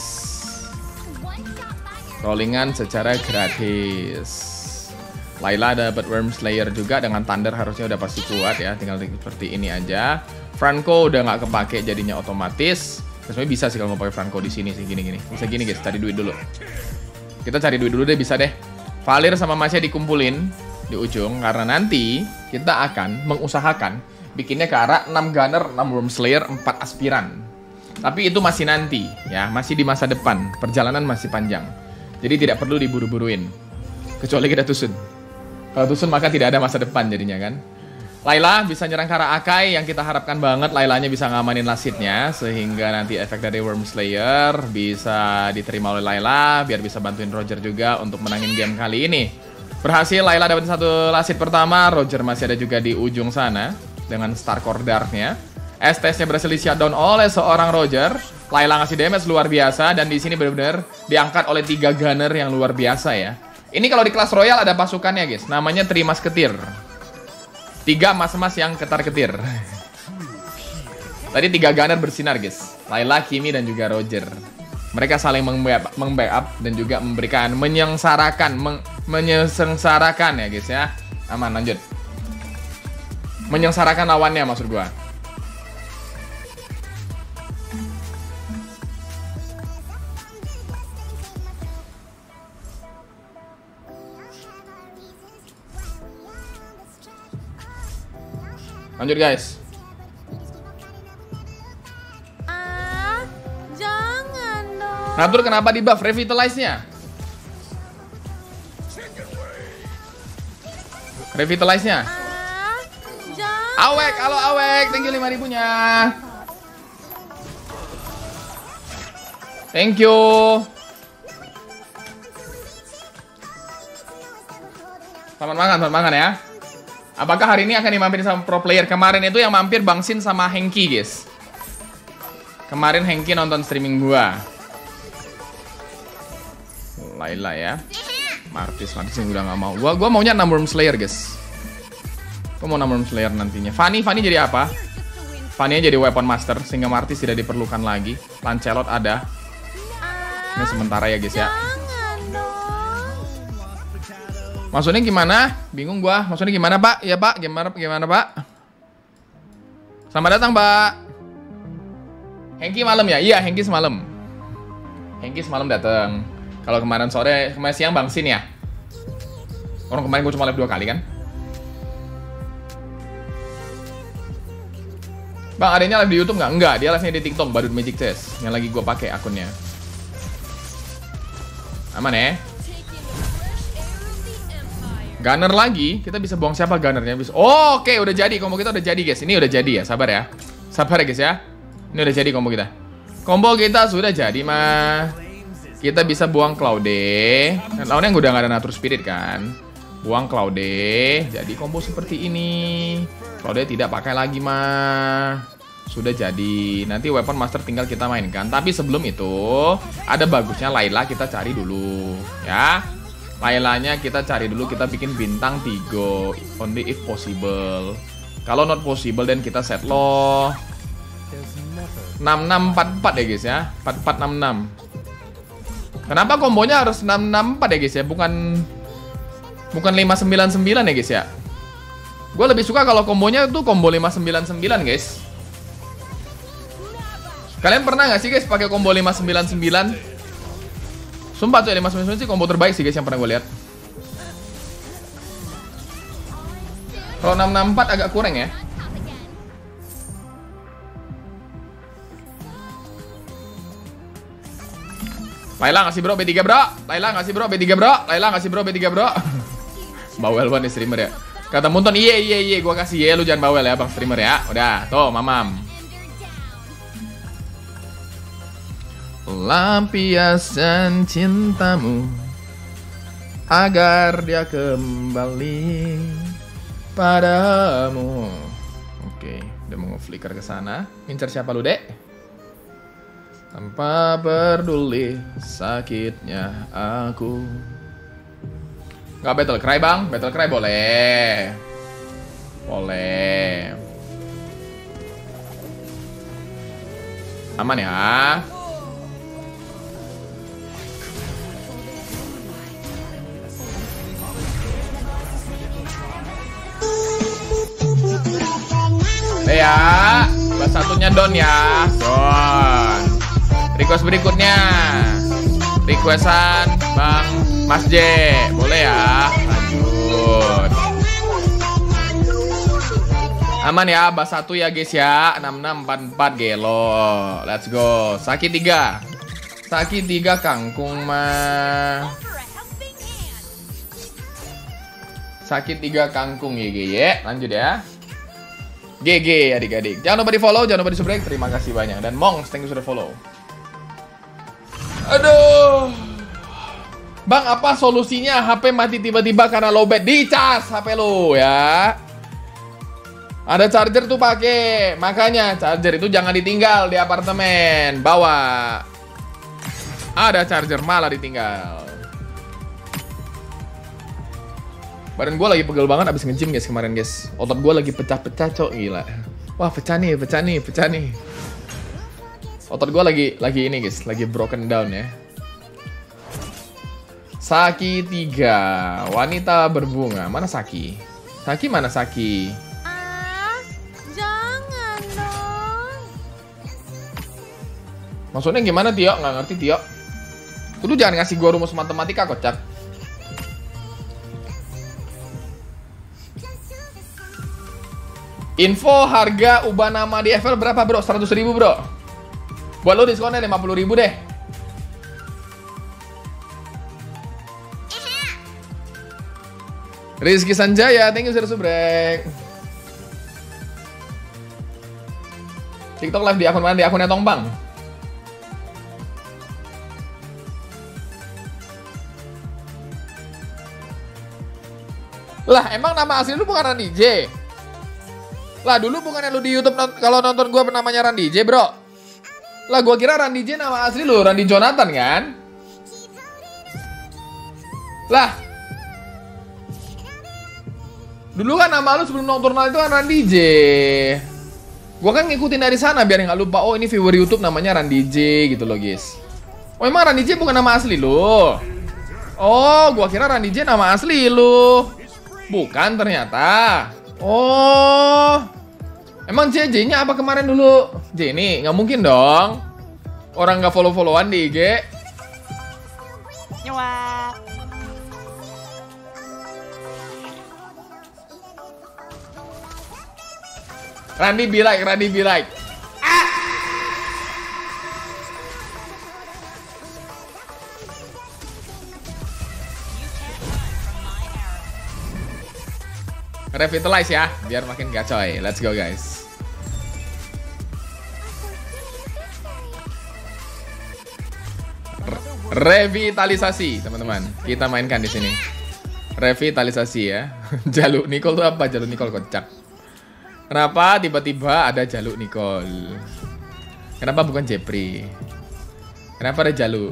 Rollingan secara gratis. Layla dapat Worm Slayer juga. Dengan Thunder harusnya udah pasti kuat ya. Tinggal seperti ini aja. Franco udah nggak kepake jadinya otomatis. Sebenarnya bisa sih kalau mau pakai Franco di sini sih gini-gini. Bisa gini guys, cari duit dulu. Kita cari duit dulu deh, bisa deh. Valir sama Masya dikumpulin di ujung. Karena nanti kita akan mengusahakan bikinnya ke arah enam Gunner, enam Worm Slayer, empat Aspiran. Tapi itu masih nanti ya, masih di masa depan. Perjalanan masih panjang. Jadi tidak perlu diburu-buruin. Kecuali kita Tusun. Kalau Tusun maka tidak ada masa depan jadinya kan. Layla bisa nyerang ke arah Akai, yang kita harapkan banget Laylanya bisa ngamanin lasitnya sehingga nanti efek dari Worm Slayer bisa diterima oleh Layla biar bisa bantuin Roger juga untuk menangin game kali ini. Berhasil Layla dapat satu lasit pertama, Roger masih ada juga di ujung sana dengan Starcore Dark-nya. S T-nya berhasil di shutdown oleh seorang Roger. Layla ngasih damage luar biasa dan di sini benar-benar diangkat oleh tiga gunner yang luar biasa ya. Ini kalau di kelas Royal ada pasukannya guys, namanya Three Musketeer. Tiga mas-mas yang ketar-ketir. Tadi tiga gunner bersinar guys. Layla, Kimi, dan juga Roger. Mereka saling meng-backup dan juga memberikan menyengsarakan, meng menyengsarakan ya guys ya. Aman, lanjut. Menyengsarakan lawannya maksud gua. Lanjut guys. Ah, jangan dong. Natur kenapa di buff revitalize-nya? Revitalize-nya. Ah, jangan. Awek, halo Awek, thank you lima ribunya. Thank you. Selamat makan, selamat makan ya. Apakah hari ini akan dimampir sama pro player? Kemarin itu yang mampir Bang Sin sama Hengki, guys. Kemarin Hengki nonton streaming gua. Layla ya. Martis, Martis yang udah gak mau. Gua gua maunya enam Worm Slayer, guys. Gua mau enam Worm Slayer nantinya. Fanny, Fanny jadi apa? Fanny jadi weapon master sehingga Martis tidak diperlukan lagi. Lancelot ada. Ini sementara ya, guys ya. Maksudnya gimana? Bingung gua. Maksudnya gimana, Pak? Ya, Pak. Gimana gimana, Pak? Selamat datang, Pak. Hengki malam ya? Iya, Hengki semalam. Hengki semalam datang. Kalau kemarin sore, kemarin siang Bang Sin ya. Orang kemarin gua cuma live dua kali kan? Bang, adanya live di YouTube nggak? Enggak, dia live-nya di TikTok, Badut Magic Chess. Yang lagi gua pakai akunnya. Aman ya? Gunner lagi, kita bisa buang siapa gunnernya? Bisa. Oh, oke, okay, udah jadi combo kita udah jadi guys. Ini udah jadi ya, sabar ya, sabar ya guys ya. Ini udah jadi combo kita. Combo kita sudah jadi mah. Kita bisa buang Claude. Lawannya udah nggak ada Nature Spirit kan? Buang Claude. Jadi combo seperti ini. Claude tidak pakai lagi mah. Sudah jadi. Nanti weapon master tinggal kita mainkan. Tapi sebelum itu ada bagusnya Layla kita cari dulu, ya. Laylanya kita cari dulu, kita bikin bintang tiga only if possible. Kalau not possible dan kita set low enam enam empat empat ya guys ya. empat empat enam enam. Kenapa kombonya harus enam enam empat ya guys ya? Bukan bukan lima sembilan sembilan ya guys ya. Gue lebih suka kalau kombonya tuh combo lima sembilan sembilan guys. Kalian pernah gak sih guys pakai combo lima sembilan sembilan? Sumpah tuh ya, lima sembilan sembilan sih combo terbaik sih guys yang pernah gue lihat. Kalau enam enam empat agak kurang ya. Layla ngasih bro B tiga bro. Layla ngasih bro B tiga bro. Layla ngasih bro B tiga bro. Bawel banget nih streamer ya. Kata Munton, iye iye iye, gua kasih ye, lu jangan bawel ya bang streamer ya. Udah, tuh mamam. Lampiasan cintamu agar dia kembali padamu. Oke, udah mau flicker ke sana. Incer siapa lu, Dek? Tanpa peduli sakitnya aku. Nggak battle cry bang? Battle cry boleh. Boleh. Aman ya. Deh ya. Bahas satunya Don ya. Don. Request berikutnya. Requestan Bang Mas J. Boleh ya. Lanjut. Aman ya. Bas satu ya guys ya. enam enam empat empat gelo. Let's go. Saki tiga. Saki tiga kangkung mah. Saki tiga kangkung Y G Y. Lanjut ya. G G adik-adik. Jangan lupa di follow, jangan lupa di subscribe. Terima kasih banyak. Dan Mongs, thank you sudah follow. Aduh. Bang, apa solusinya? H P mati tiba-tiba karena lowbat. Dicas H P lo ya. Ada charger tuh pakai. Makanya charger itu jangan ditinggal di apartemen. Bawa. Ada charger malah ditinggal. Badan gue lagi pegel banget abis nge-gym guys kemarin guys. Otot gue lagi pecah-pecah cok, gila. Wah pecah nih, pecah nih, pecah nih. Otot gue lagi lagi ini guys, lagi broken down ya. Saki tiga, wanita berbunga. Mana Saki? Saki mana Saki? Ah, jangan dong. Maksudnya gimana Tio? Nggak ngerti Tio. Lu jangan ngasih gue rumus matematika kocak. Info harga ubah nama di F L berapa bro? seratus ribu bro. Buat lo diskonnya lima puluh ribu deh. Rizky Sanjaya, thank you sudah subrek. TikTok live di akun mana? Di akunnya Tongbang. Lah emang nama asli lu bukan Randy J? Lah dulu bukannya lu di YouTube non kalau nonton gue namanya Randy J bro. Lah gue kira Randy J nama asli lu Randy Jonathan kan? Lah dulu kan nama lu sebelum nocturnal itu kan Randy J. Gue kan ngikutin dari sana biar nggak lupa. Oh ini viewer YouTube namanya Randy J gitu loh guys. Oh emang Randy J bukan nama asli lu? Oh gue kira Randy J nama asli lu. Bukan ternyata. Oh, emang J J-nya apa kemarin dulu? J ini nggak mungkin dong. Orang nggak follow-followan di I G. Nyewa. Randy be like, Randy be like. Revitalize ya, biar makin gacoy. Let's go guys. Re revitalisasi teman-teman. Kita mainkan di sini. Revitalisasi ya. Jaluk Nicole tuh apa? Jaluk Nicole kocak. Kenapa tiba-tiba ada Jaluk Nicole? Kenapa bukan Jepri? Kenapa ada Jaluk?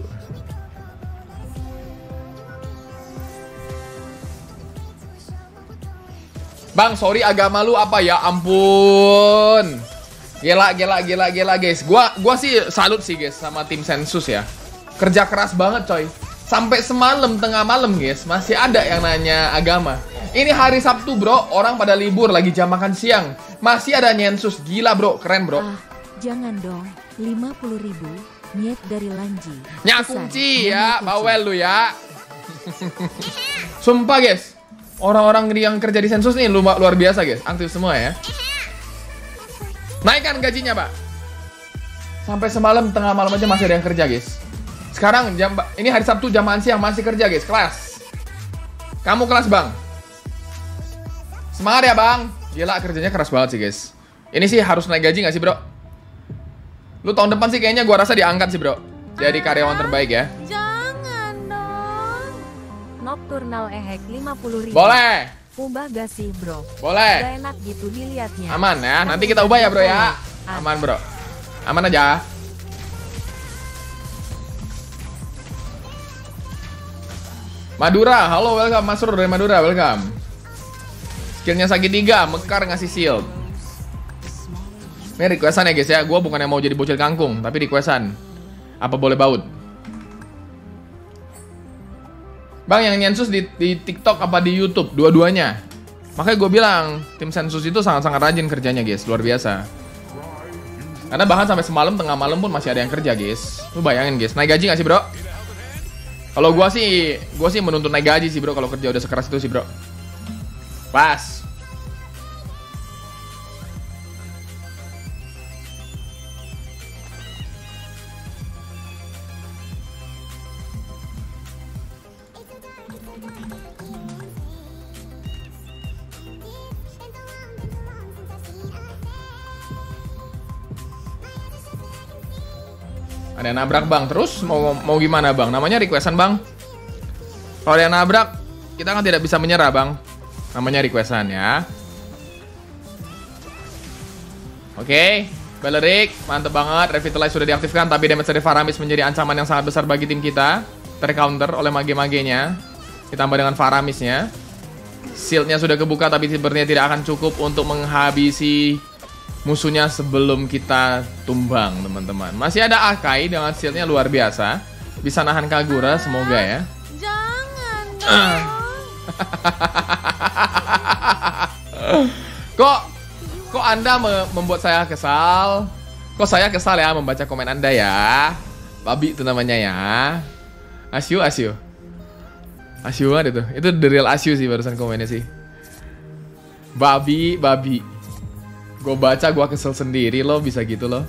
Bang, sorry agama lu apa ya? Ampun. Gila, gila, gila, gila guys. Gua gua sih salut sih guys sama tim Sensus ya. Kerja keras banget coy. Sampai semalam tengah malam guys masih ada yang nanya agama. Ini hari Sabtu bro, orang pada libur lagi jam makan siang. Masih ada Nyensus, gila bro, keren bro. Ah, jangan dong, lima puluh ribu nyet dari Lanji. Nyakunci ya, bawel lu ya. Sumpah guys. Orang-orang yang kerja di Sensus nih luar, luar biasa guys, aktif semua ya. Naikkan gajinya pak. Sampai semalam tengah malam aja masih ada yang kerja guys. Sekarang jam ini hari Sabtu jam makan siang masih kerja guys, kelas. Kamu kelas bang. Semangat ya bang. Gila kerjanya keras banget sih guys. Ini sih harus naik gaji gak sih bro? Lu tahun depan sih kayaknya gua rasa diangkat sih bro. Jadi karyawan terbaik ya. Jangan dong. Nocturnal ehek lima puluh ribu. Boleh. Ubah gak sih bro? Boleh. Gak enak gitu dilihatnya. Aman ya. Nanti kita ubah ya bro ya. Aman bro. Aman aja. Madura, halo welcome Mas Rur dari Madura, welcome. Skillnya Sagi tiga, Mekar ngasih shield. Ini requestan ya guys ya, gue bukan yang mau jadi bocil kangkung, tapi requestan. Apa boleh baut? Bang yang nyensus di, di TikTok apa di YouTube, dua-duanya. Makanya gue bilang, tim sensus itu sangat-sangat rajin kerjanya guys, luar biasa. Karena bahkan sampai semalam, tengah malam pun masih ada yang kerja guys. Lu bayangin guys, naik gaji gak sih bro? Kalau gua sih, gua sih menuntut naik gaji sih bro kalau kerja udah sekeras itu sih bro. Pas. Ada yang nabrak bang, terus mau mau gimana bang? Namanya requestan bang. Kalau ada yang nabrak, kita kan tidak bisa menyerah bang. Namanya requestan ya. Oke, okay. Balerik, mantep banget. Revitalize sudah diaktifkan, tapi damage dari Faramis menjadi ancaman yang sangat besar bagi tim kita. Tercounter oleh mage-magenya. Ditambah dengan Faramisnya. Shieldnya sudah kebuka, tapi sebenarnya tidak akan cukup untuk menghabisi musuhnya sebelum kita tumbang, teman-teman. Masih ada Akai dengan shieldnya luar biasa. Bisa nahan Kagura, semoga ya. Jangan dong. Kok Kok Anda me membuat saya kesal? Kok saya kesal ya membaca komen Anda ya? Babi itu namanya ya. Asyu, Asyu. Asyu banget itu. Itu the real Asyu sih barusan komennya sih. Babi, babi. Gue baca, gue kesel sendiri loh, bisa gitu loh.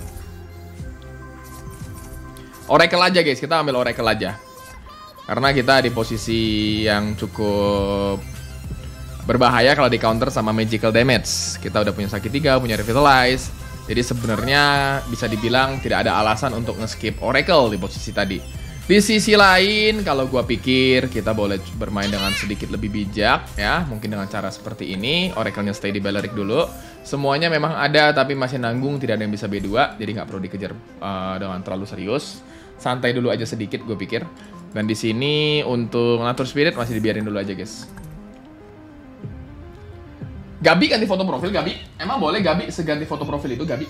Oracle aja guys, kita ambil Oracle aja. Karena kita di posisi yang cukup berbahaya kalau di counter sama magical damage. Kita udah punya sakit tiga, punya revitalize. Jadi sebenarnya bisa dibilang tidak ada alasan untuk nge-skip Oracle di posisi tadi. Di sisi lain, kalau gua pikir kita boleh bermain dengan sedikit lebih bijak ya, mungkin dengan cara seperti ini. Oracle-nya stay di Balerik dulu. Semuanya memang ada tapi masih nanggung, tidak ada yang bisa B dua, jadi nggak perlu dikejar uh, dengan terlalu serius. Santai dulu aja sedikit gue pikir. Dan di sini untuk Nature Spirit masih dibiarin dulu aja guys. Gabi ganti foto profil, Gabi. Emang boleh Gabi seganti foto profil itu, Gabi?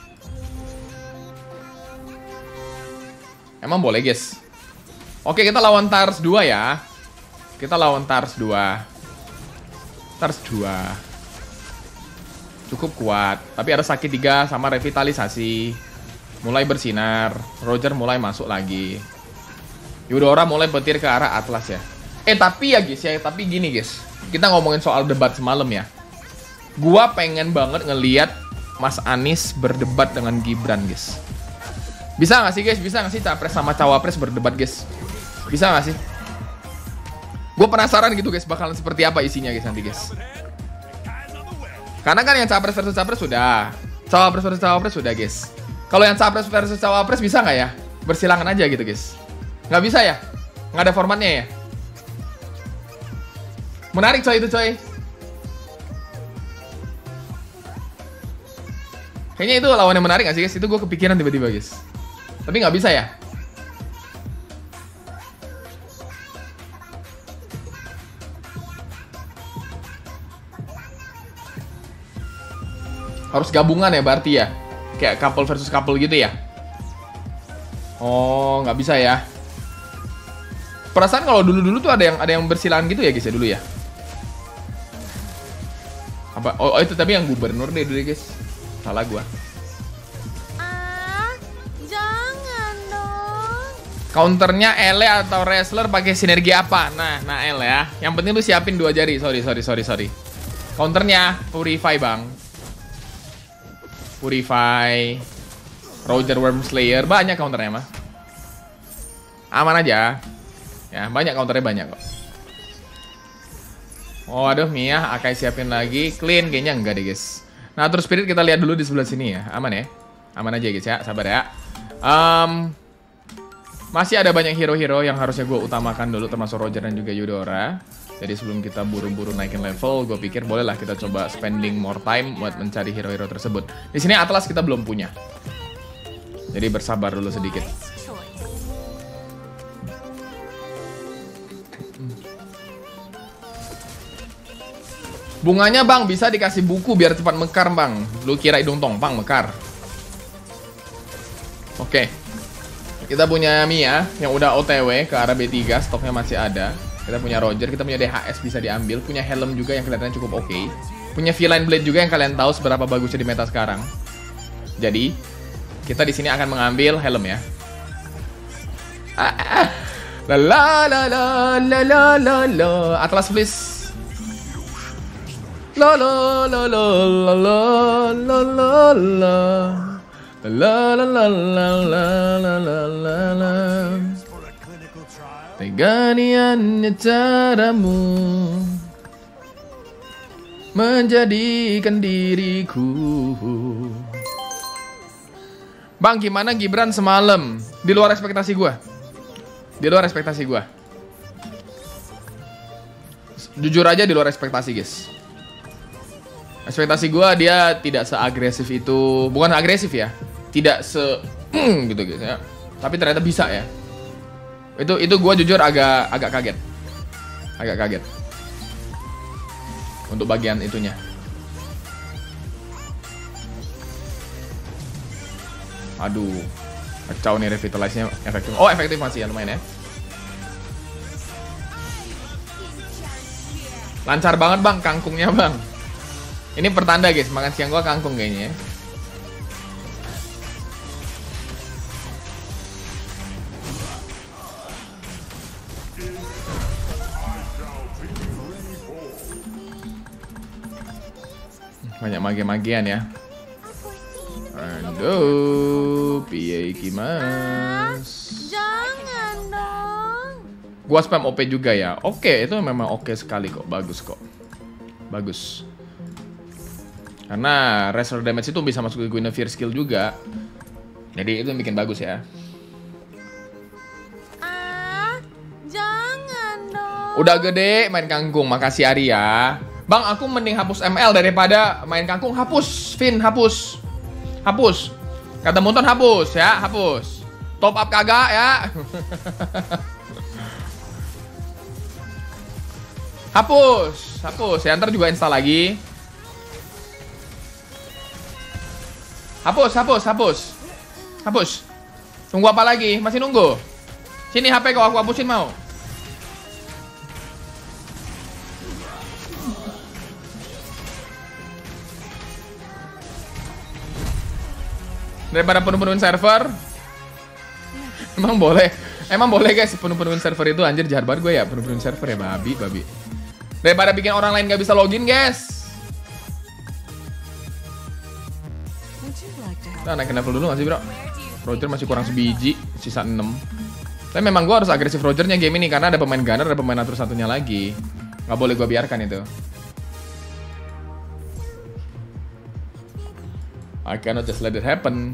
Emang boleh guys. Oke, kita lawan Tars dua ya. Kita lawan Tars dua. Tars dua cukup kuat, tapi ada sakit tiga sama revitalisasi. Mulai bersinar. Roger mulai masuk lagi. Eudora mulai petir ke arah Atlas ya. Eh tapi ya guys ya, tapi gini guys, kita ngomongin soal debat semalam ya. Gua pengen banget ngeliat Mas Anies berdebat dengan Gibran guys. Bisa gak sih guys? Bisa gak sih capres sama cawapres berdebat guys? Bisa gak sih? Gue penasaran gitu guys, bakalan seperti apa isinya guys nanti guys. Karena kan yang capres versus capres sudah, cawapres versus cawapres sudah guys. Kalau yang capres versus cawapres bisa gak ya? Bersilangan aja gitu guys. Nggak bisa ya? Nggak ada formatnya ya? Menarik coy itu coy. Kayaknya itu lawan yang menarik gak sih guys? Itu gue kepikiran tiba-tiba guys. Tapi nggak bisa ya? Harus gabungan ya berarti ya? Kayak couple versus couple gitu ya? Oh, nggak bisa ya? Perasaan kalau dulu-dulu tuh ada yang ada yang bersilangan gitu ya guys ya dulu ya? Apa? Oh, oh itu tapi yang gubernur deh dulu guys. Salah gua. Ah, jangan dong. Counternya Ele atau wrestler pakai sinergi apa? Nah, nah Ele ya. Yang penting lu siapin dua jari. Sorry, sorry, sorry, sorry. Counternya Purify bang. Purify, Roger Wormslayer, banyak counternya mah. Aman aja. Ya, banyak counternya banyak kok. Oh aduh Mia, Akai siapin lagi. Clean kayaknya enggak deh guys. Nah terus Spirit kita lihat dulu di sebelah sini ya. Aman ya. Aman aja guys ya, sabar ya. um, Masih ada banyak hero-hero yang harusnya gue utamakan dulu, termasuk Roger dan juga Eudora. Jadi sebelum kita buru-buru naikin level, gue pikir bolehlah kita coba spending more time buat mencari hero-hero tersebut. Di sini Atlas kita belum punya. Jadi bersabar dulu sedikit. Bunganya bang, bisa dikasih buku biar cepat mekar bang. Lu kira hidung tongpang mekar. Oke. Kita punya Mia yang udah O T W ke arah B tiga, stoknya masih ada. Kita punya Roger, kita punya D H S bisa diambil. Punya helm juga yang kelihatannya cukup oke. Punya V-Line Blade juga yang kalian tahu seberapa bagusnya di meta sekarang. Jadi, kita di sini akan mengambil helm ya. Ah, ah. La la la la la la la la. Atlas please. La la la la la la la la la la la la la la la la la. Teganiannya caramu menjadikan diriku. Bang, gimana Gibran semalam? Di luar ekspektasi gua. Di luar ekspektasi gua. Jujur aja di luar ekspektasi, guys. Ekspektasi gue dia tidak seagresif itu. Bukan agresif ya, tidak se mm, gitu guys ya. Tapi ternyata bisa ya. Itu itu gue jujur agak agak kaget. Agak kaget untuk bagian itunya. Aduh, kacau nih revitalize-nya efektif. Oh efektif masih ya, lumayan ya. Lancar banget bang, kangkungnya bang. Ini pertanda guys, makan siang gua kangkung kayaknya ya. Banyak mage-magean ya. Aduh, piye iki mas. Jangan dong. Gua spam O P juga ya. Oke, itu memang oke sekali kok, bagus kok. Bagus. Karena Wrestler Damage itu bisa masuk ke Guinevere skill juga. Jadi itu yang bikin bagus ya. Ah, jangan dong. Udah gede main kangkung, makasih Arya. Bang, aku mending hapus M L daripada main kangkung. Hapus, Vin, hapus. Hapus. Kata Munton hapus ya, hapus. Top up kagak ya. Hapus, hapus. Ya ntar juga install lagi. Hapus, hapus, hapus. Hapus. Tunggu apa lagi? Masih nunggu? Sini H P kau aku hapusin mau. Daripada penuh-penuhin server. Emang boleh. Emang boleh guys, penuh-penuhin server itu anjir jahat banget gue ya. Penuh-penuhin server ya, babi, babi. Daripada bikin orang lain gak bisa login guys. Kita naikin level dulu gak sih bro? Roger masih kurang sebiji, sisa enam. Tapi memang gue harus agresif Rogernya game ini karena ada pemain gunner, ada pemain atur satunya lagi. Gak boleh gue biarkan itu. I cannot just let it happen.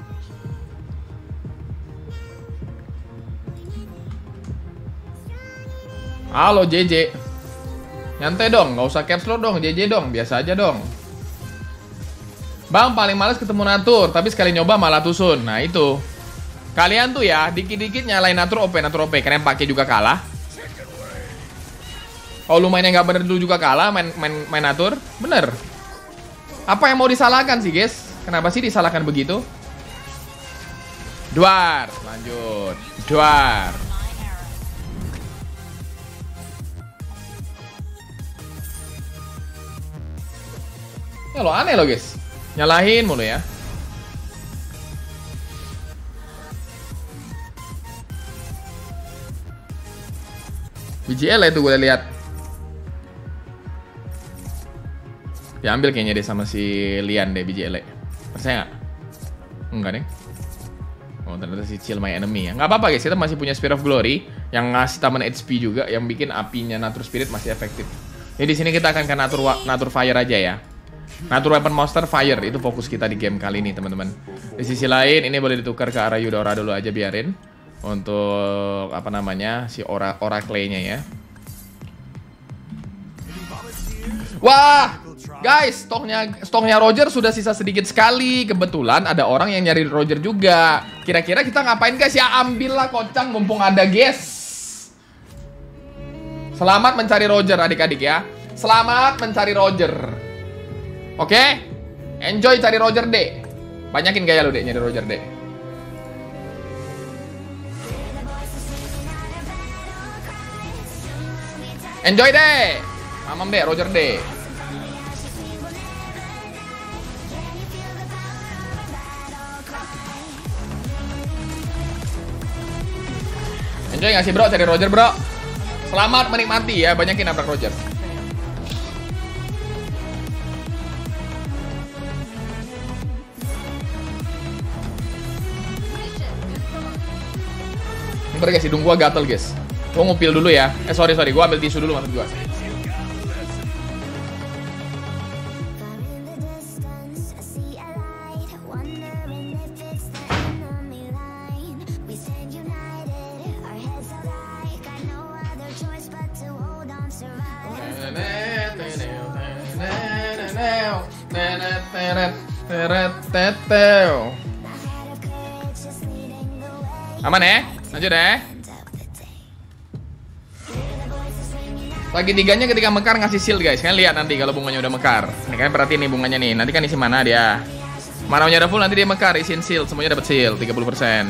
Halo J J. Nyantai dong, gak usah caps lock dong J J dong, biasa aja dong. Bang, paling males ketemu Natur, tapi sekali nyoba malah tusun. Nah itu. Kalian tuh ya, dikit-dikit nyalain Natur O P, Natur O P. Kalian pakai juga kalah. Oh, lu mainnya nggak bener dulu juga kalah, main, main, main Natur. Bener. Apa yang mau disalahkan sih, guys? Kenapa sih disalahkan begitu? Dwar, lanjut. Dwar. Ya lo aneh lo, guys. Nyalahin mulu ya. B J L itu gue lihat. Diambil kayaknya deh sama si Lian deh B J L. Percaya nggak? Enggak deh. Oh ternyata si Chill My Enemy ya. Nggak apa-apa guys, kita masih punya Spirit of Glory yang ngasih tambahan H P juga, yang bikin apinya Natur Spirit masih efektif. Jadi di sini kita akan ke natur natur fire aja ya. Natur weapon monster fire itu fokus kita di game kali ini teman-teman. Di sisi lain ini boleh ditukar ke arah Eudora dulu aja biarin untuk apa namanya si ora Oracle-nya ya. Wah, guys, stoknya stoknya Roger sudah sisa sedikit sekali. Kebetulan ada orang yang nyari Roger juga. Kira-kira kita ngapain guys? Ya ambillah kocang mumpung ada guys. Selamat mencari Roger adik-adik ya. Selamat mencari Roger. Oke, okay? Enjoy cari Roger deh. Banyakin gaya lu deh nyari Roger deh. Enjoy deh. Mamam deh Roger deh. Enjoy gak sih bro cari Roger bro? Selamat menikmati ya, banyakin nabrak Roger. Bentar guys, hidung gua gatel guys. Gua ngupil dulu ya. Eh sorry sorry, gua ambil tisu dulu maksud gua. Aman ya? Lanjut ya. Lagi tiganya ketika mekar ngasih shield guys. Kalian lihat nanti kalau bunganya udah mekar. Nih kalian perhatiin nih bunganya nih. Nanti kan isi mana dia. Mananya udah full nanti dia mekar, isiin shield, semuanya dapat shield tiga puluh persen.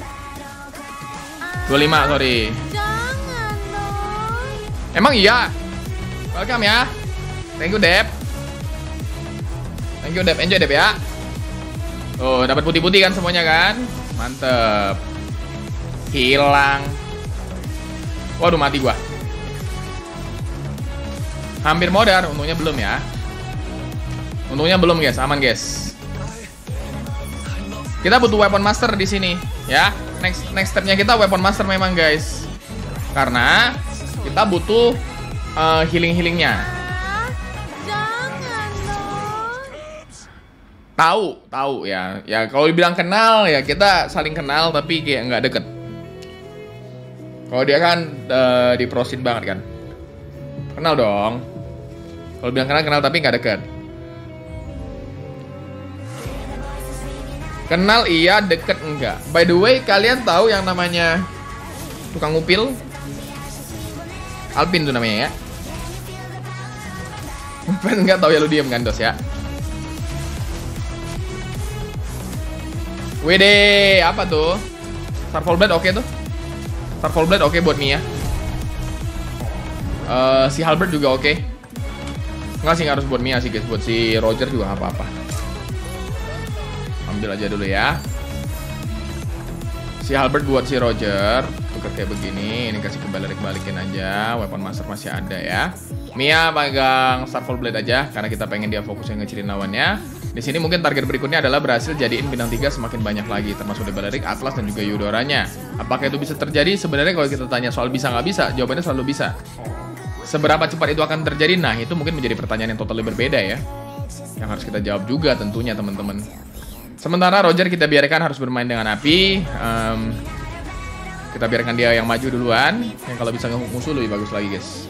dua puluh lima sorry. Jangan dong. Emang iya. Welcome ya. Thank you Dep. Thank you Dep, enjoy Dep ya. Oh, dapat putih-putih kan semuanya kan? Mantep. Hilang. Waduh mati gua. Hampir modern, untungnya belum ya. Untungnya belum guys, aman guys. Kita butuh weapon master di sini ya. Next next stepnya kita weapon master memang guys. Karena kita butuh uh, healing-healingnya. Jangan dong. Tahu, tahu ya. Ya kalau dibilang kenal ya kita saling kenal tapi kayak nggak deket. Kalau dia kan uh, di prosin banget kan. Kenal dong. Kalau bilang kenal kenal tapi nggak deket. Kenal iya, deket enggak. By the way, kalian tahu yang namanya tukang ngupil? Alpin tuh namanya ya. Bukan nggak tahu ya lu diem kan dos ya. Wede, apa tuh? Starfall Blade oke okay tuh. Starfall Blade oke okay buat Mia. Uh, si Halberd juga oke okay. Nggak sih, nggak harus buat Mia sih guys. Buat si Roger juga apa-apa. Ambil aja dulu ya. Si Halberd buat si Roger. Tukar kayak begini. Ini kasih kebalik-balikin aja. Weapon master masih ada ya. Mia pegang Starfall Blade aja karena kita pengen dia fokus yang ngecilin lawannya. Di sini mungkin target berikutnya adalah berhasil jadiin bintang tiga semakin banyak lagi, termasuk The Balearic, Atlas dan juga Eudoranya. Apakah itu bisa terjadi? Sebenarnya kalau kita tanya soal bisa nggak bisa, jawabannya selalu bisa. Seberapa cepat itu akan terjadi? Nah, itu mungkin menjadi pertanyaan yang totally berbeda ya. Yang harus kita jawab juga tentunya teman-teman. Sementara Roger kita biarkan harus bermain dengan api. Um, kita biarkan dia yang maju duluan. Yang kalau bisa nge-musuh lebih bagus lagi guys.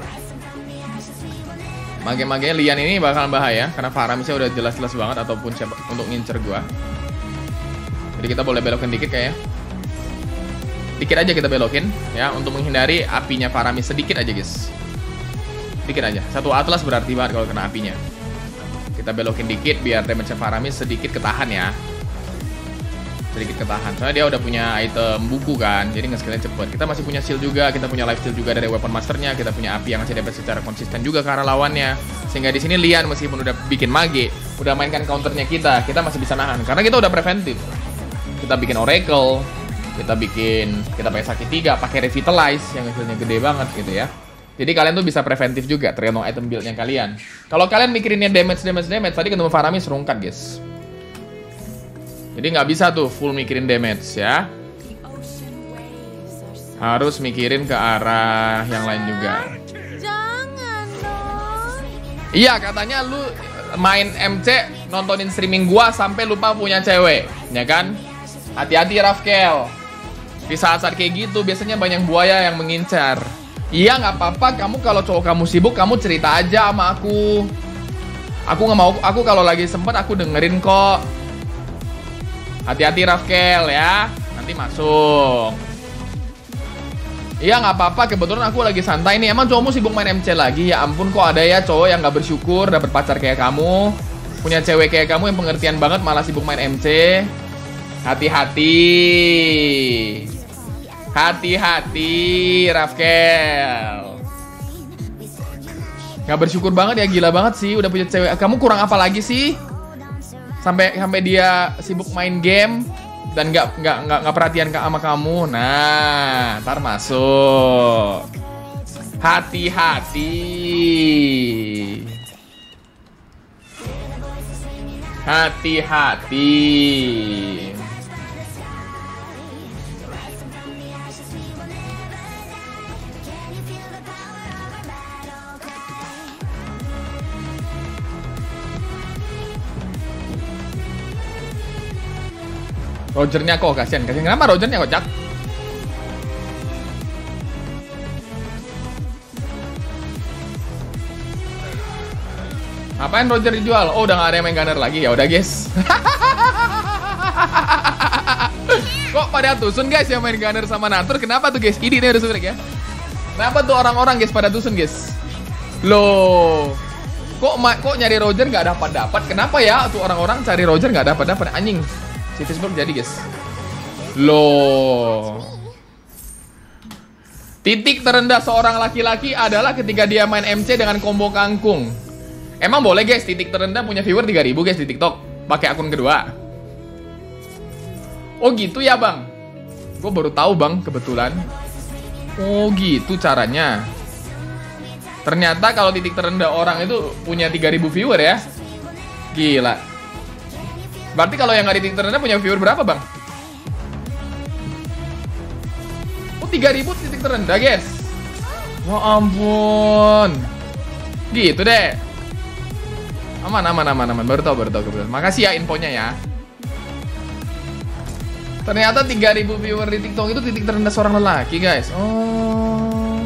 Mage-magenya Lian ini bakal bahaya karena Faramisnya udah jelas-jelas banget ataupun siapa untuk ngincer gua. Jadi kita boleh belokin dikit kayaknya. Dikit aja kita belokin ya untuk menghindari apinya Faramis sedikit aja guys. Dikit aja. Satu Atlas berarti banget kalau kena apinya. Kita belokin dikit biar damage-nya Faramis sedikit ketahan ya. Sedikit ketahan. Soalnya dia udah punya item buku kan. Jadi nge-skillnya cepet. Kita masih punya shield juga, kita punya life steal juga dari weapon masternya, kita punya api yang ngasih damage secara konsisten juga ke arah lawannya. Sehingga di sini Lian meskipun udah bikin mage, udah mainkan counternya kita, kita masih bisa nahan karena kita udah preventif. Kita bikin Oracle, kita bikin kita pakai sakit tiga, pakai Revitalize yang skillnya gede banget gitu ya. Jadi kalian tuh bisa preventif juga tergantung item build-nya kalian. Kalau kalian mikirinnya damage damage damage, tadi ketemu Faramis rungkat guys. Jadi nggak bisa tuh full mikirin damage ya. Harus mikirin ke arah yang lain juga. Jangan dong. Iya, katanya lu main M C nontonin streaming gua sampai lupa punya cewek, ya kan? Hati-hati Rafkel. Di saat-saat kayak gitu biasanya banyak buaya yang mengincar. Iya, nggak apa-apa. Kamu kalau cowok kamu sibuk, kamu cerita aja sama aku. Aku nggak mau. Aku kalau lagi sempet aku dengerin kok. Hati-hati Rafkel ya. Nanti masuk. Iya, nggak apa-apa. Kebetulan aku lagi santai nih. Emang cowokmu sibuk main M C lagi? Ya ampun, kok ada ya cowok yang nggak bersyukur dapat pacar kayak kamu, punya cewek kayak kamu yang pengertian banget, malah sibuk main M C. Hati-hati. Hati-hati Rafkel. Gak bersyukur banget ya, gila banget sih udah punya cewek. Kamu kurang apa lagi sih? Sampai sampai dia sibuk main game dan gak, gak, gak, gak perhatian sama kamu. Nah, ntar masuk. Hati-hati. Hati-hati. Rogernya kok kasihan, kasihan kenapa Rogernya kocak? Apain Roger dijual? Oh, udah gak ada yang main gunner lagi. Ya udah guys. Kok pada tusun guys yang main gunner sama Natur? Kenapa tuh guys? Ini nih udah sudah ya. Kenapa tuh orang-orang guys pada tusun guys? Loh, kok kok nyari Roger nggak dapat dapat? Kenapa ya tuh orang-orang cari Roger nggak dapat dapat? Anjing. Si Facebook jadi guys. Loh. Titik terendah seorang laki-laki adalah ketika dia main M C dengan combo kangkung. Emang boleh guys titik terendah punya viewer tiga ribu guys di TikTok pakai akun kedua? Oh gitu ya bang. Gue baru tahu bang kebetulan. Oh gitu caranya. Ternyata kalau titik terendah orang itu punya tiga ribu viewer ya. Gila. Berarti kalau yang nggak di titik terendah punya viewer berapa bang? Oh tiga ribu titik terendah guys. Ya ampun. Gitu deh. Aman aman aman aman. Baru tahu baru tahu kebetulan. Makasih ya infonya ya. Ternyata tiga ribu viewer di TikTok itu titik terendah seorang lelaki guys. Oh.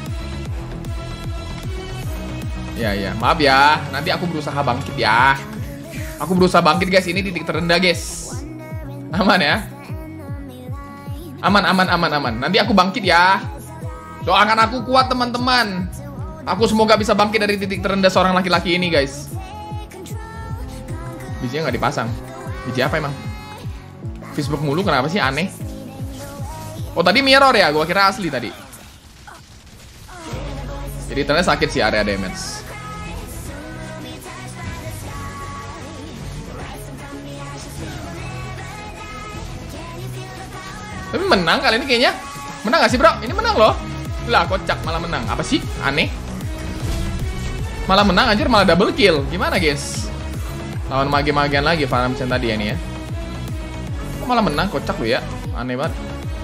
Ya ya maaf ya. Nanti aku berusaha bangkit ya. Aku berusaha bangkit guys, ini titik terendah guys. Aman ya. Aman, aman, aman, aman. Nanti aku bangkit ya. Doakan aku kuat teman-teman. Aku semoga bisa bangkit dari titik terendah seorang laki-laki ini guys. Bijinya nggak dipasang. Biji apa emang? Facebook mulu kenapa sih aneh? Oh tadi mirror ya, gua kira asli tadi. Jadi ternyata sakit sih area damage. Tapi menang kali ini kayaknya. Menang gak sih bro? Ini menang loh. Lah kocak malah menang. Apa sih? Aneh. Malah menang anjir, malah double kill. Gimana guys? Lawan mage-magean lagi Farmchen tadi ya nih ya. Kok malah menang? Kocak lu ya. Aneh banget.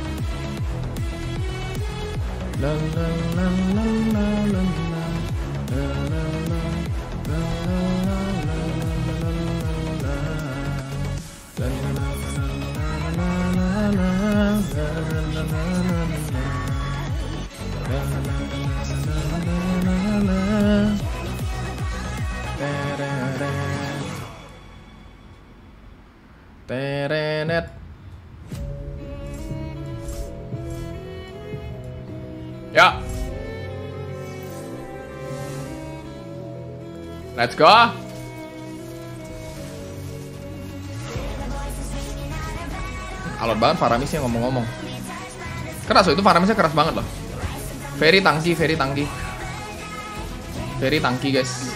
Terenet. Ya. Let's go. Alot banget Faramisnya ngomong-ngomong. Keras loh, itu Faramisnya keras banget loh. Very tangki, very tangki. Very tangki guys.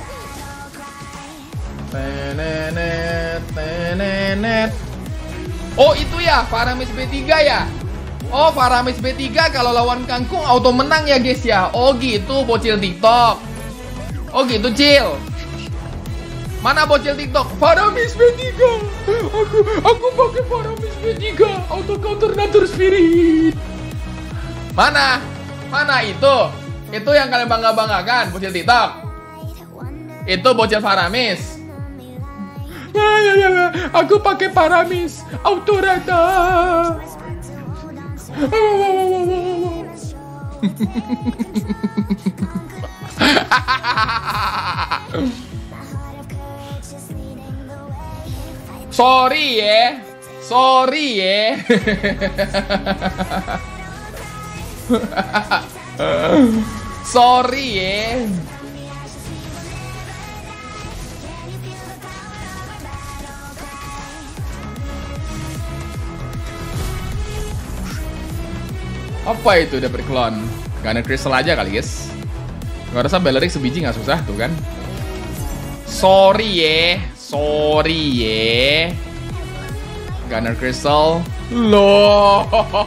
Tenenet, tenenet. Oh itu ya, Faramis B tiga ya. Oh Faramis B tiga kalau lawan kangkung auto menang ya guys ya. Oh gitu bocil TikTok. Oh gitu Cil. Mana bocil TikTok? Faramis B tiga. Aku aku pakai Faramis B tiga auto counter Natur Spirit. Mana? Mana itu? Itu yang kalian bangga-banggakan bocil TikTok. Itu bocil Faramis. Aku pakai Faramis Autorata. Sorry ya, sorry ya. Sorry ya. Apa itu udah berklon? Gunner Crystal aja kali guys. Gak rasa Balerik sebiji gak susah tuh kan. Sorry ya, sorry ya. Gunner Crystal. Loh.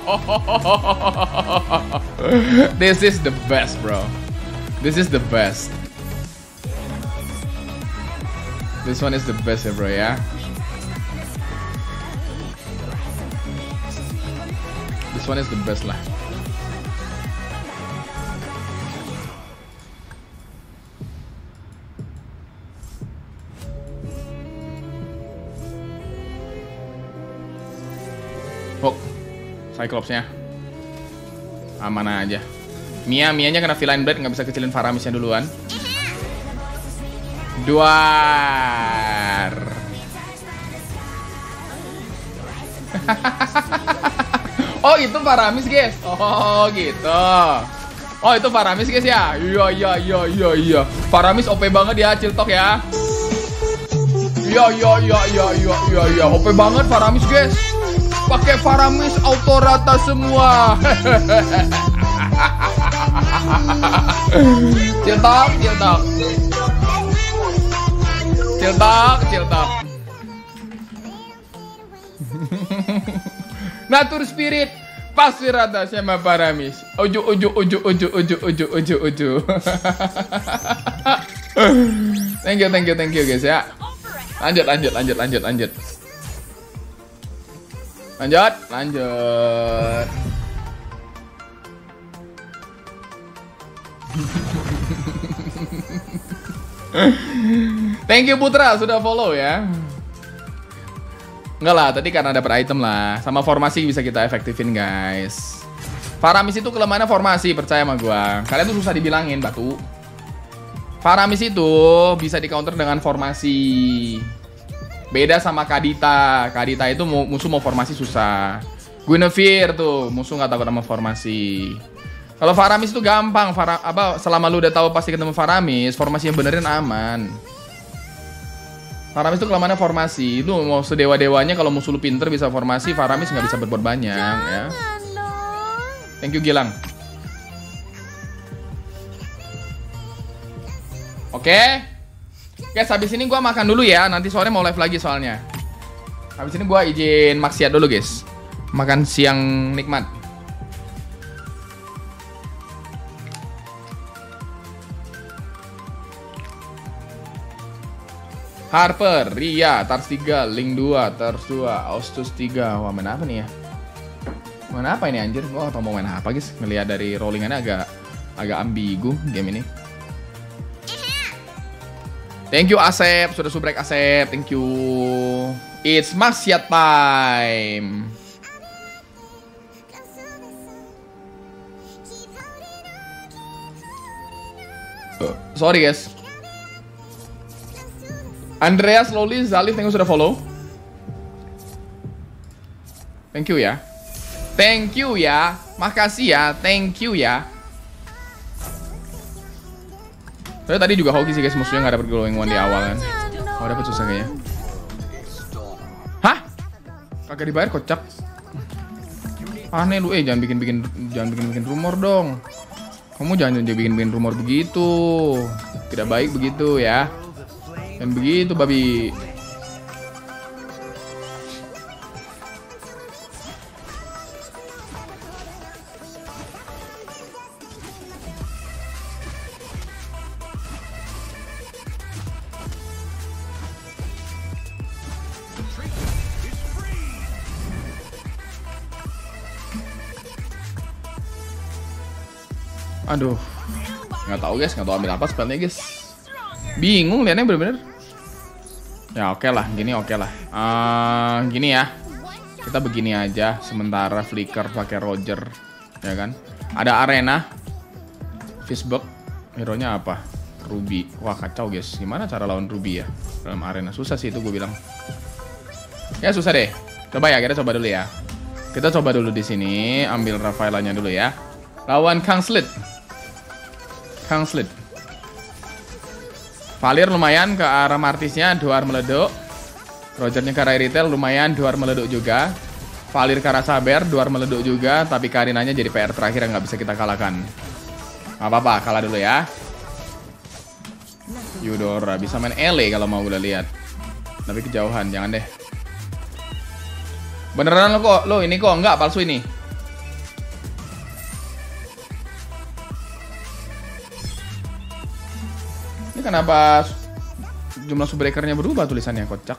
This is the best bro. This is the best. This one is the best ya bro ya. This one is the best lah. Hook Cyclops-nya aman aja. Mia, Mianya kena Feline Blade, nggak bisa kecilin Faramisnya duluan. Duar. Oh itu Faramis guys. Oh gitu. Oh itu Faramis guys ya. Iya iya iya iya iya. Faramis O P banget ya Ciltok ya. Iya iya iya iya iya iya iya. O P banget Faramis guys. Pakai Faramis Autorata semua. Ciltok, Ciltok. Ciltok, Ciltok. Natur Spirit pasti rata sama Faramis. Ojo ojo ojo ojo ojo ojo ojo ojo. Thank you thank you thank you guys ya. Lanjut lanjut lanjut lanjut lanjut. Lanjut, lanjut. Thank you Putra sudah follow ya. Enggak lah, tadi karena dapat item lah. Sama formasi bisa kita efektifin guys. Faramis itu kelemahannya formasi, percaya sama gua. Kalian tuh susah dibilangin, batu. Faramis itu bisa di counter dengan formasi. Beda sama Kadita. Kadita itu musuh mau formasi susah. Guinevere tuh musuh nggak takut sama formasi. Kalau Faramis itu gampang. Fara, apa selama lu udah tahu pasti ketemu Faramis, formasi yang benerin aman. Faramis itu kelemahannya formasi. Lu mau sedewa-dewanya kalau musuh lu pinter bisa formasi, Faramis nggak bisa berbuat banyak ya. Thank you Gilang. Oke. Okay. Guys, habis ini gua makan dulu ya. Nanti sore mau live lagi soalnya. Habis ini gua izin maksiat dulu, guys. Makan siang nikmat. Harper, Ria, Tars tiga, Link dua, Tars dua, Austus tiga. Wah, main apa nih ya? Main apa ini anjir? Gua gak tau mau main apa, guys. Ngelihat dari rollingannya agak agak ambigu game ini. Thank you Asep, sudah subrek Asep, thank you. It's maksiat time. Uh, sorry guys. Andreas Loli Zalif, thank you sudah follow. Thank you ya. Thank you ya. Makasih ya, thank you ya. Soalnya tadi juga hoki sih guys, musuhnya gak dapet glowing one di awal kan. Oh dapet susah kayaknya. Hah? Kagak dibayar kocak. Aneh lu, eh jangan bikin-bikin jangan bikin-bikin rumor dong. Kamu jangan jangan bikin-bikin rumor begitu. Tidak baik begitu ya. Dan begitu babi. Aduh, nggak tahu guys, nggak tahu ambil apa spellnya guys. Bingung liatnya bener-bener. Ya oke lah, gini oke lah. Uh, gini ya. Kita begini aja. Sementara Flicker pakai Roger, ya kan? Ada Arena, Fishbug, hero-nya apa? Ruby. Wah kacau guys. Gimana cara lawan Ruby ya dalam Arena? Susah sih itu gue bilang. Ya susah deh. Coba ya, kita coba dulu ya. Kita coba dulu di sini. Ambil Rafaelanya dulu ya. Lawan Kang Slid. Kang Slid. Valir lumayan ke arah Martisnya, Duar meleduk. Rogernya ke arah Retail lumayan, Duar meleduk juga. Valir ke arah Saber, Duar meleduk juga. Tapi Karinanya jadi P R terakhir yang nggak bisa kita kalahkan. Gak apa-apa, kalah dulu ya. Eudora bisa main Ele kalau mau udah lihat. Tapi kejauhan, jangan deh. Beneran lo kok, lo ini kok enggak palsu ini. Ini kenapa jumlah subbreakernya berubah tulisannya kocak?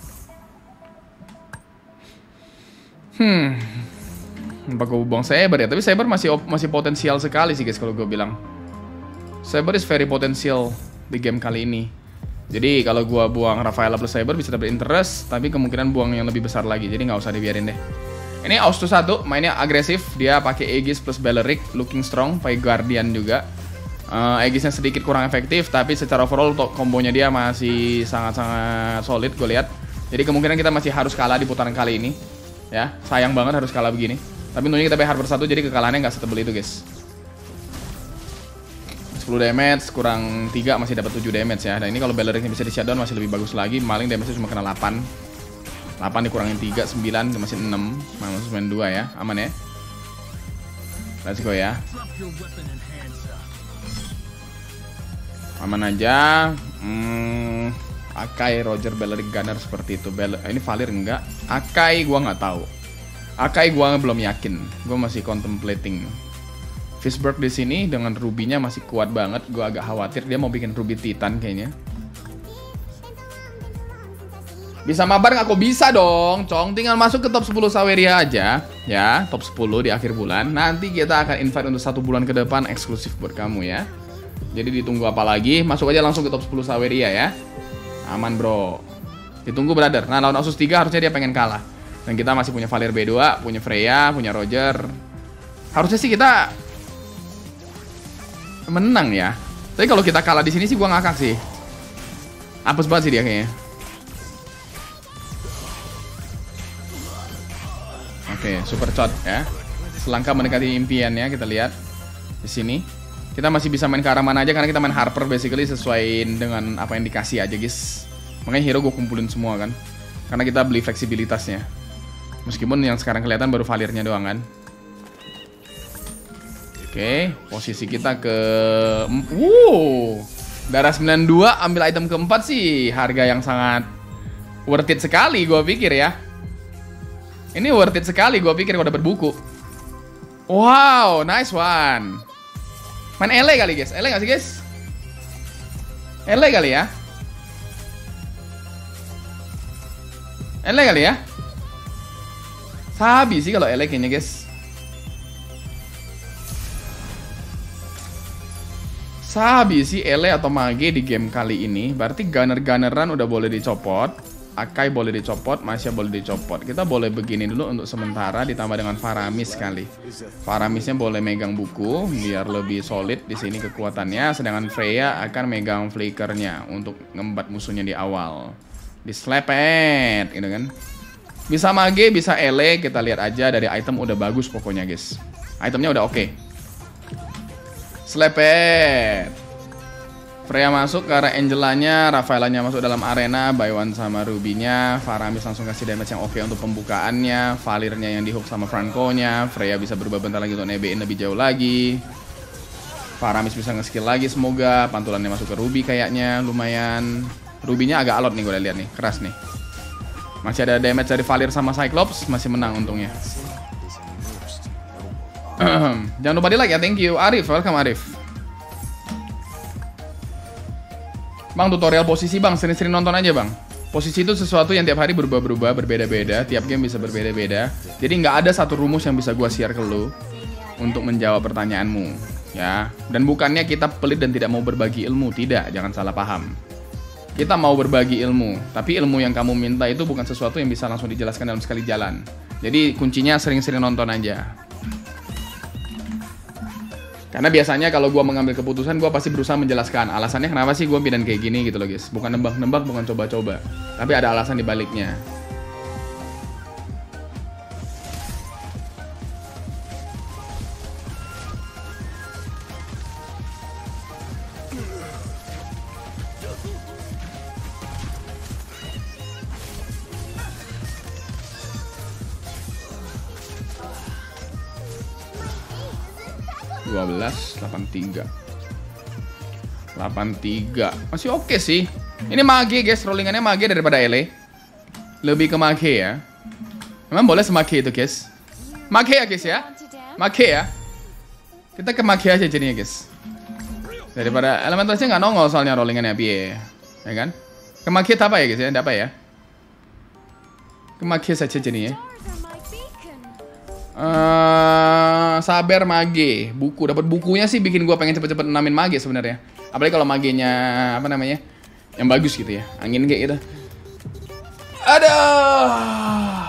Hmm, apa gue buang Saber ya? Tapi Saber masih masih potensial sekali sih guys kalau gue bilang. Saber is very potential di game kali ini. Jadi kalau gue buang Rafaela plus Saber bisa dapat interest, tapi kemungkinan buang yang lebih besar lagi. Jadi nggak usah dibiarin deh. Ini Austo satu, mainnya agresif. Dia pakai Aegis plus Balearic, looking strong, pakai Guardian juga. Uh, Aegisnya sedikit kurang efektif, tapi secara overall kombonya dia masih sangat-sangat solid gue lihat. Jadi kemungkinan kita masih harus kalah di putaran kali ini. Ya, sayang banget harus kalah begini. Tapi untungnya kita bayar Harbor satu, jadi kekalahannya nggak setebel itu guys. sepuluh damage, kurang tiga masih dapat tujuh damage ya. Dan ini kalau Balericnya bisa di shutdown masih lebih bagus lagi. Maling damage-nya cuma kena delapan. delapan dikurangin tiga, sembilan, masih enam. Masih main dua ya, aman ya. Let's go ya. Aman aja. Hmm, Akai, Roger, Baleric, Gunner seperti itu. Bel ini Valir enggak? Akai gua nggak tahu. Akai gua belum yakin. Gua masih contemplating. Fishbug di sini dengan Ruby-nya masih kuat banget. Gua agak khawatir dia mau bikin Ruby Titan kayaknya. Bisa mabar nggak? Kok bisa dong, Cong. Tinggal masuk ke top sepuluh Saweria aja. Ya, top sepuluh di akhir bulan. Nanti kita akan invite untuk satu bulan ke depan eksklusif buat kamu ya. Jadi ditunggu apa lagi? Masuk aja langsung ke top sepuluh Saweria ya. Aman bro. Ditunggu brother. Nah lawan Asus tiga harusnya dia pengen kalah. Dan kita masih punya Valir B dua, punya Freya, punya Roger. Harusnya sih kita menang ya. Tapi kalau kita kalah di sini sih gua ngakak sih. Apes banget sih dia kayaknya. Oke, super shot ya. Selangkah mendekati impiannya, kita lihat di sini. Kita masih bisa main ke arah mana aja karena kita main Harper basically sesuai dengan apa yang dikasih aja guys. Makanya hero gue kumpulin semua kan. Karena kita beli fleksibilitasnya. Meskipun yang sekarang kelihatan baru Valirnya doang kan. Oke, posisi kita ke Wow, darah sembilan puluh dua ambil item keempat sih. Harga yang sangat worth it sekali gue pikir ya. Ini worth it sekali gue pikir kalau dapat buku. Wow, nice one. Main Ele kali guys, Ele gak sih guys? Ele kali ya? Ele kali ya? Sabi sih kalau Ele kayaknya guys. Sabi sih Ele atau Mage di game kali ini. Berarti gunner-gunneran udah boleh dicopot. Akai boleh dicopot, Masya boleh dicopot. Kita boleh begini dulu untuk sementara, ditambah dengan Faramis kali. Faramisnya boleh megang buku biar lebih solid di sini kekuatannya. Sedangkan Freya akan megang flickernya untuk ngembat musuhnya di awal. Di slepet, gitu kan. Bisa Mage, bisa Ele. Kita lihat aja dari item udah bagus pokoknya guys. Itemnya udah oke. Okay. Slepet. Freya masuk ke arah Angelanya, Rafaelanya masuk dalam arena, Baywan sama Ruby-nya, Faramis langsung kasih damage yang oke okay untuk pembukaannya, Valirnya yang dihook sama Franco-nya, Freya bisa berubah bentar lagi untuk nebein lebih jauh lagi, Faramis bisa nge-skill lagi semoga, pantulannya masuk ke Ruby kayaknya, lumayan, Ruby-nya agak alot nih gue lihat nih, keras nih, masih ada damage dari Valir sama Cyclops, masih menang untungnya. Jangan lupa di like ya, thank you, Arif, welcome Arif. Bang, tutorial posisi bang, sering-sering nonton aja bang. Posisi itu sesuatu yang tiap hari berubah-berubah, berbeda-beda. Tiap game bisa berbeda-beda. Jadi nggak ada satu rumus yang bisa gue share ke lu untuk menjawab pertanyaanmu. Ya, dan bukannya kita pelit dan tidak mau berbagi ilmu, tidak, jangan salah paham. Kita mau berbagi ilmu, tapi ilmu yang kamu minta itu bukan sesuatu yang bisa langsung dijelaskan dalam sekali jalan. Jadi kuncinya sering-sering nonton aja. Karena biasanya kalau gue mengambil keputusan, gue pasti berusaha menjelaskan alasannya kenapa sih gue pindahin kayak gini gitu loh guys. Bukan nembak-nembak, bukan coba-coba, tapi ada alasan dibaliknya. dua belas, delapan tiga delapan tiga masih oke okay sih. Ini mage guys, rollingannya mage daripada ele. Lebih ke mage ya. Memang boleh semage itu guys. Mage ya guys ya. Mage ya. Kita ke mage aja jadinya guys. Daripada elementalnya nggak nongol soalnya rollingannya piye. Ya kan? Ke mage apa ya guys ya? Ada apa ya? Ke mage saja jadinya. Uh, sabar mage, buku dapat bukunya sih bikin gua pengen cepet-cepet namin mage sebenarnya. Apalagi kalau magenya apa namanya yang bagus gitu ya, angin kayak gitu. Aduh.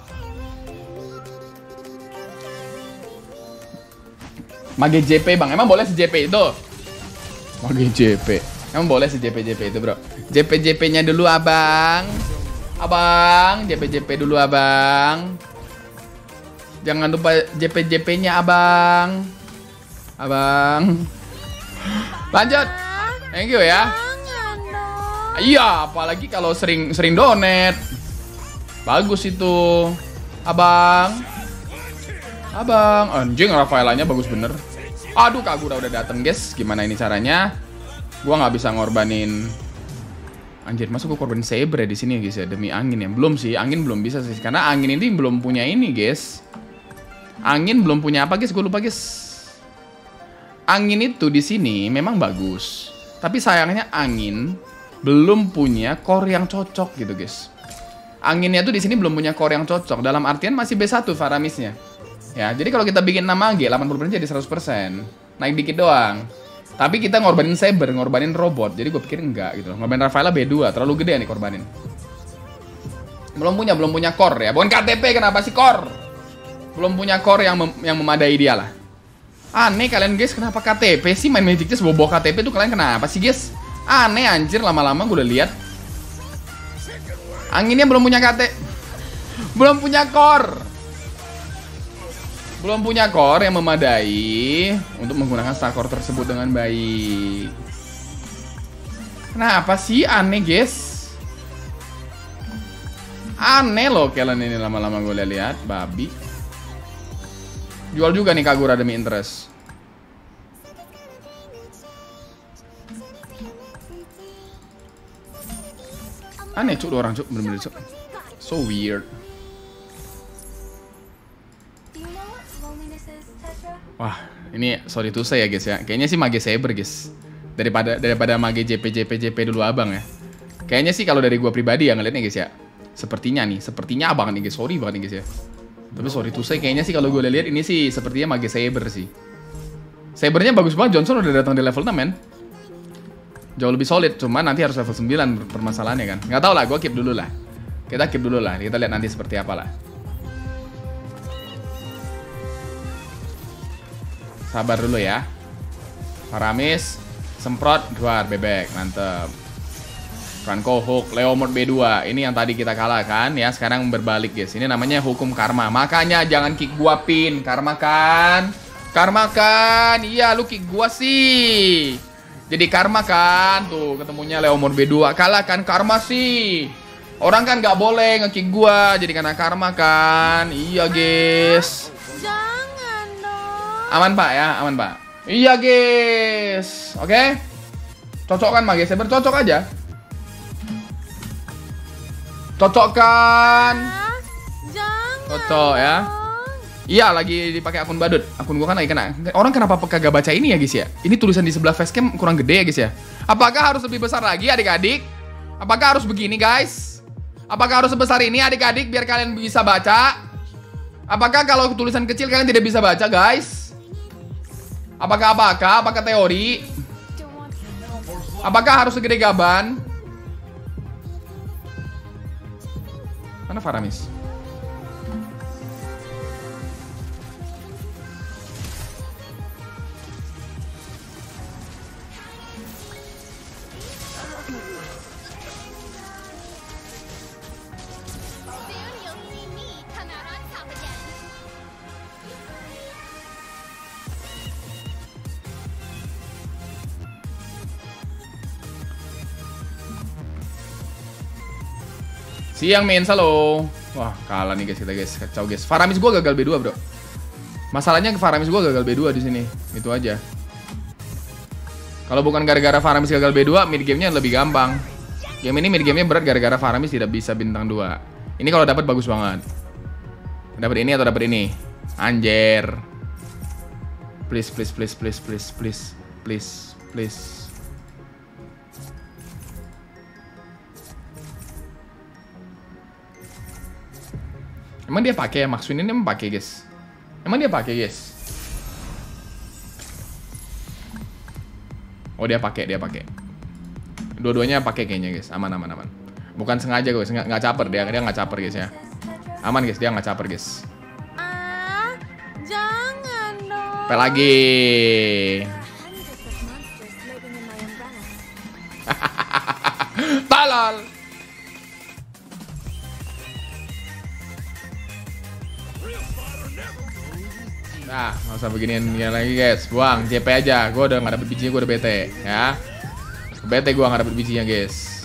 Mage J P bang, emang boleh si J P itu? Mage J P, emang boleh si J P J P itu bro? J P J P-nya dulu abang, abang J P J P dulu abang. Jangan lupa J P J P-nya abang. Abang. Lanjut. Thank you ya. Iya, apalagi kalau sering sering donate. Bagus itu. Abang. Abang. Anjing, Rafaelanya bagus bener. Aduh, Kagura udah dateng guys. Gimana ini caranya? Gua nggak bisa ngorbanin. Anjir, masa gua korbanin Saber ya di sini guys ya, demi angin ya. Belum sih, angin belum bisa sih karena angin ini belum punya ini guys. Angin belum punya apa guys? Gue lupa guys. Angin itu di sini memang bagus, tapi sayangnya angin belum punya core yang cocok gitu guys. Anginnya tuh di sini belum punya core yang cocok. Dalam artian masih B satu Faramisnya. Ya, jadi kalau kita bikin enam A G delapan puluh persen jadi seratus persen. Naik dikit doang. Tapi kita ngorbanin Saber, ngorbanin robot. Jadi gue pikir enggak gitu. Ngorbanin Rafaela B dua, terlalu gede nih korbanin. Belum punya, belum punya core ya. Bukan K T P, kenapa sih core? Belum punya core yang mem yang memadai dia lah. Aneh kalian guys, kenapa K T P sih main Magic Chess bawa-bawa K T P tuh kalian kenapa sih guys? Aneh anjir, lama-lama gue udah lihat. Anginnya belum punya K T P. Belum punya core. Belum punya core yang memadai untuk menggunakan star core tersebut dengan baik. Kenapa sih aneh guys? Aneh loh kalian ini, lama-lama gue lihat babi. Jual juga nih Kagura demi interest. Aneh cuk orang cuk, bener-bener cuk. So weird. Wah, ini sorry tuh saya guys ya. Kayaknya sih Mage Saber guys. Daripada daripada Mage J P J P J P dulu abang ya. Kayaknya sih kalau dari gua pribadi ya ngeliatnya guys ya. Sepertinya nih, sepertinya abang nih guys. Sorry banget nih guys ya. Tapi sorry tuh saya kayaknya sih kalau gue lihat ini sih sepertinya Mage Saber sih. Sabernya bagus banget, Johnson udah datang di level enam men. Jauh lebih solid, cuman nanti harus level sembilan permasalahannya kan. Nggak tahu lah, gue keep dulu lah. Kita keep dulu lah, kita lihat nanti seperti apa lah. Sabar dulu ya. Faramis, semprot, keluar bebek, mantep. Franco Hook, Leomord B dua. Ini yang tadi kita kalah kan ya, sekarang berbalik guys. Ini namanya hukum karma. Makanya jangan kick gua pin. Karma kan? Karma kan? Iya, lu kick gua sih. Jadi karma kan? Tuh, ketemunya Leomord B dua. Kalah kan karma sih. Orang kan nggak boleh nge-kick gua. Jadi karena karma kan? Iya, guys. Jangan dong. Aman, Pak ya? Aman, Pak. Iya, guys. Oke? Okay? Cocok kan Mage Saber? Cocok aja. Cocok kan? Jangan. Cocok ya. Iya, lagi dipakai akun badut. Akun gua kan lagi kena. Orang kenapa kagak baca ini ya guys ya? Ini tulisan di sebelah facecam kurang gede ya guys ya. Apakah harus lebih besar lagi adik-adik? Apakah harus begini guys? Apakah harus sebesar ini adik-adik biar kalian bisa baca? Apakah kalau tulisan kecil kalian tidak bisa baca guys? Apakah apakah? Apakah teori? Apakah harus segede gaban? Mana Faramis? Siang main salo. Wah, kalah nih guys kita guys. Kacau guys. Faramis gua gagal B dua, Bro. Masalahnya ke Faramis gua gagal B dua di sini. Itu aja. Kalau bukan gara-gara Faramis gagal B dua, mid game-nya lebih gampang. Game ini mid game-nya berat gara-gara Faramis tidak bisa bintang dua. Ini kalau dapat bagus banget. Dapat ini atau dapat ini? Anjir. Please, please, please, please, please, please, please, please. Emang dia pakai ya? Maxwin ini emang pakai guys. Emang dia pakai guys. Oh dia pakai, dia pakai. Dua-duanya pakai kayaknya guys. Aman, aman, aman. Bukan sengaja guys, nggak nggak caper dia, dia nggak caper guys ya. Aman guys, dia nggak caper guys. Ah, jangan dong. Pel lagi. Talal. Nah, nggak usah beginian lagi guys. Buang, J P aja. Gue udah nggak dapet bijinya, gue udah bete ya. Bete gue nggak dapet bijinya guys.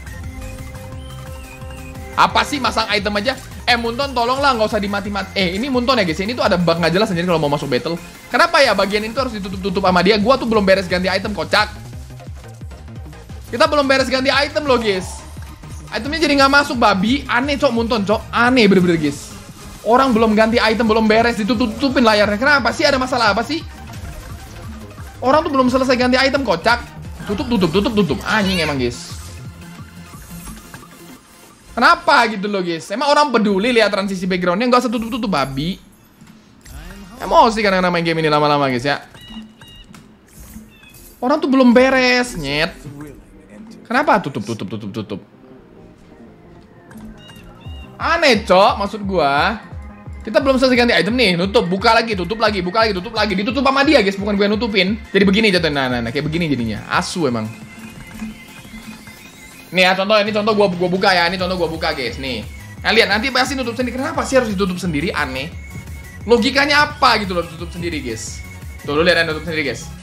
Apa sih masang item aja? Eh Munton tolonglah nggak usah dimati-mati. Eh ini Munton ya guys. Ini tuh ada bug nggak jelas sendiri kalau mau masuk battle. Kenapa ya bagian ini tuh harus ditutup-tutup sama dia? Gue tuh belum beres ganti item kocak. Kita belum beres ganti item loh guys. Itemnya jadi nggak masuk babi. Aneh cok Munton cok. Aneh bener-bener guys. Orang belum ganti item, belum beres, ditutup-tutupin layarnya. Kenapa sih? Ada masalah apa sih? Orang tuh belum selesai ganti item, kocak. Tutup, tutup, tutup, tutup. Anjing emang, guys. Kenapa gitu loh, guys? Emang orang peduli lihat transisi backgroundnya? Nggak usah tutup-tutup, babi. Emosi kadang-kadang main game ini lama-lama, guys, ya. Orang tuh belum beres, nyet. Kenapa tutup, tutup, tutup, tutup? Aneh, cok. Maksud gua. Kita belum selesai ganti item nih, nutup, buka lagi, tutup lagi, buka lagi, tutup lagi. Ditutup sama dia guys, bukan gue yang nutupin. Jadi begini jatuhnya, nah, nah, nah, kayak begini jadinya. Asu emang. Nih ya, contoh, ini contoh gue gua buka ya, ini contoh gue buka guys, nih. Nah lihat, nanti pasti nutup sendiri. Kenapa sih harus ditutup sendiri? Aneh. Logikanya apa gitu loh, tutup sendiri guys. Tuh, lu lihat ya, nutup sendiri guys.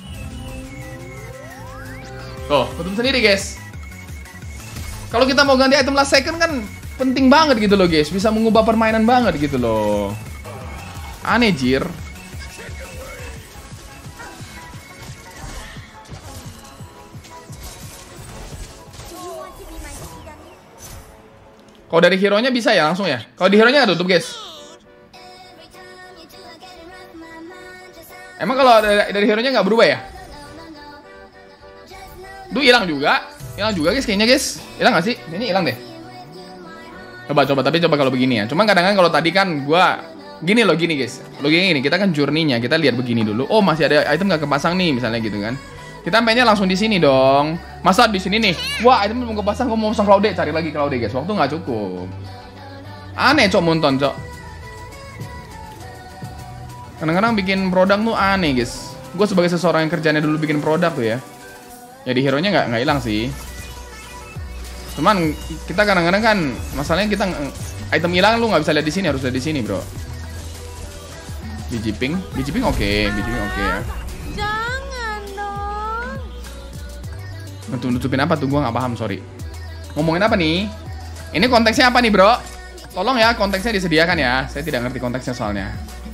Tuh, tutup sendiri guys. Kalau kita mau ganti item last second kan penting banget gitu loh guys, bisa mengubah permainan banget gitu loh. Aneh jir. Kalau dari hero-nya bisa ya langsung ya. Kalau di hero-nya nggak tutup guys. Emang kalau dari, dari hero-nya nggak berubah ya? Duh hilang juga, hilang juga guys kayaknya guys. Hilang nggak sih? Ini hilang deh. Coba coba tapi coba kalau begini ya. Cuma kadang-kadang kalau tadi kan gua gini loh gini guys. Lo gini kita kan journey-nya kita lihat begini dulu. Oh masih ada item nggak kepasang nih misalnya gitu kan. Kita pengennya langsung di sini dong. Masa di sini nih? Wah item belum kepasang. Gua mau pasang Claude, cari lagi Claude guys. Waktu nggak cukup. Aneh cok Munton cok. Kadang-kadang bikin produk tuh aneh guys. Gue sebagai seseorang yang kerjanya dulu bikin produk tuh ya. Jadi hero-nya nggak nggak hilang sih. Cuman kita kadang-kadang kan masalahnya kita item hilang lu nggak bisa lihat di sini, harus lihat di sini bro. Biji pink, biji pink oke, biji pink oke ya. Jangan dong. Nutup-nutupin apa tuh gua nggak paham sorry. Ngomongin apa nih? Ini konteksnya apa nih bro? Tolong ya konteksnya disediakan ya. Saya tidak ngerti konteksnya soalnya.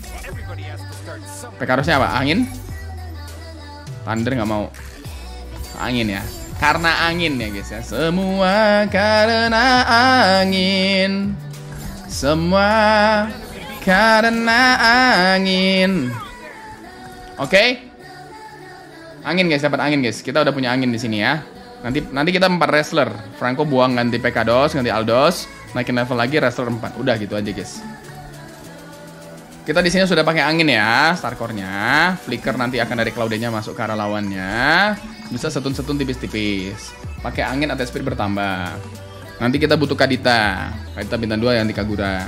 P K harusnya apa? Angin? Thunder nggak mau. Angin ya. Karena angin ya guys ya. Semua karena angin. Semua karena angin. Oke okay? Angin guys, dapat angin guys. Kita udah punya angin di sini ya. Nanti nanti kita empat wrestler. Franco buang ganti P K dos, ganti Aldos, naikin level lagi wrestler empat. Udah gitu aja guys. Kita di sini sudah pakai angin ya, Starcore-nya. Flicker nanti akan dari Claude-nya masuk ke arah lawannya. Bisa setun-setun tipis-tipis. Pakai angin attack speed bertambah. Nanti kita butuh Kadita. Kadita bintang dua yang di Kagura.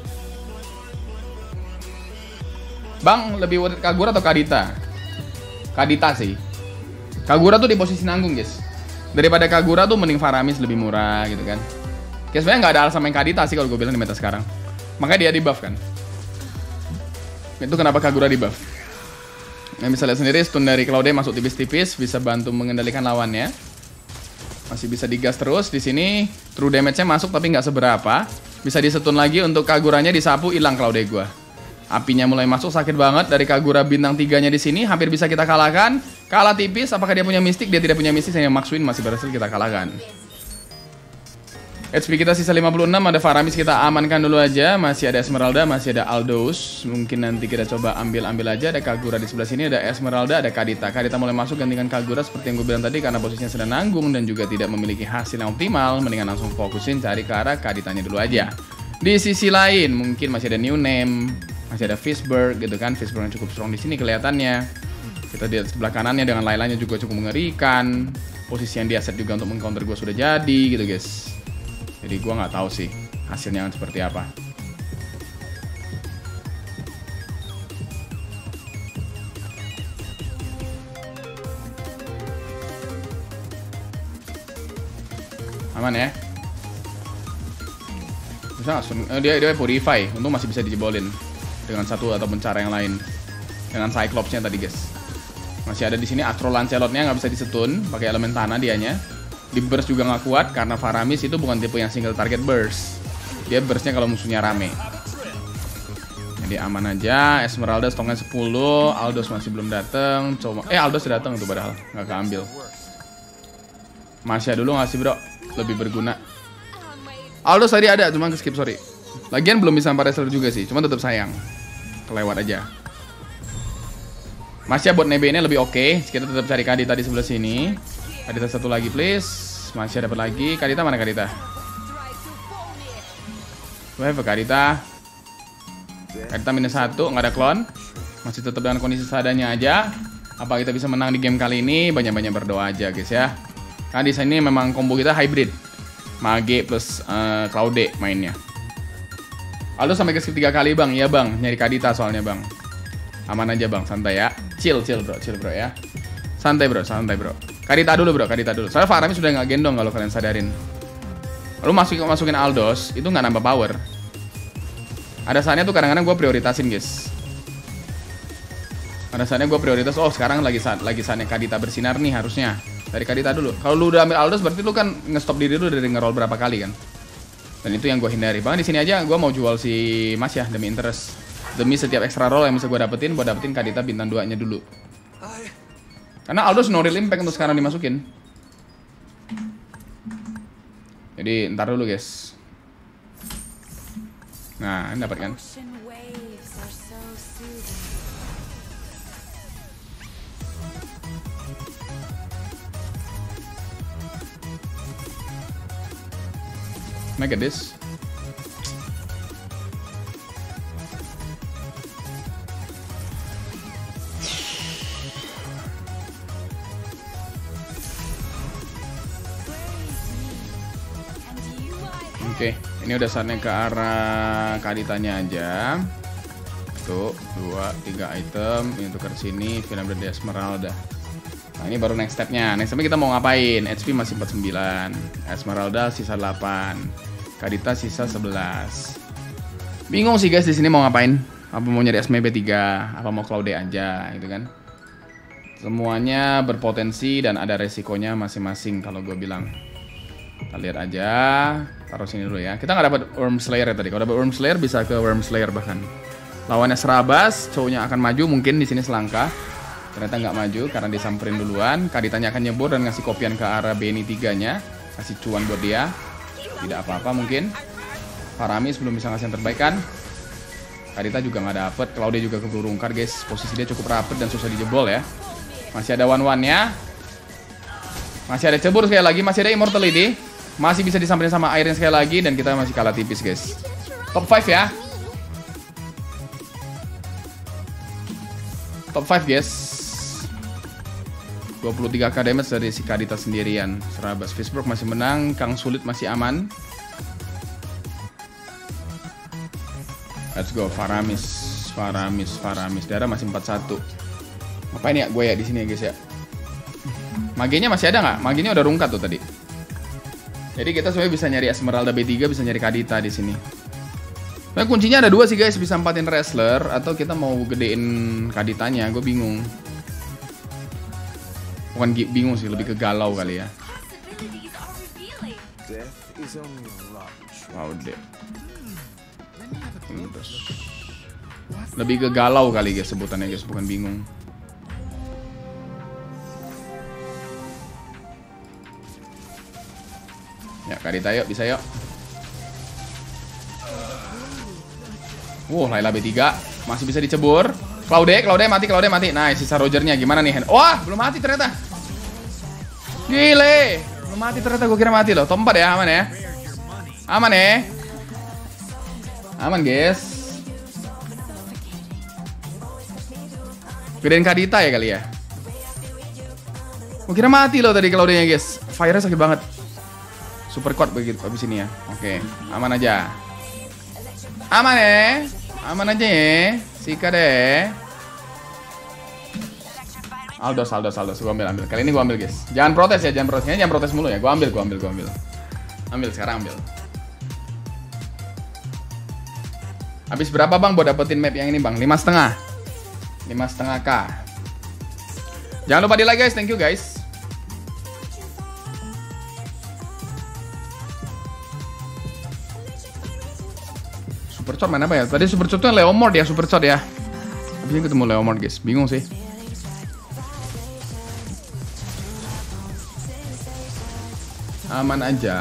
Bang, lebih worth it Kagura atau Kadita? Kadita sih. Kagura tuh di posisi nanggung, guys. Daripada Kagura tuh mending Faramis lebih murah gitu kan. Kayak sebenarnya nggak ada alasan main Kadita sih kalau gue bilang di meta sekarang. Makanya dia di buff kan. Itu kenapa Kagura di buff. Yang bisa lihat sendiri stun dari Claude masuk tipis-tipis, bisa bantu mengendalikan lawannya. Masih bisa digas terus di sini. True damage-nya masuk tapi nggak seberapa. Bisa disetun lagi untuk Kaguranya disapu, hilang Claude gua. Apinya mulai masuk, sakit banget dari Kagura bintang tiga-nya di sini, hampir bisa kita kalahkan. Kalah tipis, apakah dia punya mistik? Dia tidak punya mistik, hanya Max Win masih berhasil kita kalahkan. H P kita sisa lima puluh enam, ada Faramis kita amankan dulu aja. Masih ada Esmeralda, masih ada Aldous. Mungkin nanti kita coba ambil-ambil aja. Ada Kagura di sebelah sini, ada Esmeralda, ada Kadita. Kadita mulai masuk gantikan Kagura seperti yang gue bilang tadi, karena posisinya sedang nanggung dan juga tidak memiliki hasil yang optimal. Mendingan langsung fokusin cari ke arah Kaditanya dulu aja. Di sisi lain mungkin masih ada New Name, masih ada Fishberg gitu kan. Fishberg yang cukup strong di sini kelihatannya. Kita di sebelah kanannya dengan Lailanya juga cukup mengerikan. Posisi yang dia set juga untuk meng-counter gue sudah jadi gitu guys. Jadi gue nggak tahu sih hasilnya seperti apa. Aman ya? Bisa langsung, eh, dia dia purify, untung masih bisa dijebolin dengan satu ataupun cara yang lain. Dengan Cyclops-nya tadi guys. Masih ada di sini Astro Lancelot-nya nggak bisa disetun, pakai elemen tanah dianya. Di burst juga nggak kuat karena Faramis itu bukan tipe yang single target burst. Dia burstnya kalau musuhnya rame. Jadi aman aja. Esmeralda stongnya sepuluh, Aldous masih belum datang. Coba eh Aldous datang tuh padahal nggak keambil. Masya dulu ngasih bro, lebih berguna. Aldous tadi ada cuma ke skip sorry. Lagian belum bisa empat wrestler juga sih, cuma tetap sayang. Kelewat aja. Masya buat nebe ini lebih oke. Okay. Kita tetap cari Kadita di sebelah sini. Kadita satu lagi please. Masih dapat lagi. Kadita mana Kadita? We have a Kadita. Kadita minus satu, nggak ada klon. Masih tetap dengan kondisi seadanya aja. Apa kita bisa menang di game kali ini? Banyak-banyak berdoa aja guys ya. Karena di sini memang combo kita hybrid. Mage plus uh, Claude mainnya. Aldo sampai ke skip tiga kali bang. Iya bang, nyari Kadita soalnya bang. Aman aja bang, santai ya. Chill, chill bro, chill bro ya. Santai bro, santai bro. Kadita dulu bro, Kadita dulu. Soalnya Faramis sudah nggak gendong kalau kalian sadarin. Lalu masuk masukin Aldous, itu nggak nambah power. Ada saatnya tuh kadang-kadang gue prioritasin guys. Ada saatnya gue prioritas, oh sekarang lagi saat lagi saatnya Kadita bersinar nih harusnya. Dari Kadita dulu. Kalau lu udah ambil Aldous berarti lu kan nge-stop diri lu dari nge-roll berapa kali kan. Dan itu yang gue hindari. Bahkan di sini aja gue mau jual si Mas ya demi interest. Demi setiap extra roll yang bisa gue dapetin, buat dapetin Kadita bintang dua nya dulu. Karena Aldous no real impact untuk sekarang dimasukin. Jadi ntar dulu guys. Nah, ini dapat kan? Make this. Oke, ini udah saatnya ke arah Kaditanya aja. Tuh, dua, tiga item. Ini tukar sini, Final Blade Esmeralda. Nah, ini baru next stepnya. Next stepnya kita mau ngapain? H P masih empat puluh sembilan. Esmeralda sisa delapan. Kadita sisa sebelas. Bingung sih guys di sini mau ngapain? Apa mau nyari S M B tiga? Apa mau Claude aja gitu kan? Semuanya berpotensi dan ada resikonya masing-masing kalau gue bilang. Kita lihat aja. Taruh sini dulu ya. Kita nggak dapat Worm Slayer ya tadi. Kalau dapat Worm Slayer bisa ke Worm Slayer bahkan. Lawannya Serabas, cowoknya akan maju mungkin di sini selangkah. Ternyata nggak maju karena disamperin duluan. Kaditanya akan nyebur dan ngasih kopian ke arah Benny tiga-nya. Kasih cuan buat dia. Tidak apa-apa mungkin. Faramis belum bisa ngasih yang terbaik kan. Kadita juga nggak dapet. Claude juga keburu rungkar guys. Posisi dia cukup rapet dan susah dijebol ya. Masih ada one-one-nya. Masih ada cebur sekali lagi. Masih ada Immortality. Masih bisa disamperin sama Iron sekali lagi. Dan kita masih kalah tipis guys. Top lima ya. Top lima guys. dua puluh tiga k damage dari si Kadita sendirian. Serabas Fishbrook masih menang, Kang Sulit masih aman. Let's go Faramis, Faramis, Faramis. Darah masih empat satu. Ngapain ya gue ya di sini ya guys ya? Magenya masih ada nggak? Magenya udah rungkat tuh tadi. Jadi kita sebenarnya bisa nyari Esmeralda B tiga, bisa nyari Kadita di sini. Nah, kuncinya ada dua sih guys, bisa empatin wrestler atau kita mau gedein Kaditanya, gue bingung. Bukan bingung sih, lebih ke galau kali ya. Wow, deh. Lebih ke galau kali guys sebutannya guys, bukan bingung. Ya, Kadita yuk, bisa yuk. Wow, Layla B tiga masih bisa dicebur. Claude, Claude mati, Claude mati. Nah, sisa Rogernya gimana nih? Wah, belum mati ternyata. Gile, belum mati ternyata. Gue kira mati loh. Top empat ya, aman ya. Aman ya. Aman guys. Gedein Kadita ya kali ya. Gue kira mati loh tadi Claude-nya guys. Fire-nya sakit banget. Super quad begitu abis ini ya. Oke, aman aja. Aman ya. Aman aja ya. Sika deh. Aldos, Aldos, Aldos. Gue ambil, ambil. Kali ini gue ambil guys. Jangan protes ya, jangan protes. Jangan protes mulu ya. Gue ambil, gue ambil, gue ambil. Ambil sekarang, ambil. Habis berapa bang buat dapetin map yang ini bang? Lima setengah. Lima setengah k. Jangan lupa di like guys. Thank you guys. Super Shot mana apa ya? Tadi Super Shot tuh Leomord ya, Super Shot ya. Habis ini ketemu Leomord guys, bingung sih. Aman aja.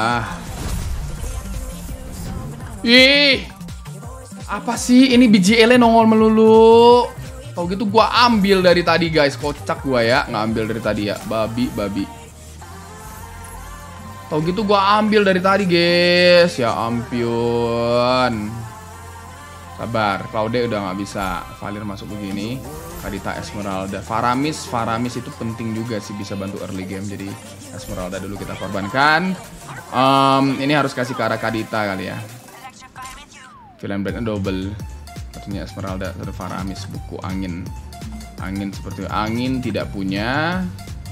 Ih, apa sih ini B J L-nya nongol melulu? Tau gitu gua ambil dari tadi guys, kocak gua ya, nggak ambil dari tadi ya, babi babi. Tau gitu gua ambil dari tadi guys. Ya ampun. Sabar, Claude udah nggak bisa. Valir masuk begini. Kadita Esmeralda. Faramis, Faramis itu penting juga sih, bisa bantu early game. Jadi Esmeralda dulu kita korbankan. um, Ini harus kasih ke arah Kadita kali ya. Villain Brand double. Satunya Esmeralda, satu Faramis. Buku angin. Angin seperti itu. Angin tidak punya.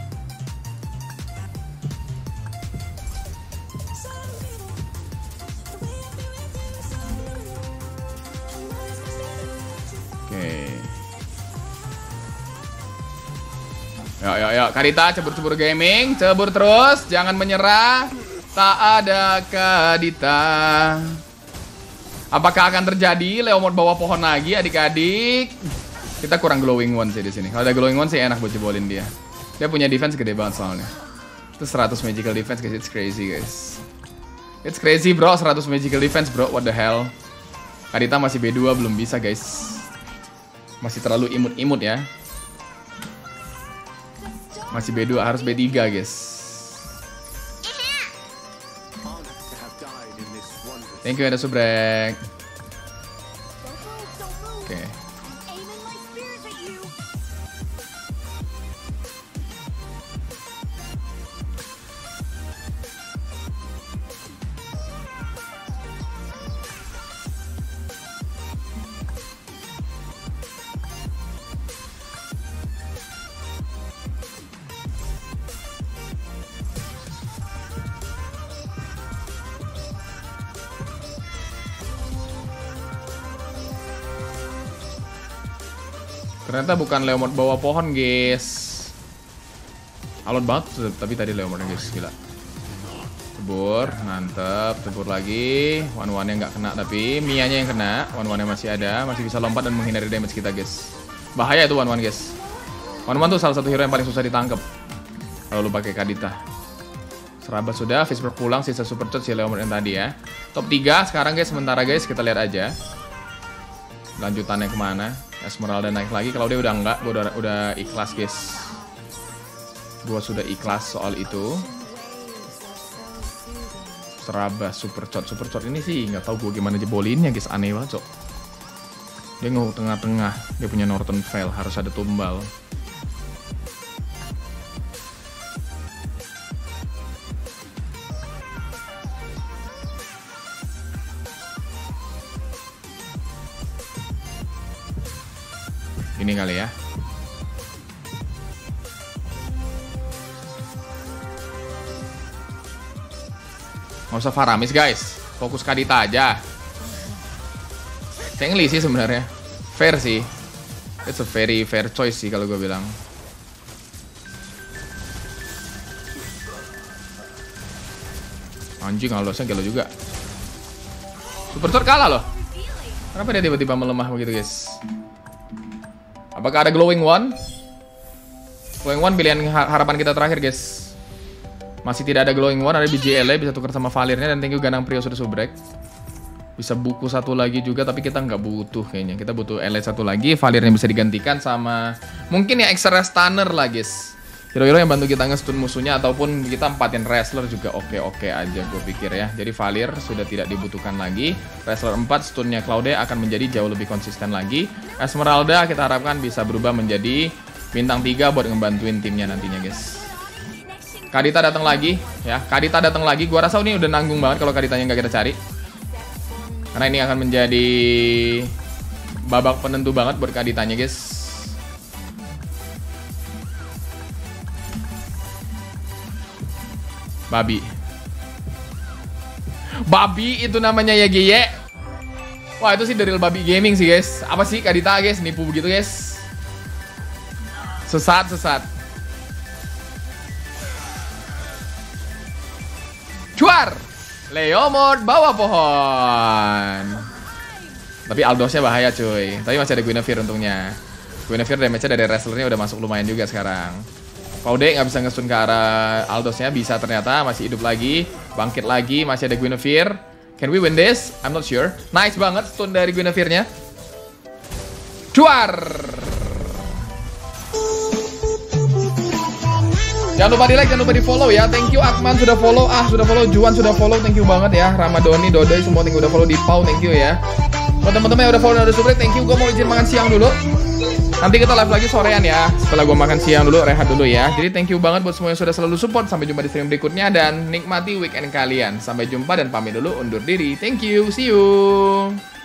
Yuk, yuk, yuk. Kadita cebur-cebur gaming. Cebur terus. Jangan menyerah. Tak ada Kadita. Apakah akan terjadi Leomord bawah pohon lagi adik-adik? Kita kurang glowing one sih di sini. Kalau ada glowing one sih enak buat jebolin dia. Dia punya defense gede banget soalnya. Itu seratus magical defense guys. It's crazy guys. It's crazy bro. seratus magical defense bro. What the hell. Kadita masih B dua belum bisa guys. Masih terlalu imut-imut ya. Masih B dua, harus B tiga guys. Thank you ada subrek. Oke. Okay. Ternyata bukan Leomord bawah pohon guys. Alot banget tapi tadi Leomordnya guys, gila. Tebur, mantep. Tebur lagi. One-one-nya nggak kena tapi Mia-nya yang kena. One-one-nya masih ada, masih bisa lompat dan menghindari damage kita guys. Bahaya itu One-one guys. One-one tuh salah satu hero yang paling susah ditangkap kalau lu pakai Kadita. Serabat sudah, Fishbrook pulang, sisa Super Shot si Leomord yang tadi ya. Top tiga sekarang guys, sementara guys kita lihat aja lanjutannya kemana. Esmeralda naik lagi. Kalau dia udah enggak, gue udah, udah ikhlas guys. Gue sudah ikhlas soal itu. Serabas Super Shot. Super Shot ini sih nggak tahu gue gimana jebolinnya guys, aneh banget cok. Dia nge tengah-tengah. Dia punya Northern Vale, harus ada tumbal. Ini kali ya. Nggak usah Faramis guys, fokus Kadita aja. Cheng Li sih sebenarnya, fair sih. It's a very fair choice sih kalau gue bilang. Anjing, Aldosnya gelo juga. Super Sword kalah loh. Kenapa dia tiba-tiba melemah begitu guys? Apakah ada Glowing One? Glowing One pilihan harapan kita terakhir guys. Masih tidak ada Glowing One, ada B J L, bisa tukar sama Valirnya. Dan thank you Ganang Prio sudah subrek. Bisa buku satu lagi juga, tapi kita nggak butuh kayaknya. Kita butuh L satu lagi, Valirnya bisa digantikan sama mungkin ya extra stunner lah guys. Hero-hero yang bantu kita nge-stun musuhnya, ataupun kita empatin wrestler juga oke-oke aja gue pikir ya. Jadi Valir sudah tidak dibutuhkan lagi. Wrestler empat, stunnya Claude akan menjadi jauh lebih konsisten lagi. Esmeralda kita harapkan bisa berubah menjadi bintang tiga buat ngebantuin timnya nantinya guys. Kadita datang lagi ya, Kadita datang lagi. Gua rasa ini udah nanggung banget kalau Kaditanya nggak kita cari. Karena ini akan menjadi babak penentu banget buat Kaditanya guys. Babi. Babi itu namanya ya G Y. Wah itu sih dari Babi Gaming sih guys. Apa sih Kadita guys, nipu begitu guys. Sesat, sesat. Cuar, Leomord bawah pohon. Tapi Aldosnya bahaya cuy. Tapi masih ada Guinevere untungnya. Guinevere damage-nya dari wrestlernya udah masuk lumayan juga sekarang. Paude nggak bisa nge-stun ke arah Aldosnya, bisa ternyata, masih hidup lagi, bangkit lagi, masih ada Guinevere. Can we win this? I'm not sure. Nice banget stun dari Guinevere-nya. Cuar. Jangan lupa di like, jangan lupa di follow ya. Thank you Akman sudah follow, Ah sudah follow, Juan sudah follow, thank you banget ya. Ramadoni, Dodoi, semua thank you udah follow. Di Pau, thank you ya. Buat teman-teman yang udah follow dan udah subscribe, thank you. Gue mau izin makan siang dulu. Nanti kita live lagi sorean ya. Setelah gue makan siang dulu, rehat dulu ya. Jadi thank you banget buat semua yang sudah selalu support. Sampai jumpa di stream berikutnya dan nikmati weekend kalian. Sampai jumpa dan pamit dulu, undur diri. Thank you, see you.